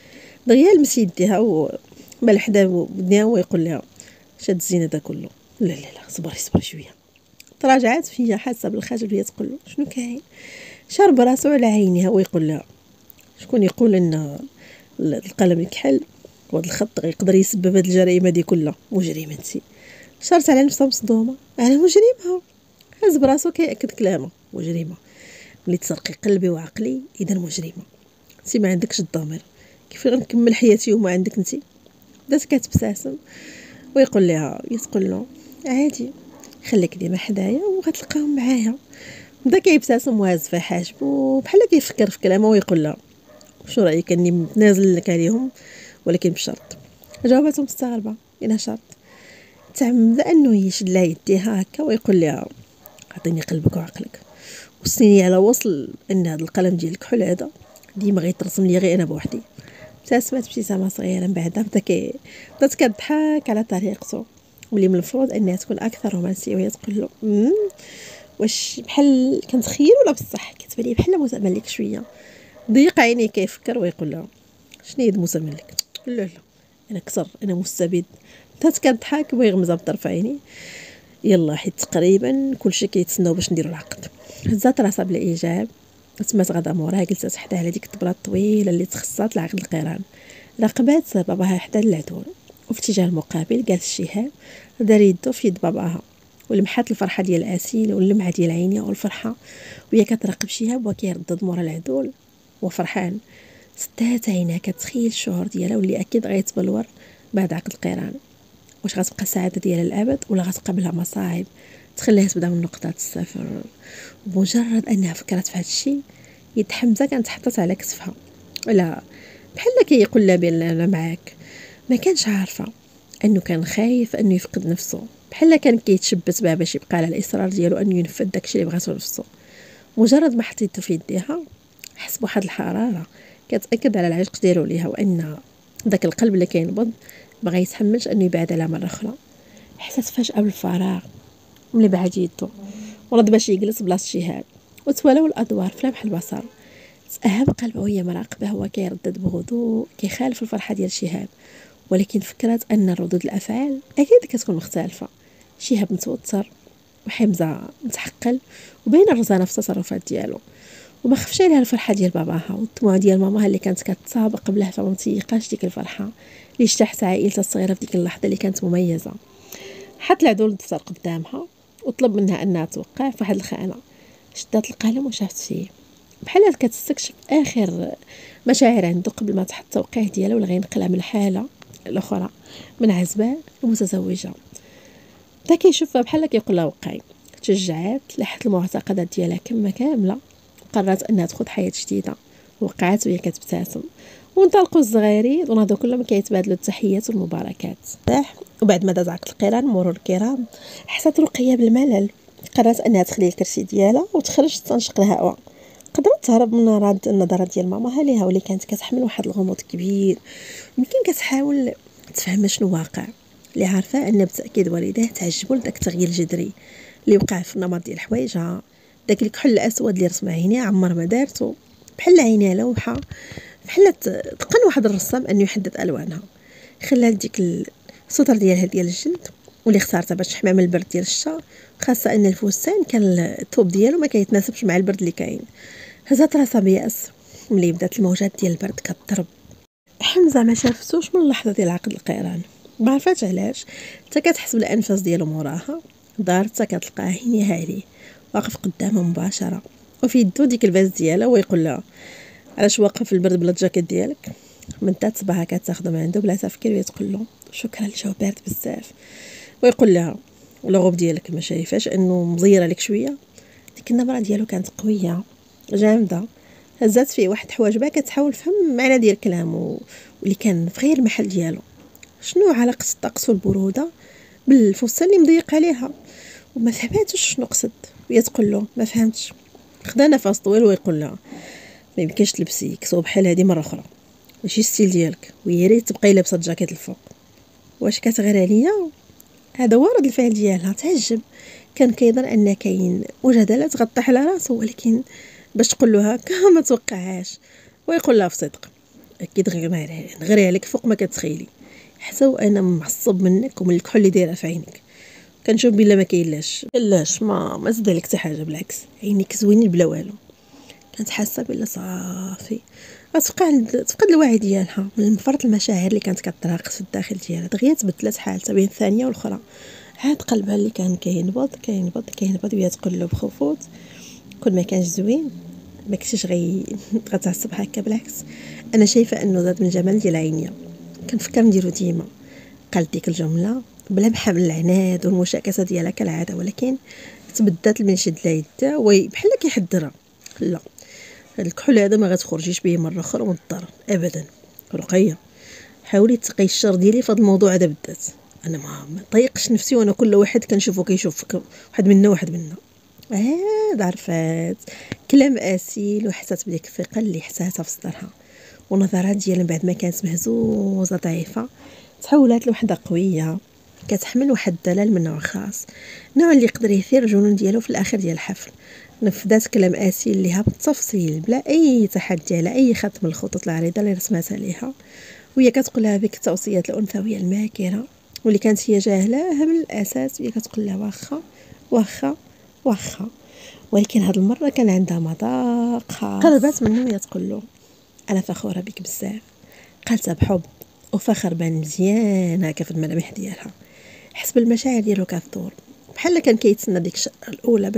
دغيا لمس يديها ومال حدا ودنيها ويقول لها شاد الزين هذا كله. لا لا لا صبري شويه. تراجعات فيا حاسه بالخجل وهي تقول له شنو كاين. شرب راسو على عينيها ويقول لها شكون يقول ان القلم الكحل وهذا الخط يقدر يسبب هاد الجريمه دي كلها. مجرمه انت. شارت على نفسها مصدومه. انا مجرمه؟ هز براسو كيأكد كلامه. مجرمه ملي تسرقي قلبي وعقلي اذا مجرمه. انت ما عندكش الضمير. كيف غنكمل حياتي وما عندك انت؟ بدات كتبتسم ويقول لها تقول له عادي خليك ديما حدايا وغتلقاهم معايا. بدا كيبتسم وهز في حاجبو بحال كيفكر في كلامه ويقول لها شو رايك اني نتنازل لك عليهم ولكن بشرط. جاوبته مستغربه. الى شرط؟ تعمد انه يشد لها يديها هكا ويقول لها عطيني قلبك وعقلك وسنيني على وصل ان هذا القلم ديال الكحول هذا ديما غيترسم لي غير انا بوحدي. ابتسمت ابتسامه صغيره من بعدها بدات كتضحك على طريقته واللي من المفروض انها تكون اكثر رومانسيه وهي تقول له واش بحال كنتخيل ولا بصح كتبان لي بحال متملك شويه. ضيق عينيه كيفكر ويقول لها شنو هي متملك؟ لا لا انا كسر انا مستبد. بدات كتضحك ويغمزها بطرف عيني. يلا حيت تقريبا كلشي كيتسناو باش نديروا العقد. هزات راسها بلا ايجاب تمات غدا موراها جلست حداها على ديك الطبله الطويله اللي تخصات لعقد القران. راقبات باباها حدا العدول وفي اتجاه المقابل جالس شهاب دار يدو في يد باباها ولمحات الفرحه ديال الاسيل واللمعه ديال عينيها والفرحه وهي كتراقب شهاب وكيردد مورا العدول وفرحان. سدات عينها كتخيل الشعور ديالها واللي اكيد غيتبلور بعد عقد القران. واش غتبقى السعاده ديالها الابد ولا غتقابلها مصاعب تخليها تبدا من نقطه الصفر؟ بمجرد انها فكرت في هذا الشيء يد حمزه كانت حطت على كتفها. لا بحال كيقول لها بان انا معاك. ما كانش عارفه انه كان خايف انه يفقد نفسه بحال كان كيتشبت بها باش يبقى على الاصرار ديالو انه ينفذ داكشي اللي بغاتو نفسه. مجرد ما حطيته في يديها حس بواحد الحراره كتاكد على العشق ديالو ليها وان داك القلب اللي كينبض بغى يتحملش انه يبعد على مره اخرى. حسات فجاه بالفراغ ملي بعد يدو ورد باش يجلس بلاصه شهاب وتوالوا الادوار في لمح البصر. تأهب قلبه وهي مراقبه هو كيردد بهدوء كيخالف الفرحه ديال شهاب ولكن فكرت ان ردود الافعال اكيد كتكون مختلفه. شهاب متوتر وحمزه متحقل وبين الرزانه في التصرفات ديالو وما خفش عليها الفرحه ديال باباها والدموع ديال ماماها اللي كانت كتسابق قبلها فما متيقاش ديك الفرحه اللي اجتاحت عائلتها الصغيره في ديك اللحظه اللي كانت مميزه. حط العدول الدفتر قدامها وطلب منها انها توقع في واحد الخانه. شدات القلم وشافت فيه بحال كتستكشف اخر مشاعر عنده قبل ما تحط التوقيع ديالها ولا غينقلها من الحاله الاخرى من عزباء لمتزوجه. بدا كيشوفها بحال كيقول لها وقعي. تشجعات لحت المعتقدات ديالها كما كامله وقررت انها تخوض حياه جديده. وقعت وهي كتبتسم وانطلقوا الصغيرين ونهضوا كلهم كيتبادلوا التحيات والمباركات. وبعد ما داز عقد القران مرور الكرام حست رقيه بالملل. قررت انها تخلي الكرسي ديالها وتخرج تنشق الهواء. قدرت تهرب من راد النظره ديال ماماها ليها واللي كانت كتحمل واحد الغموض كبير يمكن كتحاول تفهم شنو واقع. اللي عارفه ان بالتاكيد والديه تعجبوا لذاك التغيير الجذري اللي وقع في النمط ديال حوايجها. داك الكحل الاسود اللي رسم عينيها عمر ما دارته بحال عينيها لوحه بحال تقن واحد الرسام انه يحدد الوانها. خلى ديك السطر ديالها ديال الجلد واللي اختارتها باش تحمي من البرد ديال الشتا خاصه ان الفستان كان الثوب ديالو ما كيتناسبش مع البرد اللي كاين. هزات راسها بيأس ملي بدات الموجات ديال البرد كتضرب. حمزه ما شافتوش من اللحظه ديال عقد القران ما عرفاتش علاش حتى كتحس بالانفاس ديالو موراها. دارت كتلقاه عينيها عليه واقف قدامها مباشره وفي يدو ديك الفاز ديالها ويقول لها علاش واقف في البرد بلا الجاكيت ديالك. من تات صباحها كتاخذ من عنده بلا تفكير وتقول له شكرا الجو بارد بزاف. ويقول لها الغوب ديالك ما شايفاش انه مزيره لك شويه. ديك النبره ديالو كانت قويه جامده. هزات فيه واحد حواجبها كتحاول تفهم المعنى ديال كلامه واللي كان في غير المحل ديالو. شنو علاقه الطقس والبروده بالفستان اللي مضيق عليها؟ وما فهمتش شنو قصد وهي تقول له ما فهمتش. خدا نفس طويل ويقول لها ما يمكنش تلبسي كسوه بحال هذه مره اخرى ماشي ستيل ديالك ويا ريت تبقاي لابسه الجاكيت الفوق. واش كتغير عليا؟ هذا هو رد الفعل ديالها. تعجب كان كيظن ان كاين مجادلات غطيح على راسه ولكن باش تقول له هكا ما توقعهاش. ويقول لها في صدق اكيد نغري عليك فوق ما كتخيلي، حتى وانا معصب منك ومن الكحول اللي دايره في عينك. كنشوف بلا ما كاينلاش ما زاد عليك حتى حاجه، بالعكس عينيك زوينين بلا والو. كانت حاسه بلا صافي تفقد الوعي ديالها من فرط المشاعر اللي كانت كتراقص في الداخل ديالها. دغيا تبدلت حالتها بين ثانيه والاخرى، عاد قلبها اللي كان كينبض وهي تقول له بخفوت كل ما كانش زوين ما كنتش غتعصب هكا. بالعكس انا شايفه انه زاد من الجمال ديال عينيا. كنفكر نديرو ديما. قالت ديك الجمله بلا محمل العناد والمشاكسه ديالها كالعاده، ولكن تبدات من شد لها يدها بحال كيحذرها. لا، الكحول هذا ما غتخرجيش به مره اخرى من الدار ابدا. رقيه حاولي تقي الشر ديالي في هذا الموضوع هذا بالذات. انا ما طيقش نفسي وانا كل واحد كنشوفو كيشوفك واحد منا. عرفات كلام اسيل وحسات بديك الثقه اللي حساتها في صدرها، ونظرات ديالها بعد ما كانت مهزوزه ضعيفه تحولات لوحده قويه كتحمل واحد الدلال من نوع خاص، نوع اللي يقدر يثير الجنون ديالو في الاخر ديال الحفل. نفذات كلام اسيل ليها بالتفصيل بلا اي تحدي على اي خط من الخطوط العريضه اللي رسمتها ليها، وهي كتقول لها بك التوصيات الانثويه الماكره واللي كانت هي جاهلاها من الاساس. وهي كتقول لها واخا ولكن هاد المره كان عندها مذاق خاص. قربت منه وهي تقول له انا فخوره بك بزاف. قالتها بحب وفخر بان مزيان هكا في الملامح ديالها، حس بالمشاعر ديالو كتدور بحال كان كيتسنى ديك الشهر الاولى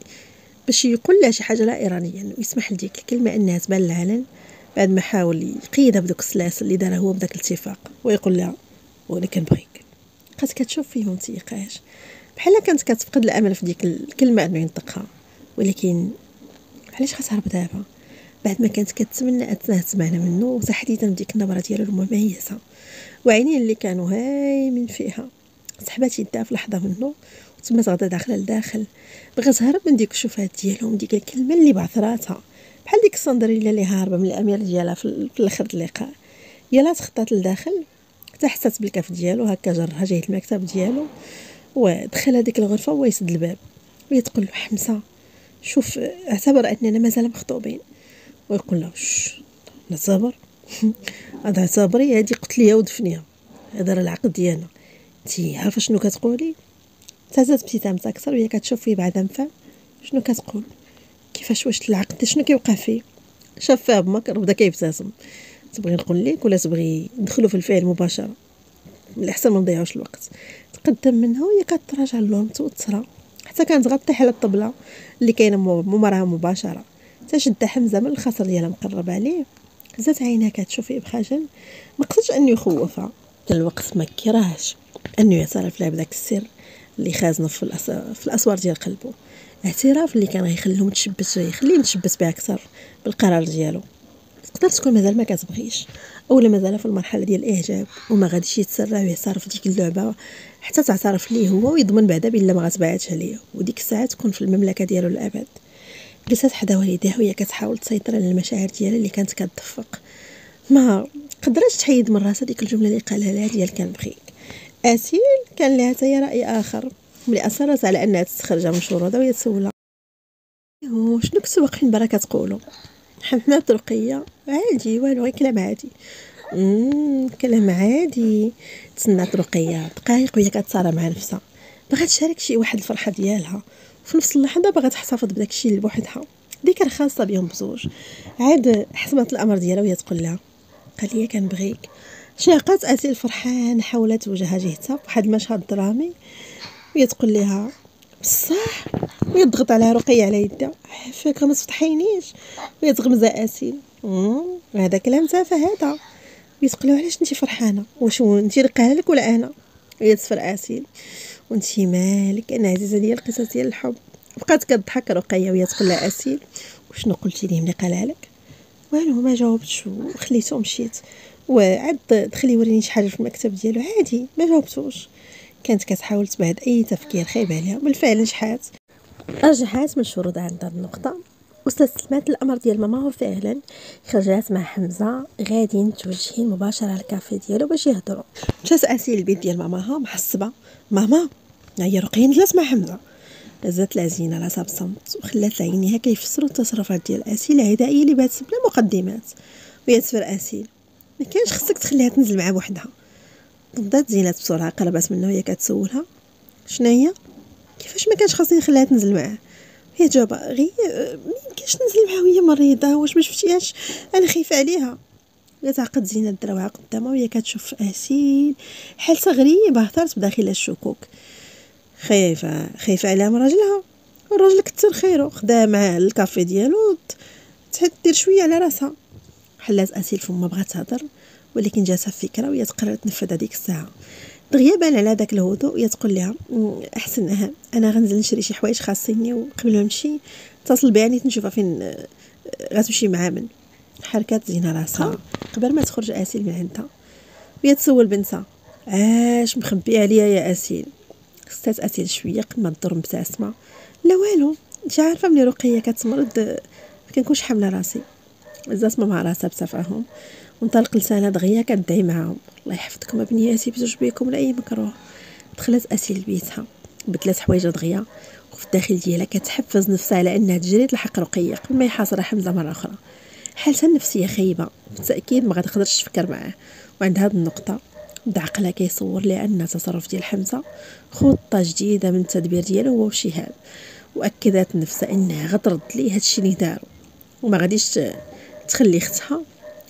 باش يقول لها شي حاجه لا اراديا ويسمح لديك الكلمه انها تبان للعلن، بعد ما حاول يقيدها بدوك السلاسل اللي دارها هو بداك الاتفاق ويقول لها وانا كنبغيك. بقات كتشوف فيه ومتيقاش بحال كانت كتفقد الامل في ديك الكلمه انه ينطقها. ولكن علاش غتهرب دابا بعد ما كانت كتمنى انها تسمعنا منه، وتحديدا ديك النبره ديالو المميزه وعينين اللي كانوا هايمين فيها. سحبات يدها في لحظه منه وتما غدا داخله لداخل، بغات تهرب من ديك الشوفات ديالو من ديك الكلمه اللي بعثراتها بحال ديك السندريلا اللي هاربه من الامير ديالها في الاخر اللقاء. يلا تخطات لداخل حتى حسات بالكف ديالو هكا جرها جايه المكتب ديالو ودخل هذيك الغرفه ويسد الباب. وهي تقول له حمزه شوف اعتبر اننا مازال مخطوبين. ويقول له نصبر هذا صبري هذه قلت ليها ودفنيها، هذا راه العقد ديالنا انت عارفه شنو كتقولي. تهزت ابتسامتها اكثر وهي كتشوف فيه بعد فهم شنو كتقول كيفاش واش العقد شنو كيوقع فيه. شاف فيها بمكر وبدا كيبتسم. تبغي نقول لك ولا تبغي ندخلوا في الفعل مباشره؟ من الاحسن ما نضيعوش الوقت. تقدم منها وهي كتراجع اللون متوتره حتى كانت غطيح على الطبله اللي كاينه مراها مباشره. تشد حمزه من الخصر ديالها مقرب عليه، هزات عينها كتشوف فيه بخجل. ما قصدش انه يخوفها الوقت ما كراهش انه يعترف لها بداك السر اللي خازنه في الاسوار ديال قلبه. اعتراف اللي كان غيخليه متشبث بها اكثر بالقرار ديالو. تقدر تكون مازال ما كتبغيش اولا مازال في المرحله ديال الاعجاب وما غاديش يتسرع ويعترف ديك اللعبه حتى تعترف ليه هو ويضمن بعدا بلا ما غتبعدش عليه، وديك الساعه تكون في المملكه ديالو للابد. جلست حدا والديها وهي كتحاول تسيطر على المشاعر ديالها اللي كانت كتدفق. ما قدرتش تحيد من راسها ديك الجمله اللي قالها لها ديال كنبغيك. اسيل كان لها حتى راي اخر ملي اصرت على انها تستخرجها من شروطها وهي تسولها شنو كنتو باقيين برا كتقولوا. حمات رقيه عادي والو غير كلام عادي. كلام عادي. تسنات رقيه دقائق وهي كتصارع مع نفسها، بغات تشارك شي واحد الفرحه ديالها وفي نفس اللحظه بغات تحتفظ بداك الشيء اللي بوحدها، ذكرى خاصه بهم بزوج. عاد حسمت الامر ديالها وهي تقول لها قال لي كنبغيك. شاقات اسيل فرحان حاولت وجهها جهتها بواحد المشهد درامي وهي تقول لها بصح، وهي تضغط على رقيه على يدها عافاك ما تفتحينيش. وهي تغمز اسيل هذا كلام تافه هذا. وهي تقول له علاش انت فرحانه واش انت اللي قالها لك ولا انا؟ وهي تفر اسيل وانت مالك انا عزيزه ديال القصص ديال الحب. بقات كتضحك رقيه وهي تقول لها اسيل وشنو قلتي لي ملي قالها لك؟ والو ما جاوبتش وخليته ومشيت. وعاد دخلي وريني شي حاجه في المكتب ديالو عادي ما جاوبتوش. كانت كتحاول تبعد اي تفكير خايب عليها. بالفعل رجعت من الشروط عند هذه النقطه واستسلمت الامر ديال ماما. وفعلا خرجات مع حمزه غاديين متوجهين مباشره على الكافي ديالو باش يهضروا. مشات اسيل البيت ديال ماماها محسبه ماما هي رقيه نزلت مع حمزه. هزت العزينه راسها بصمت وخلات عينيها كيفسروا التصرفات ديال اسيل العدائيه اللي بات بلا مقدمات. وهي تفر اسيل ما كانش خصك تخليها تنزل مع بوحدها. نضات زينات بسرعه، قربات منه وهي كتسولها شناهي، كيفاش ما كانش خاصني نخليها تنزل معاه. هي جاوبه غير ما يمكنش ننزل معها وهي مريضه، واش ما شفتيهاش انا خايفه عليها. تعقد زينة دراوها قدامها وهي كتشوف اسيل حالتها غريبه، ثارت بداخل الشكوك. خايفه عليها من راجلها، الراجل كتر خيره خداها معاه للكافي ديالو تحد دير شويه على راسها. حلات اسيل فما بغات تهضر، ولكن جاتها فكره وهي تقررت تنفذ هذيك الساعه. دغيا بان على داك الهدوء وهي تقول لها احسن انا غنزل نشري شي حوايج خاصيني، وقبل ما نمشي اتصل بها نيت نشوفها فين غتمشي مع من. حركات زينه راسها قبل ما تخرج اسيل من عندها وهي تسول بنتها اش مخبي عليا يا اسيل. خستات اسيل شويه قبل ما تضر مبتسمه. لا والو، انت عارفه ملي رقيه كتمرض ما كنكونش حامله راسي. زات مع راسها بتفاهم وانطلق لسانها دغيا كدعي معاهم. الله يحفظكم ابنياتي بزوج بيكم لاي مكروه. دخلت اسيل لبيتها، بدلات حوايجها دغيا، وفي الداخل ديالها كتحفز نفسها على انها تجري تلحق رقيه قبل ما يحاصرها حمزه مره اخرى. حالتها النفسيه خايبه، بالتاكيد ما غتقدرش تفكر معاه. وعند هذه النقطه بدا عقلها كيصور لها ان التصرف ديال حمزه خطه جديده من التدبير ديالو هو وشهاب، واكدت نفسها انها غترد ليه هادشي اللي دارو، وما غاديش تخلي اختها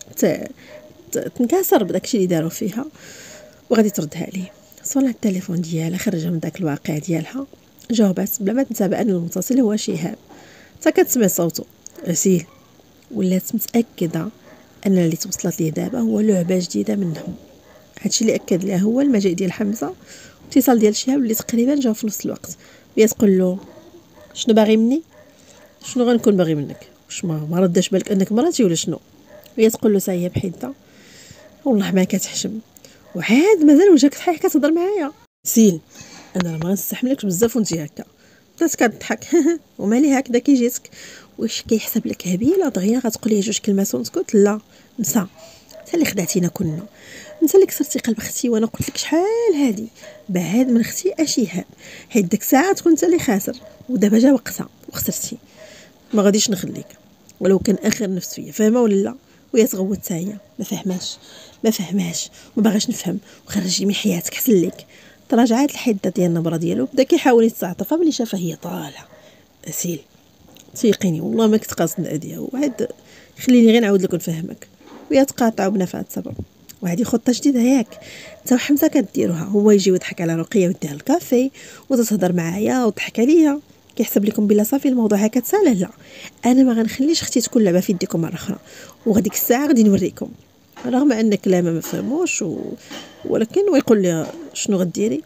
تنكسر بداكشي اللي داروا فيها، وغادي تردها ليه. صولا التليفون ديالها خرجها من داك الواقع ديالها، جاوبات بلا ما تنتبه ان المتصل هو شهاب. حتى كتسمع صوته اسيل، ولات متاكده ان اللي توصلت ليه دابا هو لعبه جديده منهم. هادشي اللي اكد لها هو المجيء ديال حمزه، اتصال ديال شهاب اللي تقريبا جاو في نفس الوقت. وهي تقول له شنو باغي مني، شنو غنكون باغي منك، واش ما رداش بالك انك مراتي ولا شنو. وهي تقول له ساهيه بحده والله ما كتحشم، وعاد مازال وجهك صحيح كتهضر معايا سيل، انا ما غنستحملكش بزاف وانت هكا. بدات كتضحك ومالي هكذا كي جيتك، واش كيحسب لك هبيله دغيا غتقول لي جوج كلمات ونسكت؟ لا نسى، انت اللي خدعتينا كلنا، انت اللي كسرتي قلب اختي، وانا قلت لك شحال هادي بعاد من اختي اشيها، حيت ديك الساعه تكون انت اللي خاسر، ودابا جا وقتها وخسرتي. ما غاديش نخليك ولو كان اخر نفس فيا، فاهمه ولا لا؟ وهي تغوت حتى هي ما فهماش ما باغاش نفهم، وخرجي من حياتك حسن لك. تراجعات الحده ديال النبره ديالو، بدا كيحاول يتعاطف ملي شافها هي طالعه. اسيل تيقيني والله ما كنت قاصد ناديها، وعاد خليني غير نعاود لك ونفهمك. وهي تقاطعوا بنفات صبر. وهذه خطه جديده ياك انت وحمزه كديروها، هو يجي ويضحك على رقيه ويديها الكافي وتتهضر معايا وتضحك عليا، كيحسب لكم بلا صافي الموضوع هكا تسالى. لا، انا ما غنخليش اختي تكون لعبه في يديكم مره اخرى، وغاديك الساعه غادي نوريكم. رغم ان كلامه ما فهموش ولكن ويقول لي شنو غديري.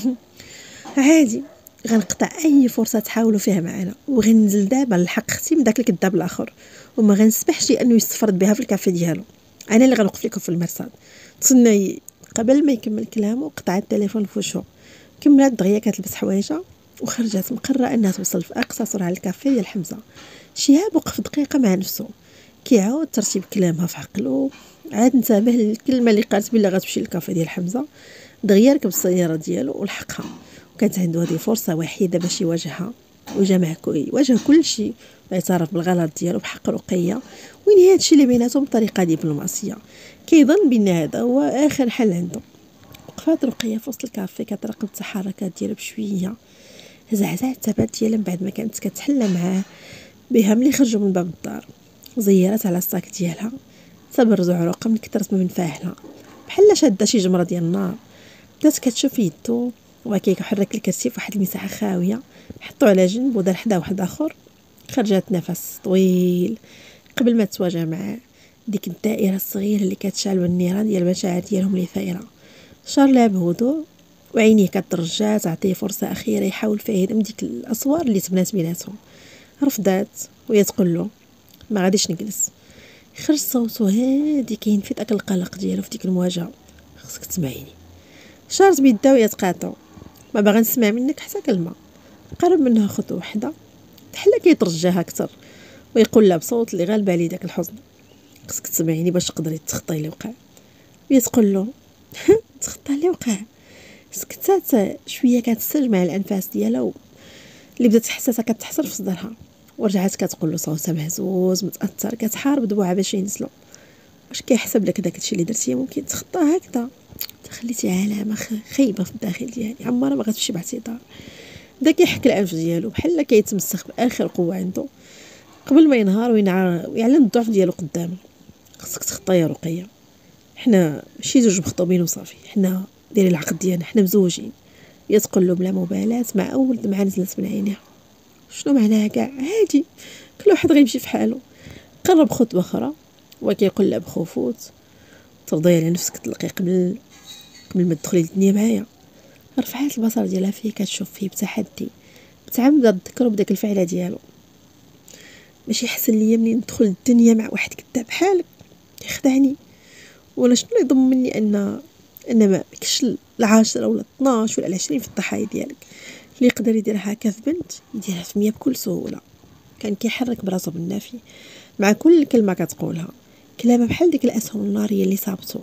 عادي، غنقطع اي فرصه تحاولوا فيها معنا، وغنزل دابا نلحق اختي من داك الكذاب الاخر، وما غنسمحش انه يستفرد بها في الكافي ديالو. انا اللي غنوقف لكم في المرصاد. تسنى. قبل ما يكمل كلامه قطع التليفون في وجهه. كملت دغيا كتلبس حوايجها وخرجت مقرره انها توصل في اقصى سرعه للكافي ديال حمزه. شهاب وقف دقيقه مع نفسه كيعاود ترتيب كلامها في عقله، عاد انتبه للكلمه اللي قالت بلي غتمشي للكافي ديال حمزه. دغيا ركب السياره ديالو ولحقها، وكانت عنده هذه فرصه وحيده باش يواجهها وجمع يواجه كل شيء ويعترف بالغلط ديالو بحق رقيه، وينهي هادشي اللي بيناتهم بطريقه دبلوماسيه. كيظن بان هذا هو اخر حل عنده. وقفات رقيه في وسط الكافي كتراقب التحركات ديالو بشويه. زعزعت الثبات ديالها من بعد ما كانت كتحلى معاه بها ملي خرجوا من باب الدار. زيرت على الساك ديالها، تبرز عروقها من كثرة ما منفاحلها بحال شاده شي جمره ديال النار. بدات كتشوف يدو وكيحرك الكرسي فواحد المساحه خاويه، حطو على جنب ودار حدا واحد اخر. خرجت نفس طويل قبل ما تواجه معاه ديك الدائره الصغيره اللي كتشعل بالنيران ديال المشاعر ديالهم اللي ثايره. شار لها بهدوء وعينيه كترجع تعطيه فرصه اخيره يحاول فيها يهدم ديك الاسوار اللي تبنات بيناتهم. رفضات وهي تقول له ما غاديش نجلس. خرج صوته هادي كاين في داك القلق ديالو في ديك المواجهه. خصك تسمعيني. شارت بيدها وهي تقاطعو. ما باغا نسمع منك حتى كلمه. قرب منها خطوه وحده، بحال كيترجاها اكثر ويقول لها بصوت اللي غالب عليه داك الحزن خصك تسمعيني باش تقدري تخطي اللي وقع. وهي تقول له تخطى اللي وقع. سكتات شويه كتستجمع الانفاس ديالها اللي بدات حساسه كتحصر في صدرها، ورجعت كتقول له صوتها مهزوز متاثر كتحارب دموعها باش ينزلوا. واش كيحسب لك داك الشيء اللي درتيه ممكن تخطاه هكذا؟ خليتي علامه خايبه في الداخل ديالي، عمرها ما غتمشي باعتذار. بدا كيحك الانف ديالو بحال كيتمسخ باخر قوه عنده قبل ما ينهار ويعلن الضعف ديالو قدامه. خصك تخطى يا رقيه، حنا ماشي زوج مخطوبين وصافي، حنا دايرين العقد ديالنا، حنا مزوجين. هي تقول له بلا مبالاه مع اول دمعه نزلت من عينيها. شنو معناها كاع؟ عادي، كل واحد غيمشي في حاله. قرب خطبه اخرى وكيقول لها بخوفوت ترضي على نفسك تطلقي قبل ما تدخلي للدنيا معايا. رفعات البصر ديالها فيه كتشوف فيه بتحدي، متعمده تذكرو بداك الفعله ديالو. ماشي حسن ليا منين ندخل الدنيا مع واحد كذاب بحالك يخدعني؟ ولا شنو يضمني ان ما كاش العاشرة ولا 12 ولا 20 في الضحايا ديالك اللي يقدر يدير هكا في بنت يديرها في 100 بكل سهوله. كان كيحرك براسو بالنافي مع كل كلمه كتقولها، كلامه بحال ديك الاسهم الناريه اللي صابته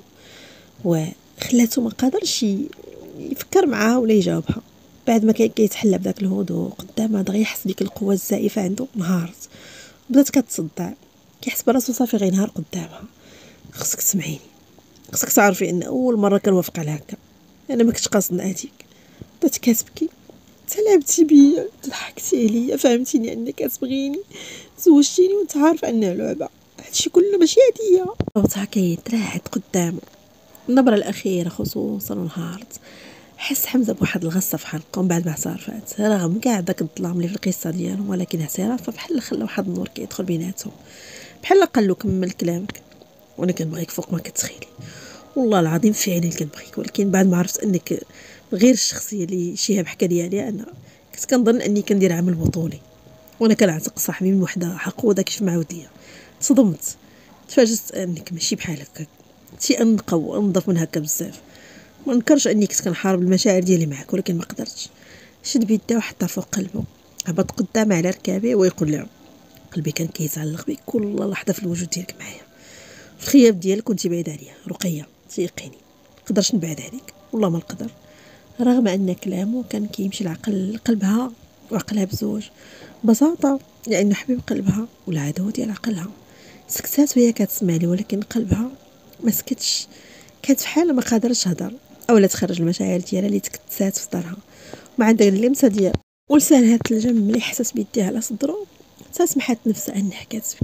وخلاته ما قادرش يفكر معاها ولا يجاوبها. بعد ما كان كيتحلى بداك الهدوء قدامها دغيا يحس ديك القوه الزائفه عنده نهارت، بدات كتصدع، كيحس براسو صافي غينهار قدامها. خصك تسمعيني، خصك تعرفي ان اول مره كنوافق على هكا، انا ما كنتش قاصد نعاتيك. بدات كتبكي، تلعبتي بيا، ضحكتي عليا، فهمتيني انك كتبغيني، زوجتيني وانت عارفه انها لعبه، هادشي كله ماشي هديه. صوتها كيترعد قدامه، النبره الاخيره خصوصا نهارت. حس حمزه بواحد الغصه في حلقه من بعد ما اعترفات، رغم كاع داك الظلام اللي في القصه ديالهم، ولكن اعترافها بحال خلى واحد النور كيدخل بيناتهم، بحال قال له كمل كلامك وانا كنبغيك فوق ما كتخيلي. والله العظيم فعلا كنبغيك، ولكن بعد ما عرفت انك غير الشخصيه اللي شيها بحكى ديالي، انا كنت كنظن اني كندير عمل بطولي وانا كنعتق صاحبي من وحده حق وداك كيف معاود ليا. تصدمت، تفاجأت انك ماشي بحال هكا، انتي انقى وانظف من هكا بزاف. ما نكرش اني كنت كنحارب المشاعر ديالي معاك، ولكن ما قدرتش. شد بيده وحطها فوق قلبه، هبط قدامه على ركابه ويقول لها قلبي كان كيتعلق بك كل لحظه في الوجود ديالك معايا. في الخياب ديالك كنتي بعيده عليا رقيه، تيقيني نقدرش نبعد عليك، والله ما نقدر. رغم ان كلامه كان كيمشي العقل قلبها وعقلها بزوج ببساطه، لانه حبيب قلبها والعدو ديال عقلها. سكتات وهي كتسمع لي، ولكن قلبها ما سكتش، كانت في حاله ما قادرش تهضر اولا تخرج المشاعر ديالها اللي تكتسات في دارها. مع داك اللمسه ديال ولسانها الثلجه ملي حسس بيديها على صدرو، سمحت نفسها انها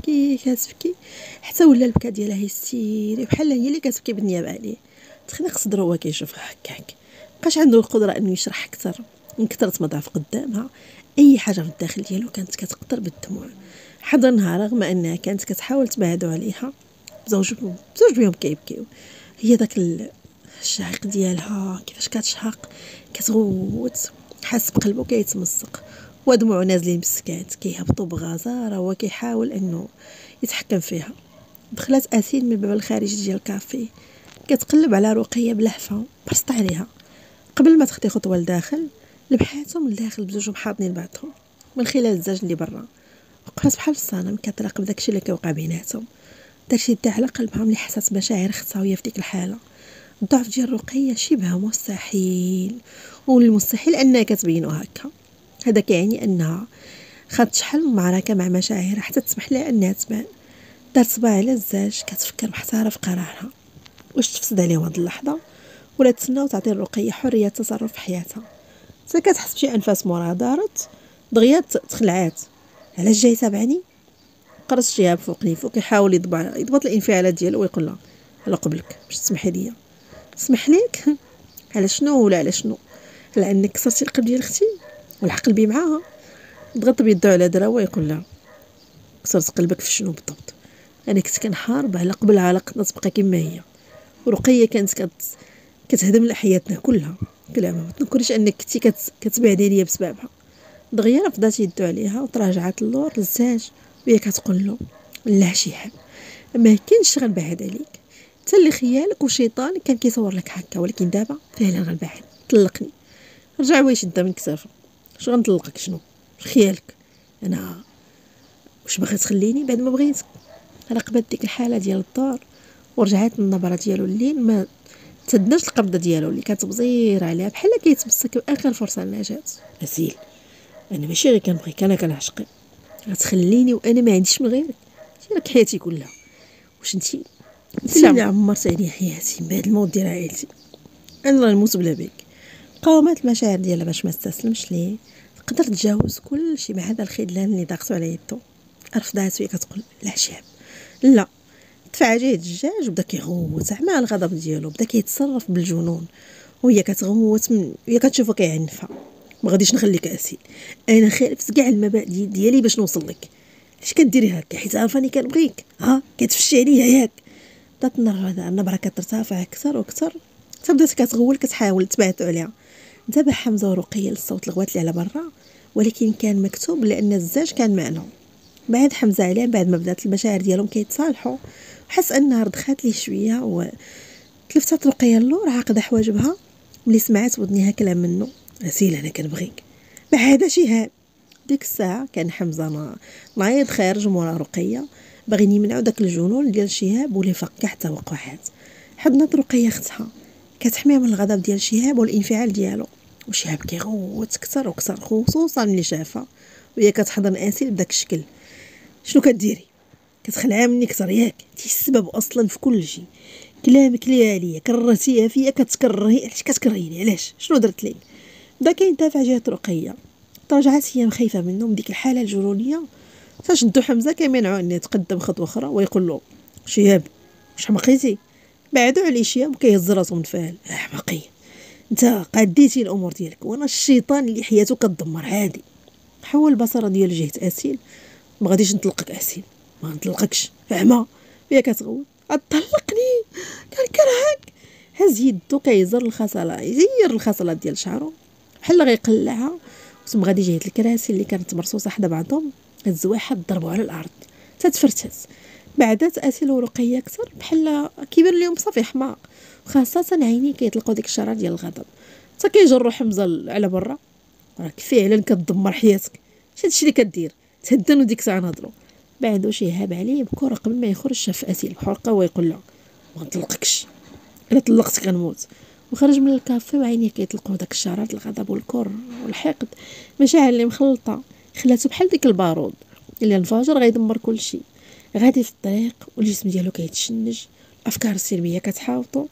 كتبكي حتى ولا البكا ديالها هيستيري بحال هي اللي كتبكي بالنيابه عليه. تخنق صدرو وهو كيشوفها هكاك، مابقاش عنده القدره انه يشرح اكثر من كثره ما ضعف قدامها. اي حاجه في الداخل ديالو كانت كتقطر بالدموع. حضنها رغم انها كانت كتحاول تبعدو عليها، بزوج بيهم كيبكيو. هي داك الشهيق ديالها كيفاش كتشهق كتغوت، حاس بقلبه كيتمزق ودموعه نازلين بالسكات كيهبطوا بغزاره، وهو كيحاول انه يتحكم فيها. دخلت اسيل من الباب الخارجي ديال الكافي، كتقلب على رقيه بلهفه، برست عليها قبل ما تخطي خطوه لداخل. لبحاتهم لداخل بجوجهم حاضنين بعضهم من خلال الزاج اللي برا، وقفات بحال الصنم كتراقب داكشي اللي كيوقع بيناتهم. داكشي دا على قلبها ملي حسات مشاعر اختها وهي في ديك الحاله. الضعف ديال رقيه شبه مستحيل، والمستحيل انها كتبينو هكا. هذا كيعني انها خدت شحال من معركه مع مشاعرها حتى تسمح لها انها تبان. دارت صباع على الزاج كتفكر محتاره في قرارها، واش تفسد عليهم هاد اللحظه ولا تسنى وتعطي الرقيه حريه التصرف في حياتها. حتى كتحس بشي انفاس موراها دارت دغيا تخلعات. علاش جاي تابعني؟ قرص شيها فوق نيفو كيحاول يضبط الانفعالات ديالو ويقول لها على قبلك باش تسمحي لي. سمح ليك على شنو ولا على شنو؟ على انك كسرتي القلب ديال اختي والعقل بي معاها. ضغط بيدو على درا ويقول لها كسرت قلبك في شنو بالضبط؟ انا كنت كنحارب على قبل علاقتنا تبقى كما هي، ورقيه كانت كتهدم لحياتنا كلها. كلامها ما تنكريش انك كنتي كتبعدي ليا بسببها. دغيا رفضات يدو عليها وتراجعات اللور للزاج وهي كتقول له لا شيحال ما كاينش غنبعد عليك، حتى اللي خيالك وشيطانك كان كيصور لك هكا، ولكن دابا فعلا غنبعد. طلقني. رجع هو يشدها من كتافه. اش غنطلقك شنو في خيالك؟ انا واش باغي تخليني بعد ما بغيتك؟ راقبت ديك الحاله ديال الدار ورجعت النبره ديالو الليل ما تدناش القبضه ديالو اللي كانت بزير عليها بحال كيتمسك باخر فرصه للنجاه. اسيل انا ماشي غير كنبغيك، انا كنعشقك. غتخليني وانا ما عنديش من غيرك؟ راك حياتي كلها. واش انتي انت اللي عمرت عليا حياتي بهذا الموت ديال عائلتي، انا راه نموت بلا بك. قاومت المشاعر ديالها باش ما استسلمش ليه، قدرت تجاوز كل شيء ما عدا الخذلان اللي ضاغطو على يدو. رفضات وهي كتقول العشاب لا. دفع جهه الدجاج وبدا كيغوت مع الغضب ديالو، بدا كيتصرف بالجنون وهي كتغوت هي كتشوفو كيعنفها. ما غاديش نخليك اسيل، انا خالفت كاع المبادئ ديالي باش نوصل لك. اش كديري هكا حيت عارفاني كنبغيك؟ كتفشي عليا ياك؟ بدات النبره كترتفع اكثر واكثر، حتى بدات كتغول كتحاول تبعث عليها. انتبه حمزه ورقيه للصوت الغوات اللي على برا، ولكن كان مكتوب لان الزاج كان معنا. بعد حمزه عليه بعد ما بدات المشاعر ديالهم كيتصالحوا، حس انها رضخات ليه شويه وتلفتات رقيه اللور عاقده حواجبها. ملي سمعت ودنيها كلام منه اسيل انا كنبغيك بعدا شهاب. ديك الساعه كان حمزه نايض خارج مورا رقيه باغيين يمنعوا داك الجنون ديال شهاب واللي فك كاع التوقعات. حضنت رقيه اختها كتحميها من الغضب ديال شهاب والانفعال ديالو، وشهاب كيغوت كثر وكثر خصوصا ملي شافها وهي كتحضن اسيل بداك الشكل. شنو كديري؟ كتخلعها مني كثر ياك؟ انت السبب اصلا في كل شيء. كلامك ليا عليا كرهتيها فيا كتكرهي. علاش كتكرهيني؟ علاش؟ شنو درت لك؟ بدا كيندافع جهه رقيه. تراجعت هي خايفه منه من ديك الحاله الجنونيه. تشدو حمزه كيمنعو انه يتقدم خطوه اخرى ويقول له شهاب واش حمقيتي؟ بعدو عليه شهاب وكيهز راسو متفائل. حمقي انت قاديتي الامور ديالك وانا الشيطان اللي حياته كتدمر عادي. حول البصره ديال جهه اسيل. ما غاديش نطلقك اسيل، ما نطلقكش فهمه؟ هي كتغول طلقني كنكرهك. هز يدو كيزر الخصله يزير الخصله ديال شعرو بحال غيقلعها. ثم غادي جهه الكراسي اللي كانت مرصوصه حدا بعضهم هز واحد ضربو على الارض تتفرتت. بعدات اسيل ورقيه اكثر بحال كيبان لهم صافي حماق، خاصه عينيه كيطلقوا ديك الشرار ديال الغضب. حتى كيجروا حمزه على برا. راك فعلا كتدمر حياتك، هادشي اللي كدير. تهدنوا ديك الساعه نهضروا. بعدو شهاب عليه بكره قبل ما يخرج شاف اسيل بحرقه ويقول له ما نطلقكش، الا طلقتك غنموت. وخرج من الكافي وعينيه كيطلقوا داك الشرار الغضب والكر والحقد، مشاعر اللي مخلطه خلاتو بحال ديك البارود اللي انفجر غيدمر كل شيء. غادي في الطريق والجسم ديالو كيتشنج، الافكار السلبيه كتحاوطو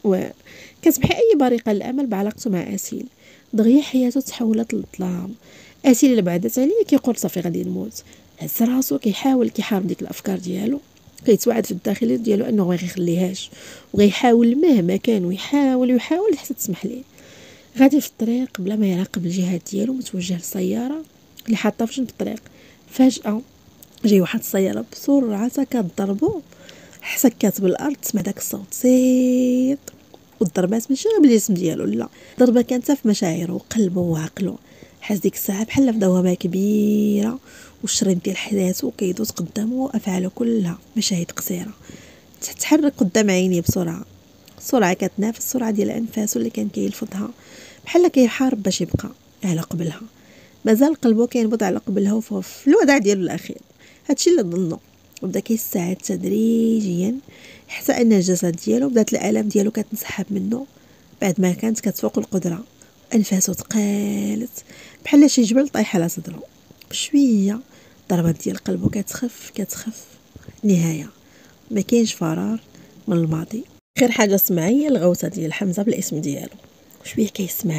وكتمحي اي بريقه للامل بعلاقته مع اسيل. دغيا حياته تحولت للظلام. اسيل اللي بعدت عليه كيقول صافي غادي نموت. هز راسو كيحاول كيحارب ديك الافكار ديالو، كيتوعد في الداخل ديالو انه ما غيخليهاش وغيحاول مهما كان ويحاول حتى تسمح ليه. غادي في الطريق بلا ما يراقب الجهات ديالو متوجه للسياره اللي حاطه في جنب الطريق. فجاه جاي واحد السياره بسرعه كتضربو، حسكات بالارض. سمع داك الصوت سيط والضربات ماشي غير بالجسم ديالو، لا ضربه كانت في مشاعره وقلبه وعقله. حاس ديك الساعه بحال في دوامه كبيره والشريط ديال حياته كيدوز قدامه وافعاله كلها مشاهد قصيره تتحرك قدام عينيه بسرعه. السرعه كتنافس السرعه ديال انفاسه اللي كان كيلفظها بحال كيحارب باش يبقى على قبلها. مازال قلبه كينبض على قبلها وفي الوداع ديالو الاخير. هادشي اللي ظنه. وبدا كيستعد تدريجيا حتى ان الجسد ديالو بدات الالام ديالو كتنسحب منه بعد ما كانت كتفوق القدره. انفاسه تقالت بحال شي جبل طايح على صدره. بشويه ضربات ديال قلبه كتخف. نهايه ما كاينش فرار من الماضي، غير حاجه سمعيه الغوصه ديال حمزه بالاسم ديالو. شويه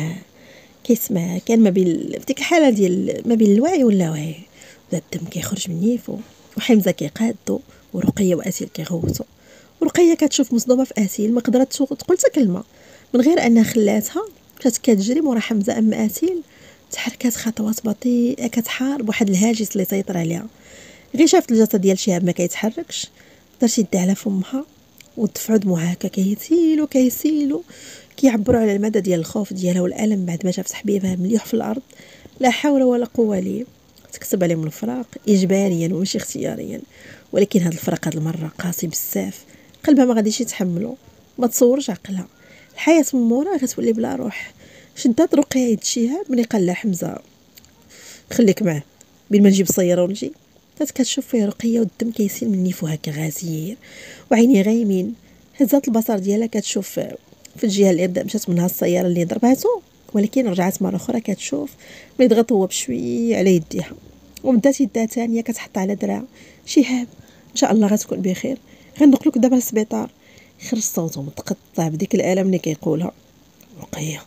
كيسمع كان ما بين ديك الحاله ديال ما بين الوعي واللاوعي. بدا الدم كيخرج من نيفو وحمزه كيقادو ورقيه واسيل كيغوتو. ورقيه كتشوف مصدومه في اسيل ما قدرت تقول حتى كلمه من غير انها خلاتها كتجري مورا حمزه. اما اسيل تحركات خطوات بطيئه كتحارب واحد الهاجس اللي سيطر عليها. غير شافت الجسد ديال شهاب ما كيتحركش درت يدها على فمها ودفعوا دموعها هكا كيسيلوا كيعبروا على المدى ديال الخوف ديالها والالم بعد ما شافت حبيبها مليح في الارض. لا حول ولا قوه ليه تكتب عليهم الفراق اجباريا وماشي اختياريا. ولكن هذا الفراق هذه المره قاسي بزاف، قلبها ما غاديش يتحمله، ما تصورش عقلها. الحياه من مورا غتولي بلا روح. شدات رقيه يد شهاب ملي قال لها حمزه خليك معاه بين ما نجيب السياره ونجي. كتشوف فيه رقيه والدم كيسيل من نيفو هكا غازير وعينيه غايمين. هزات البصر ديالها كتشوف في الجهه اللي بدا مشات منها السياره اللي ضرباتو، ولكن رجعت مره اخرى كتشوف ملي ضغط هو بشوي على يديها وبدات يدها ثانيه كتحط على دراع شهاب. ان شاء الله غتكون بخير. غنقلك دابا للسبيطار. خرج صوته متقطع بديك الالم اللي كيقولها. رقيه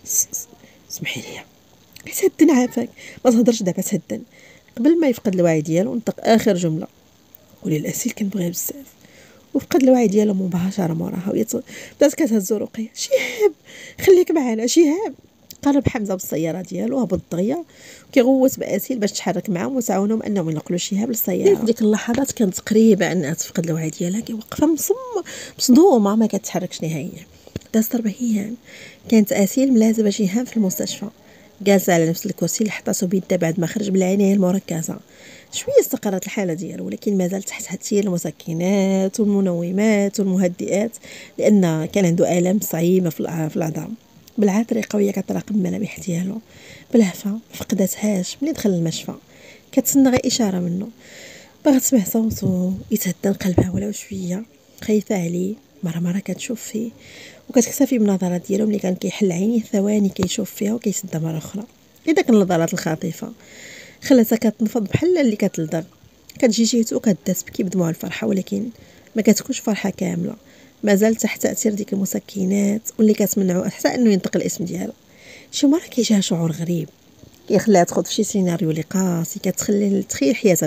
سمحي لي، تهدن عافاك، ما تهضرش دابا تهدن. قبل ما يفقد الوعي ديالو نطق اخر جمله: ولي الاسيل كنبغيه بزاف. وفقد الوعي ديالو مباشره موراها، بدات كتهزو رقيه: شهاب خليك معنا شهاب. قرب حمزه بالسياره ديالو، هبط دغيا كيغوت باسيل باش تحرك معاهم وتعاونهم انهم ينقلوا شهاب للسياره. في ديك اللحظات كانت قريبه انها تفقد الوعي ديالها، واقفه مصدومه ما كتحركش نهائيا. دازت 4 ايام كانت اسيل ملازمه شهاب في المستشفى، جالسه على نفس الكرسي اللي حطاتو بيدها بعد ما خرج بالعنايه المركزه. شويه استقرت الحاله ديالو، ولكن مازال تحت تاثير المسكنات والمنومات والمهدئات، لان كان عنده الام صعيبه في العظام. بلعات طريقه وهي كتراقب الملامح ديالو بالهفه، ما فقدتهاش ملي دخل المشفى. كتسنى غير اشاره منه، باغا تسمع صوته يتهدى قلبها ولو شويه. خايفه عليه، مره كتشوف فيه وكتكتفي بالنظرات ديالو. ملي كان كيحل عينيه ثواني كيشوف فيها وكيسدها مره اخرى. داك النظرات الخاطفه خلاتها كتنفض بحال اللي كتلدغ. كتجي جيتو كدات تبكي بدموع الفرحه، ولكن ما كتكونش فرحه كامله، مازال تحت تاثير ديك المسكنات واللي كتمنعو حتى انه ينطق الاسم ديالو. شي مره كيجيها شعور غريب كيخليها تخوض في شي سيناريو اللي قاسي، كتخلي تخيل حياتها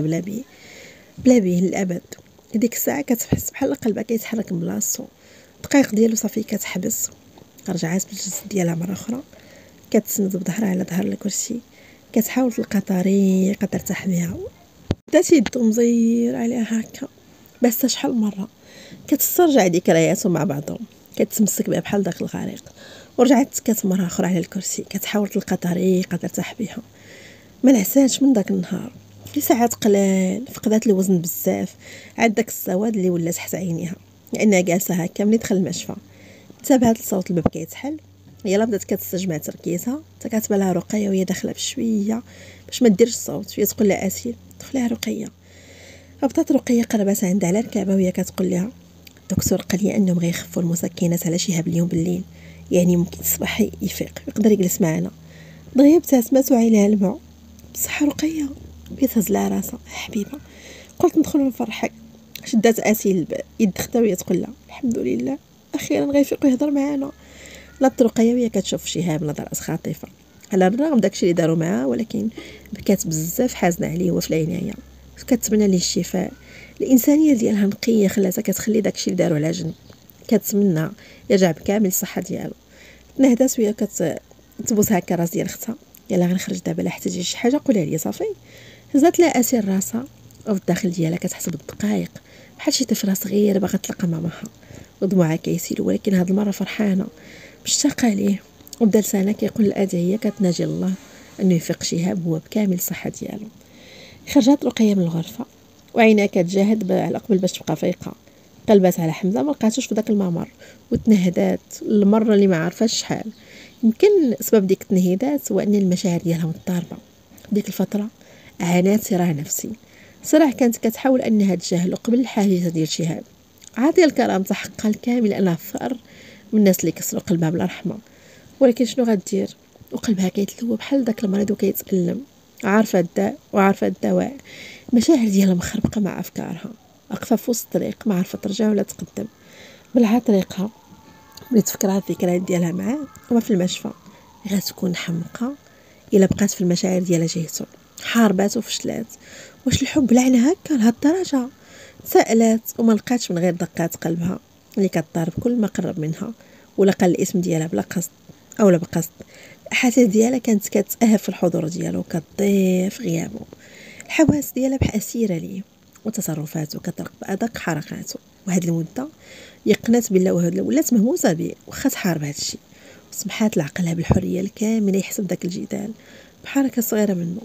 بلا بيه للابد. ديك الساعه كتحس بحال قلبها كيتحرك من بلاصتو، دقائق ديالو صافي كتحبس. رجعات بالجسد ديالها مره اخرى، كتسند بظهرها على ظهر الكرسي، كتحاول تلقى طريقه ترتاح بها. بدات يدو مزير عليها هكا بس شحال مره كتسترجع ذكرياتهم مع بعضهم، كتمسك بها بحال داك الغريق. ورجعت تكات مره اخرى على الكرسي، كتحاول تلقى طريقه ترتاح بها. ما نعساتش من داك النهار، في ساعات قلال فقدات الوزن بزاف، عاد داك السواد اللي ولا تحت عينيها لانها جالسه هكا. ملي دخل المشفى تابعت لصوت الباب كيتحل، يلا بدات كتستجمع تركيزها. حتى كتبان لها رقيه وهي داخله بشويه باش ما ديرش الصوت، وهي تقول لها اسيل دخليها رقيه. هبطات رقيه قربت عندها على الكعبه وهي كتقول لها: الدكتور قال لي انهم غيخفوا المسكنات على شهاب اليوم بالليل، يعني ممكن الصباح يفيق يقدر يجلس معنا. دغيا ابتسمت وعينها الماء. بصح رقيه كتهز لها راسها: حبيبه قلت ندخل ونفرحك. شدات اسيل يد اختها وهي تقول لها: الحمد لله اخيرا غيفيق ويهضر معنا. لا رقيه وهي كتشوف شهاب نظرات خاطفه على الرغم داكشي اللي داروا معاه، ولكن بكات بزاف حازنه عليه وفي العنايه، كتمنى ليه الشفاء. الانسانيه ديالها نقيه خلاتها كتخلي داكشي اللي داروا على جنب، كتمنى يرجع بكامل الصحه ديالو. تنهدات وهي كتبوس هكا راس ديال اختها: يلا غنخرج دابا لا حتى شي حاجه قولها لي صافي. هزات لها اسير راسها وفي الداخل ديالها كتحسب الدقائق بحال شي طفله صغيره باغا تلقى ماماها، ودموعها كيسيلوا ولكن هاد المره فرحانه مشتاقه ليه. وبدا لسانها كيقول الادعيه كتناجي الله انه يفيق شهاب هو بكامل الصحه ديالو. خرجت رقيه من الغرفه وعينها كتجاهد على قبل باش تبقى فايقه. قلبات على حمزه ما لقاتوش في داك الممر، وتنهدات المره اللي ما عرفاش شحال. يمكن سبب ديك التنهيدات هو ان المشاعر ديالها مضطربه. ديك الفتره عانات صراع نفسي، صراع كانت كتحاول انها تجاهله قبل الحاجز ديال شهاب. عاطيه الكرامه حقها الكامل انها ثار من الناس اللي كسروا قلبها بلا رحمه، ولكن شنو غدير؟ وقلبها كيتلوى بحال داك المريض وكيتألم، عارفه الداء وعارفه الدواء. المشاعر ديالها مخربقه مع افكارها، واقفه في وسط الطريق ما عارفه ترجع ولا تقدم. بلعها طريقها ملي تفكرها الذكريات ديالها معاه وما في المشفى غتكون حمقى الا بقات في المشاعر ديالها جهته. حاربات وفشلات. واش الحب لعنه هكا لهاد الدرجه؟ سالات وما لقاتش من غير دقات قلبها اللي كتضرب كل ما قرب منها ولا قال الاسم ديالها بلا قصد او لا بقصد. الاحاسيس ديالها كانت كتأهب في الحضور ديالو وكتضيف غيابه. الحواس ديالها بحال اسيره ليه، وتصرفاته كترقب ادق حركاته. وهاد المده يقنات بالله ولات مهووسه به واخا تحارب هادشي، وسمحات لعقلها بالحريه الكامله يحسب داك الجدال بحركه صغيره منه.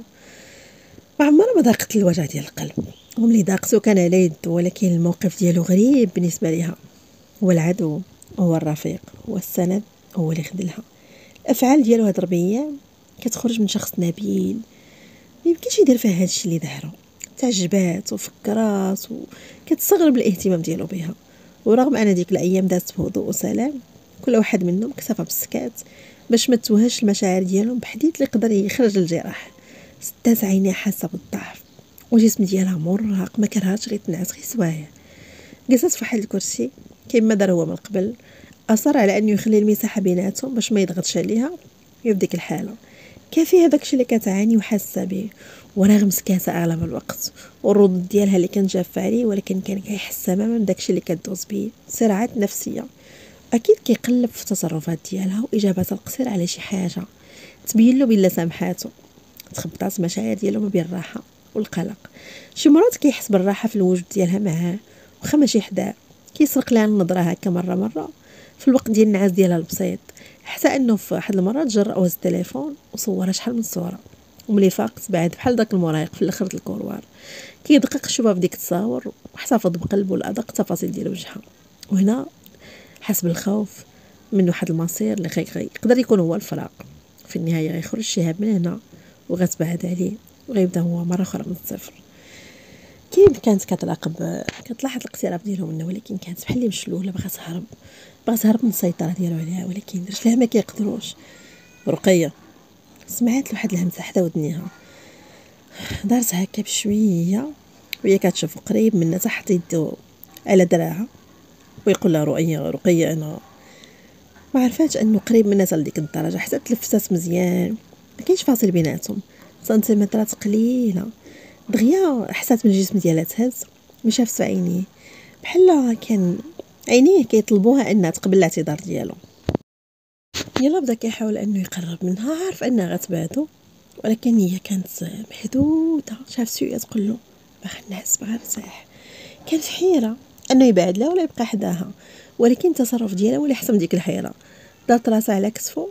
ما عمرها ما ضاقت الوجع ديال القلب، وملي ضاقته كان على يده، ولكن الموقف ديالو غريب بالنسبه ليها. هو العدو، هو الرفيق، هو السند، هو اللي خذلها. الافعال ديالو هاد 4 ايام كتخرج من شخص نبيل ما يمكنش يدير فيها هادشي اللي دارو. تعجبات وفكرات وكتستغرب الاهتمام ديالو بها، ورغم ان ديك الايام دازت بهدوء وسلام، كل واحد منهم اكتفى بالسكات باش ما توهش المشاعر ديالهم بحديث اللي يقدر يخرج الجراح. سدات عينيها حاسه بالضعف، والجسم ديالها مرهق ما كرهاتش غير تنعس غير سوايع. جلست في واحد الكرسي كيما دار هو من قبل، اصر على انه يخلي المساحه بيناتهم باش ما يضغطش عليها. في ديك الحاله كان فيها داكشي اللي كتعاني وحاسه به، ورغم سكاتة اغلب الوقت والردود ديالها اللي كانت جافه عليه، ولكن كان كيحس تماما بداكشي اللي كدوز به، صراعات نفسيه. اكيد كيقلب في التصرفات ديالها واجابات القصير على شي حاجه تبين له بلا سامحاتو. تخبطات مشاعر ديالو ما بين الراحه والقلق. شي مرات كيحس بالراحه في الوجود ديالها معاه واخا ماشي حداه، كيسرق لها النظره هكا مره في الوقت ديال النعاس ديالها البسيط، حتى انه في واحد المره تجرأ وهز التليفون وصورها شحال من صوره. وملي فاقت بعد بحال داك المراهق في الاخر الكولوار كيدقق الشباب ديك التصاور واحتفظ بقلبه لادق التفاصيل ديال وجهها. وهنا حس بالخوف من واحد المصير اللي يقدر يكون هو الفراق. في النهايه غيخرج شهاب من هنا وغتبعد عليه وغيبدا هو مره اخرى من الصفر. كيف كانت كتلاحظ الاقتراب ديالو منه، ولكن كانت بحال اللي مشلوله بغات تهرب من السيطره ديالو عليها، ولكن رجلها ما كيقدروش. رقيه سمعت لواحد الهمسه حدا ودنيها، دارت هكا بشويه وهي كتشوف قريب منها تحت يدو على دراعها ويقول لها رقيه انا ما عرفاتش انه قريب منها لديك الدرجه، حتى تلفتات مزيان ما كاينش فاصل بيناتهم، سنتيمترات قليله. دغيا حسات من الجسم ديالها تهز وشافت في عينيه بحال كان عينيه كيطلبوها انها تقبل الاعتذار ديالو. يلا بدا كيحاول انه يقرب منها، عارف انها غتبعدو، ولكن هي كانت محدوده. شاف شويه تقول له باغي نعس باغي نرتاح. كان في حيره انه يبعد لها ولا يبقى حداها، ولكن التصرف ديالها هو اللي حسم ديك الحيره. دات راسها على كتفو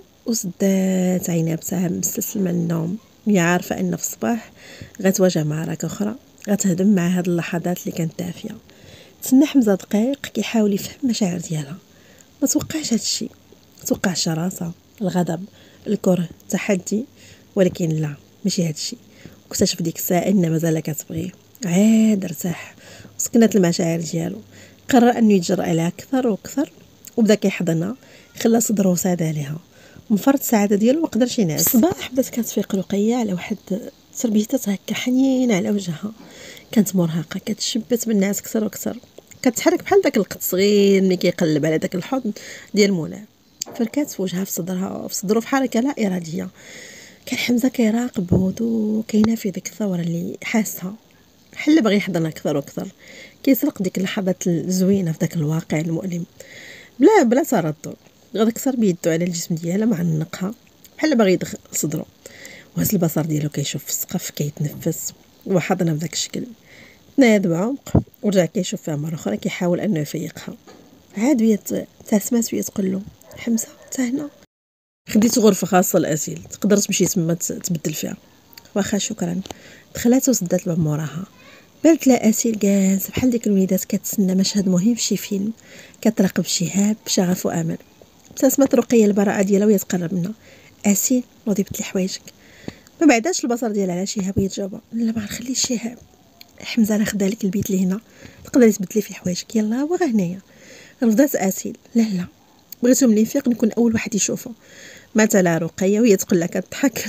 وسدات عينيها بسهم مستسلمه للنوم، هي عارفه ان في الصباح غتواجه معركه اخرى غتهدم مع هاد اللحظات اللي كانت دافيه. تسنى حمزه دقائق كيحاول يفهم مشاعر ديالها. ما توقعش هادشي، توقع الشراسه، الغضب، الكره، التحدي، ولكن لا ماشي هادشي. واكتشف ديك الساعه ان مازال كتبغيه. عاد ارتاح وسكنت المشاعر ديالو، قرر انه يتجرأ عليها اكثر واكثر وبدا كيحضنها، خلى صدره ساد عليها. من فرط السعاده ديالو ما قدرش ينعس. الصباح بدات كتفيق رقيه على واحد تربيتات هكا حنينه على وجهها، كانت مرهقه كتشبت بالناس اكثر واكثر، كتحرك بحال داك القط صغير ملي كيقلب على داك الحضن ديال مولاه. فركات في وجهها في صدره في حركه لا اراديه. كان حمزه كيراقب بهدوء كينافي ديك الثوره اللي حاسها، بحال بغى يحضنها اكثر واكثر، كيسرق ديك اللحظات الزوينه في داك الواقع المؤلم بلا تردد. غدا كسر بيدو على الجسم ديالها مع نقها بحال باغي يدخل صدره، وهز البصر ديالو كيشوف في السقف كيتنفس وحضنها بداك الشكل. تناد بعمق ورجع كيشوف فيها مره اخرى كيحاول انه يفيقها. عاد وهي تسمات وهي تقول له حمزه تا هنا خديت غرفه خاصه لاسيل، تقدر تمشي تما تبدل فيها. واخا شكرا. دخلت وسدات الباب موراها. بانت لها اسيل جالسه بحال ديك الوليدات كتسنى مشهد مهم في شي فيلم، كتراقب شهاب بشغف وامل. ابتسمت رقيه البراءه ديالها وهي تقرب منها. اسيل نوضي بدلي حوايجك. ما بعداش البصر ديالها على شهاب وهي تجاوبها لا ما نخليش شهاب. حمزه انا خدا لك البيت اللي هنا تقدري تبدلي فيه حوايجك، يلا هو هنايا. رفضات اسيل لا بغيتو ملي يفيق نكون اول واحد يشوفه. مات على رقيه وهي تقول لها كتضحك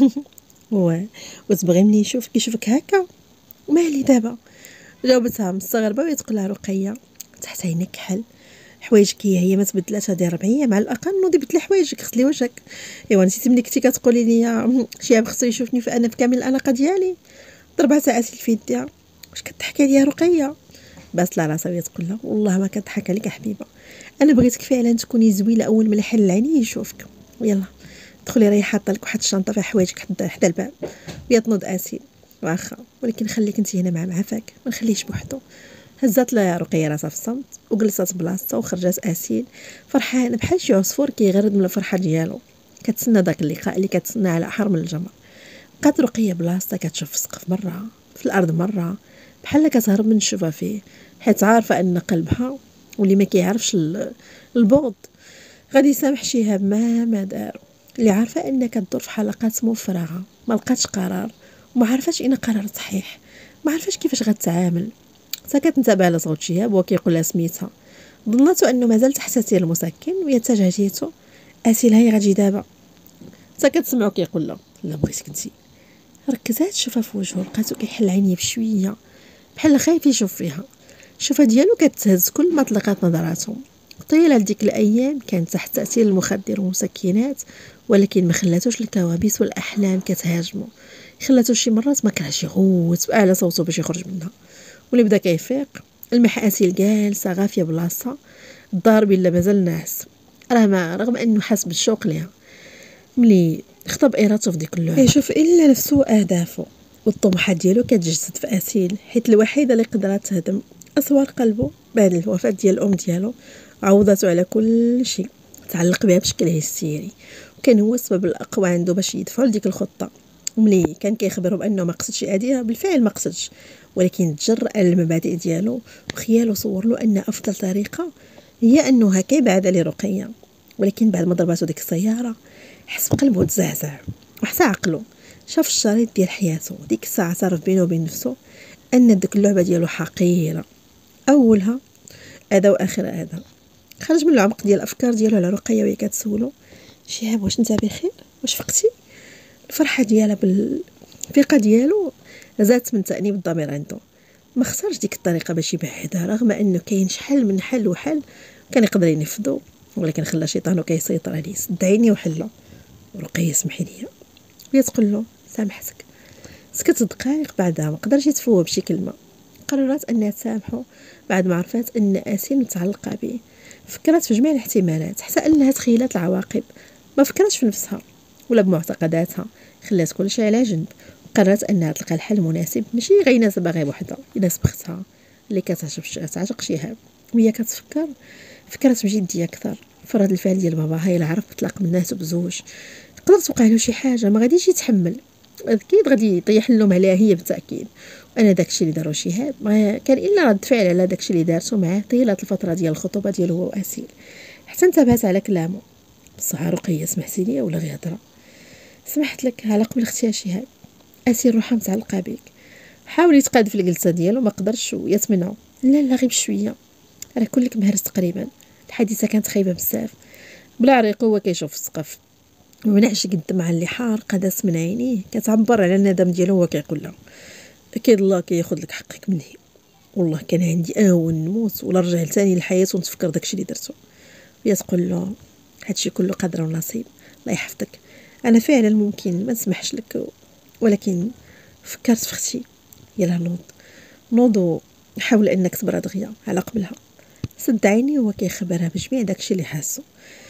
وتبغي ملي يشوفك هكا مالي دابا. جاوبتها مستغربه وهي تقول لها رقيه تحت عينك كحل، حوايجك هي ما تبدلات هذه 4 ايام على الاقل، نوضي بدلي حوايجك غسلي وجهك. ايوا نسيتي ملي كنتي كتقولي لي شي خصو يشوفني فانا في كامل الاناقه ديالي. ضربتها اسيل في يديها. واش كتضحكي عليا رقيه؟ بس لا راسها وهي تقول لها والله ما كنضحك عليك حبيبه، انا بغيتك فعلا تكوني زوينه اول ما يحل عيني يشوفك. يلا دخلي راهي حاطه لك واحد الشنطه فيها حوايجك حدا الباب. وهي تنوض اسيل واخا ولكن خليك انت هنا مع عفاك ما نخليهش بوحدو. هزات لها رقيه راسها في الصمت وجلست بلاصتها وخرجت اسيل فرحانه بحال شي عصفور كيغرد من الفرحه ديالو، كتسنى داك اللقاء اللي كتسنى على احر من الجمر. بقات رقيه بلاصتها كتشوف في السقف مره في الارض مره بحال كتهرب من الشوفه فيه، حيت عارفه ان قلبها واللي ما كيعرفش البغض غادي يسامح شهاب ما دار. اللي عارفه ان كدور في حلقات مفرغه ما لقاتش قرار وما عرفاش ان قرار صحيح، ما عرفاش كيفاش غتعامل. سكت انتبه على صوت شهاب وهو كيقول لها سميتها. ظنته انه مازال تحت تاثير المسكن وهي اتجهته. اسيل هي غادي دابا. سكت سمعو كيقول لها لا بغيتك انتي. ركزات شوفها في وجهه لقاتو كيحل عينيه بشويه بحال خايف يشوف فيها. الشوفه ديالو كتهز كل ما طلقات نظراتهم. طيله لديك الايام كانت تحت تاثير المخدر والمسكنات، ولكن ما خلاتوش الكوابيس والاحلام كتهاجمو، خلاتو شي مرات ما كرهش يغوت باعلى صوته باش يخرج منها. واللي بدا كيفيق المح اسيل جالسه غافيه بلاصتها، الدار بلا مازال ناعس، رغم انه حاس بالشوق ليها. ملي خطب ارادته في ديك اللعبه يشوف الا نفسه واهدافه، والطموحات ديالو كتجسد في اسيل، حيت الوحيده اللي قدرت تهدم اسوار قلبه بعد الوفاه ديال الام ديالو، عوضته على كل شيء، تعلق بها بشكل هستيري، وكان هو السبب الاقوى عنده باش يدفعوا لديك الخطه. وملي كان كيخبروا بانه ما قصدش يأذيها، بالفعل ما قصدش، ولكن تجرأ على المبادئ ديالو، وخياله صور له ان افضل طريقه هي انه هكا يبعد على رقيه. ولكن بعد ما ضرباتو ديك السياره حس بقلبه تزعزع وحتى عقله، شاف الشريط ديال حياته. ديك الساعه اعترف بينه وبين نفسه ان ديك اللعبه ديالو حقيره، اولها اذى واخر اذى. خرج من العمق ديال الافكار ديالو على رقيه وهي كتسولو: شهاب واش انت بخير؟ واش فقتي؟ الفرحه ديالها بالثقه ديالو زادت من تأنيب الضمير عنده. ما خسرش ديك الطريقه باش يبعدها، رغم انه كاين شحال من حل وحل كان يقدر ينفذو، ولكن خلى شيطانو كيسيطر عليه. سد عيني وحله: رقيه سمحي لي. وهي تقول له: سامحتك. سكت دقائق بعدها ما قدرش يتفوه بشي كلمه. قررت انها تسامحه بعد ما عرفت ان اسيل متعلقه به. فكرت في جميع الاحتمالات حتى انها تخيلت العواقب، ما فكرتش في نفسها ولا بمعتقداتها، خلات كل شيء على جنب. قررت انها تلقى الحل المناسب، ماشي غير يناسبها غير وحده، يناسب اختها اللي كتعشق شهاب. وهي كتفكر فكرت بجديه اكثر في رد الفعل ديال باباها. الا عرف بطلاق من ناس بزوج يقدر توقع له شي حاجه، ما غاديش يتحمل، اكيد غادي يطيح اللوم عليها هي بالتاكيد. وانا داكشي اللي دارو شهاب ما كان الا رد فعل على داكشي اللي دارته معاه طيله الفتره ديال الخطوبه ديالو هو واسيل. حتى انتبهت على كلامه: بصح رقيه سمحتي لي ولا غير هضره؟ سمحت لك على قبل اختي شهاب، اسير روحها متعلقه بك. حاول يتقاد في الجلسه ديالو ما قدرش ويتمنعوا: لا غير بشويه، راه كلك مهرس تقريبا. الحادثه كانت خايبه بزاف. بلا عريق هو كيشوف السقف ومنعش قد مع اللي حارقه داس من عينيه، كتعبر على الندم ديالو. هو كيقول لها: اكيد الله كياخذ لك حقك مني، والله كان عندي اهون نموت ولا رجع ثاني للحياه ونتفكر داكشي اللي درتو. وهي تقول له: هادشي كله قدر ونصيب، الله يحفظك. انا فعلا ممكن ما نسمحش لك، ولكن فكرت في اختي. يلا نوض وحاول انك تبرى دغيا على قبلها. سد عيني وهو كيخبرها بجميع داكشي اللي حاسو.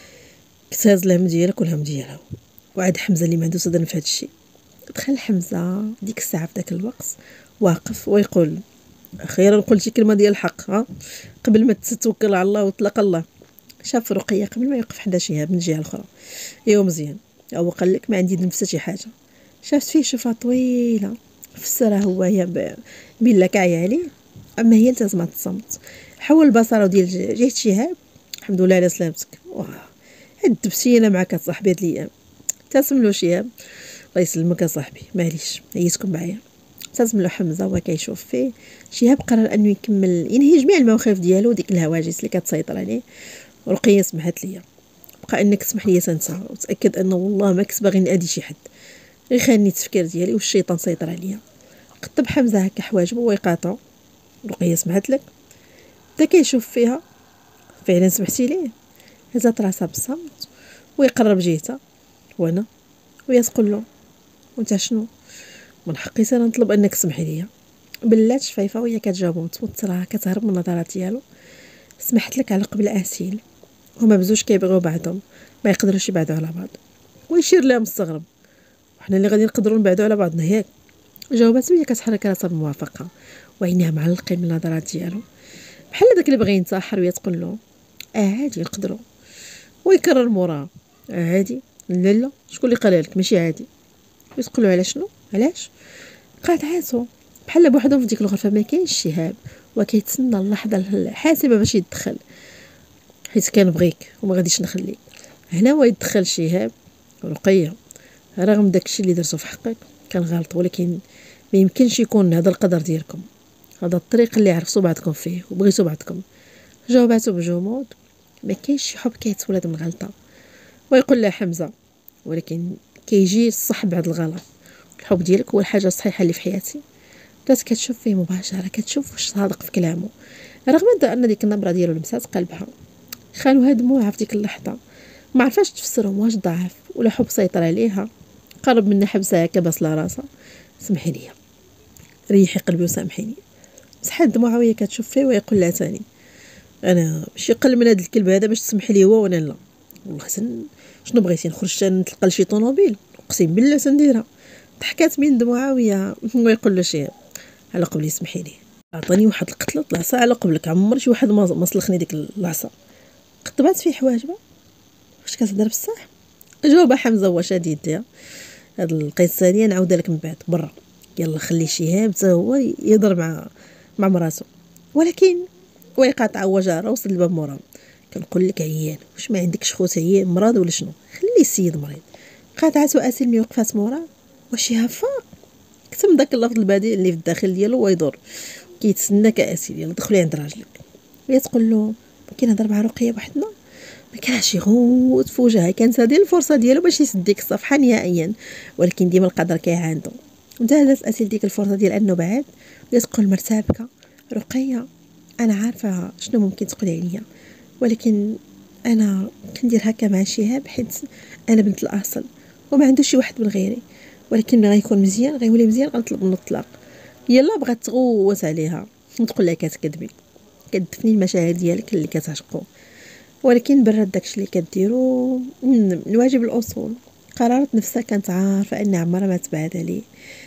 كتهز الهم ديالك والهم ديالها. وعاد حمزه اللي ما عنده صدر في هذا الشيء. دخل حمزه ديك الساعه في ذاك الوقت واقف ويقول: اخيرا قلتي كلمه ديال الحق، قبل ما تتوكل على الله وتطلق الله. شاف رقيه قبل ما يوقف حدا شهاب من الجهه الاخرى. ايوا مزيان، هو قال لك ما عندي نفس شي حاجه. شافت فيه شوفه طويله، فسرها هو يا بلا كاعي عليه، اما هي التزمت الصمت. حول بصره ديال جهه شهاب: الحمد لله على سلامتك. واه هاد الدبسينه معاك صاحبي هاد الايام. ابتسم له شهاب: الله يسلمك صاحبي، معليش عييتكم معايا. ابتسم له حمزه وهو كيشوف فيه. شهاب قرر انه ينهي جميع المواقف ديالو ديك الهواجس اللي كتسيطر عليه. رقيه سمحت لي، بقى انك تسمح لي انت، وتاكد انه والله ما كنت باغي نادي شي حد، غير خاني التفكير ديالي والشيطان سيطر عليا. قطب حمزه هكا حواجبه ويقاطعو: رقيه سمحت لك. بدا كيشوف فيها: فعلا سمحتي ليه؟ هزات راسها بالصمت ويقرب جهتها: وانا؟ وهي تقول له: وانت شنو؟ من حقي انا نطلب انك تسمحي لي. بلات شفايفه وهي كتجاوب متوتره كتهرب من النظرات ديالو: سمحت لك على قبل اسيل، هما بزوج كيبغيو بعضهم، ما يقدروش يبعدوا على بعض. ويشير لها مستغرب: وحنا اللي غادي نقدروا نبعدوا على بعضنا ياك؟ جاوبته وهي كتحرك راسها بموافقه وعينيها معلقين من النظرات ديالو بحال داك اللي بغى ينتحر. وهي تقول له: عادي نقدروا. ويكرر موراها: عادي؟ لا شكون اللي قال لك ماشي عادي؟ وتقول له: على شنو؟ علاش؟ قاطعاتو بحال بوحدهم في ديك الغرفه، ما كاينش شهاب وكيتسنى اللحظه الحاسمه باش يدخل، حيت كنبغيك وما غاديش نخليك. هنا هو يدخل شهاب: رقيه، رغم داكشي اللي درتو في حقك كان غلط، ولكن ما يمكنش يكون هذا القدر ديالكم، هذا الطريق اللي عرفتوا بعضكم فيه وبغيتوا بعضكم. جاوباتو بجمود: ما كاينش شي حب كيتولد من غلطه. ويقول لها حمزه: ولكن كيجي الصح بعد الغلط، الحب ديالك هو الحاجه الصحيحه اللي في حياتي. بدات كتشوف فيه مباشره، كتشوف واش صادق في كلامه، رغم ان ديك النبره ديالو لمسات قلبها. خالوها دموعها في ديك اللحظه، ما عرفاش تفسرهم، واش ضعف ولا حب سيطر عليها. قرب منها حبسها هكا باصله راسها. سمحي لي، ريحي قلبي وسامحيني. مسحات دموعها وهي كتشوف فيه ويقول لها ثاني: انا ماشي قل من هذا الكلب هذا باش تسمحي لي هو وانا لا. والله شنو بغيتي نخرج نتلقى لشي طوموبيل؟ اقسم بالله سنديرها. ضحكات من دموعها ويقول له شي: على قبلي سمحي لي، عطاني واحد القتله العصا على قبلك، عمر شي واحد ما سلخني ديك العصا. قطبات في حواجبها. واش كتهضر بصح؟ جاوبها حمزه هو شاد يديها: هاد القصه هادي نعاودها لك من بعد برا. يلا خلي شهاب حتى هو يهضر مع مراسو. ولكن ويقاطع وجاره وصل الباب موراهم. كنقول لك عيان، واش ما عندكش خوت عيان مرض ولا شنو؟ خلي السيد مريض. قاطعت واسيل ملي وقفات موراه. واش شهاب فاق؟ كتم داك اللفظ البذيء اللي في الداخل ديالو ويدور كيتسناك اسيل. يلا دخلي عند راجلك. وهي تقول له: ممكن نهضر مع رقيه بوحدنا؟ ما كانش يغوت في وجهها. كانت هذه الفرصه ديالو باش يسد ديك الصفحه نهائيا، ولكن ديما القدر كيعاندو. انتهزت اسيل ديك الفرصه ديال انه بعد ويتقول مرتابكه: رقيه، انا عارفه شنو ممكن تقولي عليا، ولكن انا كندير هكا مع شهاب حيت انا بنت الاصل وما عندوش شي واحد من غيري، ولكن ملي غيكون مزيان غيولي مزيان غنطلب منه الطلاق. يلا بغات تغوت عليها وتقول لها: كتكذبي، كتدفني المشاعر ديالك اللي كتعشقو. ولكن برات داكشي اللي كديرو من واجب الاصول. قررت نفسها، كانت عارفه ان عمرها ما تبعد عليه.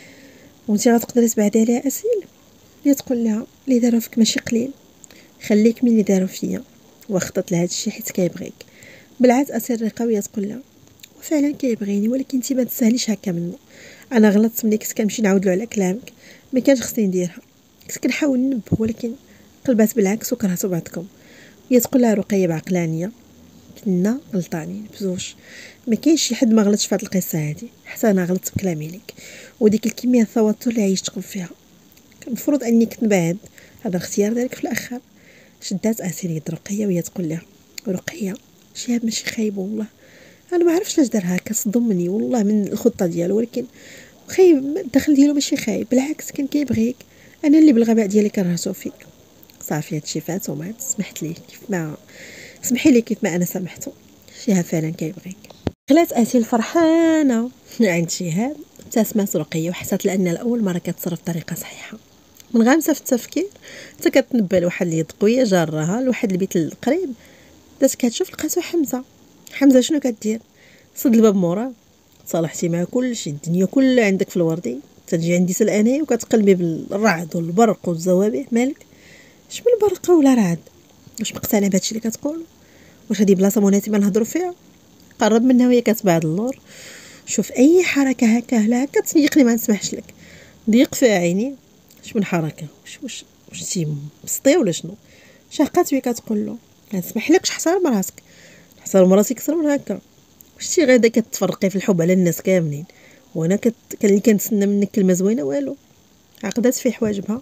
وانت غتقدري تبعدي عليها اسيل؟ هي تقول لها: اللي داروا فيك ماشي قليل، خليك من اللي داروا فيا. واخطط لهذا الشيء حيت كيبغيك. بلعات اسيل رقاويه تقول لها: وفعلا كيبغيني، ولكن انت ما تسهليش هكا منه. انا غلطت ملي كنت كنمشي نعاود له على كلامك، ما كانش خصني نديرها. كنت كنحاول ننبه، ولكن قلبات بالعكس وكرهتوا بعضكم. هي تقول لها رقيه بعقلانيه: كنا غلطانين بزوج، ما كاينش شي حد ما غلطش في هذه القصه هذه، حتى انا غلطت بكلامي ليك. وديك الكميه التوتر اللي عيشتكم فيها كان المفروض اني كنت نبعد. هذا الاختيار ديالك في الاخر. شدات اسيل يد رقيه وهي تقول لها: رقيه، شهاب ماشي خايب والله، انا ما عرفتش علاش دار هكا، صدمني والله من الخطه ديالو، ولكن خايب الدخل ديالو ماشي خايب، بالعكس كان كيبغيك. انا اللي بالغباء ديالي كرهتو فيك. صافي هادشي فات ومات، سمحت ليه كيف ما سمحي لي كيف ما انا سامحته. شهاب فعلا كيبغيك. خلات اسيل فرحانه عند شهاب، ابتسمت رقيه وحسات لان لاول مره كتصرف بطريقه صحيحه. منغمسه في التفكير حتى كتنبه لواحد اليد قويه جارها لواحد البيت القريب. بدات كتشوف لقاتو حمزه. حمزه شنو كدير؟ صد الباب موراه: صالحتي مع كلشي، الدنيا كلها عندك في الوردي، تجي عندي سلانه وكتقلبي بالرعد والبرق والزوابع. مالك؟ اش من برق ولا رعد؟ واش مقتنع بهادشي اللي كتقول؟ واش هادي بلاصه مناسبه نهضروا فيها؟ قرب منها وهي كتبعد اللور. شوف اي حركه هكا لا هكا تسيقني ما نسمحش لك. ضيق فيها عيني. اش من حركه؟ واش انتي مسطيه ولا شنو؟ شاقات وهي كتقول له: ما نسمحلكش، حصر راسك، حصر راسك اكثر من هكا. واش انتي غادا كتفرقي في الحب على الناس كاملين، وانا كان اللي كنتسنى منك كلمه زوينه والو. عقدات في حواجبها: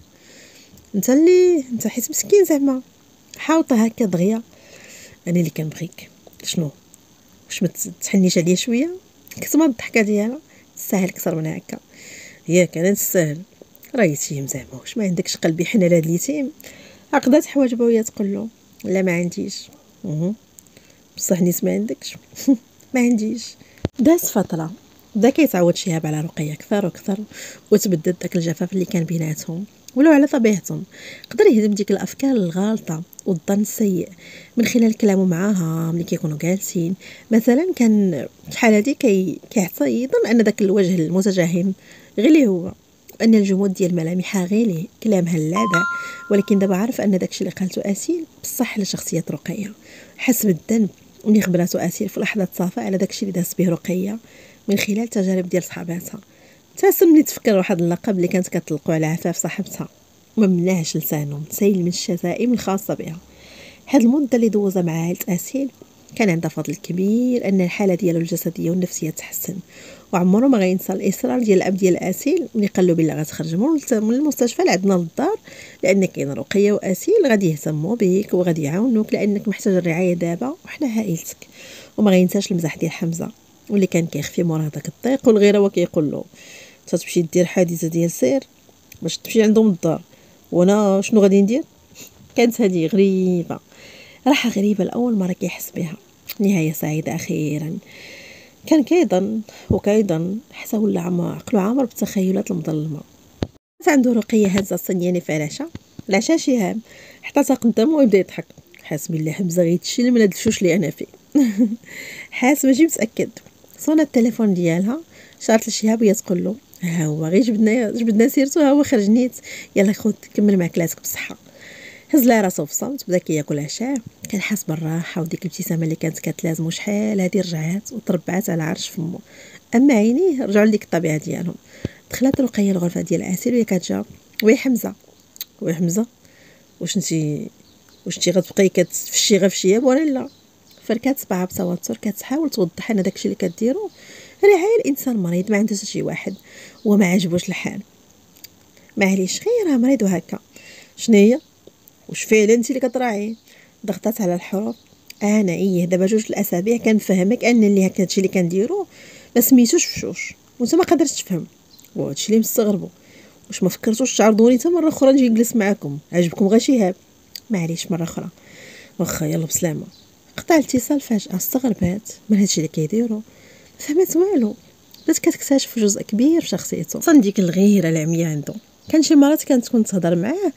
انت حيت مسكين زعما، حاوطه هكا دغيا. انا اللي كنبغيك شنو؟ واش ما تحنيش عليا شويه؟ كتما الضحكه ديالها: تستاهل اكثر من هكا. ياك انا نستاهل؟ راه يتيم زعما، واش ما عندكش قلب يحن على هاد اليتيم؟ عقدات حواجبها وهي تقول له: لا ما عنديش. بصح نيت ما عندكش. ما عنديش. داز فتره بدا كيتعود شهاب على رقيه اكثر واكثر، وتبدد داك الجفاف اللي كان بيناتهم ولو على طبيعتهم. قدر يهدم ديك الافكار الغالطه والظن السيء من خلال كلامه معاها ملي كيكونوا جالسين. مثلا كان شحال هادي كيعطي يظن ان داك الوجه المتجهم غير ليه هو، ان الجمود ديال ملامحها غير ليه، كلامها اللادع. ولكن دابا عارف ان داكشي اللي قالته اسيل بصح لشخصيه رقيه. حس بالذنب ملي خبراتو اسيل في لحظه صافا على داكشي اللي دازت به رقيه من خلال تجارب ديال صحاباتها. تاسم ملي تفكر واحد اللقب اللي كانت كتطلقو على عفاف صاحبتها وما منعش لسانهم سيل من الشتائم الخاصه بها. هاد المده اللي دوزها مع عائله اسيل كان عندها فضل كبير ان الحاله ديالو الجسديه والنفسيه تحسن. وعمره ما غينسى الاصرار ديال الاب ديال اسيل ملي قال له بلا غتخرج من المستشفى لعندنا للدار، لان كاين رقيه واسيل غادي يهتموا بك وغادي يعاونوك لانك محتاج الرعايه دابا وحنا عائلتك. وما غينساش المزح ديال حمزه واللي كان كيخفي مورا داك الضيق والغيره وكيقول له: تتمشي دير حادثه ديال سير باش تمشي عندهم الدار، وانا شنو غادي ندير؟ كانت هذه غريبه، راحه غريبه لاول مره كيحس بها. نهايه سعيده اخيرا. كان كيظن حتى ولا عقلو عامر بالتخيلات المظلمه. كانت عنده رقيه هازه الصنياني في العشاء شهاب حتى قدامه ويبدا يضحك. حاس بلي حمزه غيتشل من هاد الشوش اللي انا فيه. حاس ماشي متاكد. صونا التليفون ديالها، شارت لشهاب وهي تقول له ها هو غير جبدنا سيرته، ها هو خرج نيت، يلا خذ كمل ماكلاتك بصحه. هز لها راسو في صمت، بدا كياكل عشاء. كان حاس بالراحه وديك الابتسامه اللي كانت كتلازمو شحال هادي رجعات وتربعات على عرش فمو. اما عينيه رجعوا لديك الطبيعه ديالهم. دخلت رقيه الغرفه ديال عسير وهي كتجاوب وي حمزه واش انتي غتبقاي كتفشي غير في الشياب ولا لا؟ فركات صباعها بتوتر كتحاول توضح ان داكشي اللي كديرو راه الانسان مريض ما عنده شي واحد وما عجبوش الحال. معليش غير مريض وهكا. شناهي واش فعلا انت اللي كتراعي؟ ضغطات على الحروف. انا دابا 2 الاسابيع كنفهمك ان اللي هكا هادشي اللي كنديرو ما سميتوش فشوش وانت ما قدرتش تفهم، وهادشي اللي مستغربو. واش ما فكرتوش تعرضوني حتى مره اخرى نجي نجلس معاكم؟ عجبكم غير شهاب؟ معليش مره اخرى. واخا يلا بسلامه. قطع الاتصال فجاه. استغربات من هادشي اللي كيديرو، فهمت والو. بدات كتكتشف جزء كبير في شخصيته، صن ديك الغيره العمياء عنده. كان شي مرات كانت تكون تهضر معاه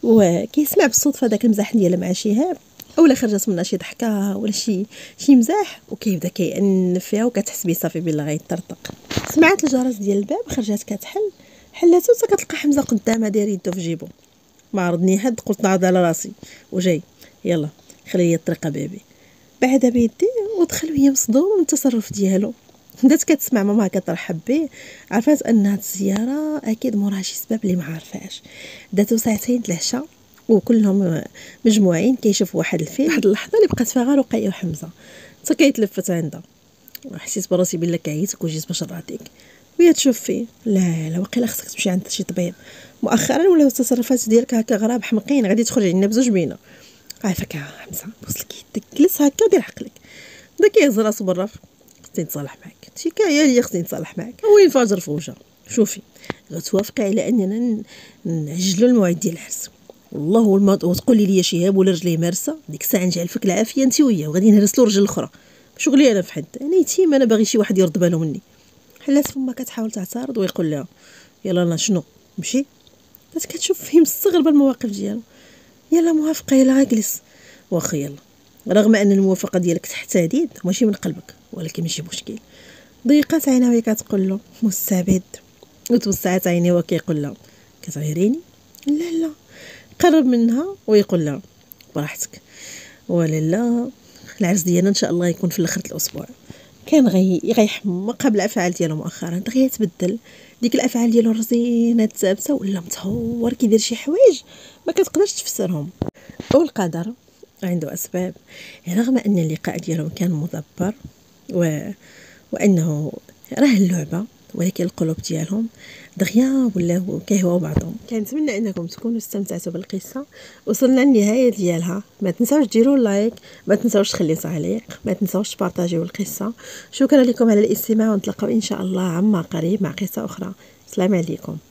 وكيسمع بالصدفه داك المزاح ديالها مع شهاب، اولا خرجت منها شي ضحكه ولا شي مزاح، وكيبدا كيأنف فيها وكتحس بيه صافي بلا غيطرطق. سمعت الجرس ديال الباب، خرجت كتحل، حلاتو حتى كتلقى حمزه قدامها داير يدو في جيبو. ما عرضني حد، قلت نعرض على راسي وجاي، يلا خلي لي الطريقه بيبي. بعد بيدي ودخل وهي مصدومه من التصرف ديالو. بدات كتسمع ماما كترحب به، عرفات ان هاد الزياره اكيد موراها شي سبب اللي ما عارفاش. داتو ساعتين العشاء وكلهم مجموعين كيشوفوا واحد الفيلم. واحد اللحظه اللي بقات فيها غير رقيه وحمزه، حتى كيتلفت عندها. حسيت براسي بلا كعيتك وجيت باش نراضيك. وهي تشوف فيه، لا واقيلا خصك تمشي عند شي طبيب. مؤخرا ولاو التصرفات ديالك هكا غراب حمقين، غادي تخرج عندنا بزوج بينا. عافاك حمزه، بوصلك يدك، جلس هكا دير عقلك. بدا كيهز راسو بالرف. خصني نتصالح معاك، شي كايا ليا خصني نتصالح معاك. وين فاجر في وجهها. شوفي غتوافقي على اننا نعجلوا الموعد ديال العرس، والله وتقولي لي شهاب ولا رجليه مارسه، ديك الساعه نجعل فيك العافيه انت وياه، وغادي نهرس له رجل الاخرى. شغلي انا في حد، انا يتيم، انا باغي شي واحد يرد باله مني. حلات فما كتحاول تعترض ويقول لها يلا انا شنو مشي. بس كتشوف فيه مستغربه المواقف ديالو. يلا موافقه، يلا جلس. واخا يلا، رغم ان الموافقه ديالك تحت تهديد ماشي من قلبك، ولكن ماشي مشكل. ضيقات عينها وهي كتقول له مستعبد، وتوسعات عينيه وكيقول لها كتغيريني. لا قرب منها ويقول لها براحتك، ولا لا العرس ديالنا ان شاء الله يكون في الاخر الاسبوع. كان غيحمق بالافعال ديالو مؤخرا، دغيا تبدل. ديك الافعال ديالو الرزينه الثابته ولا متهور كيدير شي حوايج ما كتقدرش تفسرهم. والقدر عنده اسباب، رغم ان اللقاء ديالهم كان مدبر وانه راه اللعبه، ولكن القلوب ديالهم دغيا ولاو كيهواو بعضهم. كنتمنى انكم تكونوا استمتعتوا بالقصه. وصلنا للنهايه ديالها. ما تنساوش ديروا لايك، ما تنساوش تخليو تعليق، ما تنساوش تبارطاجيو القصه. شكرا لكم على الاستماع، ونتلاقاو ان شاء الله عما قريب مع قصه اخرى. السلام عليكم.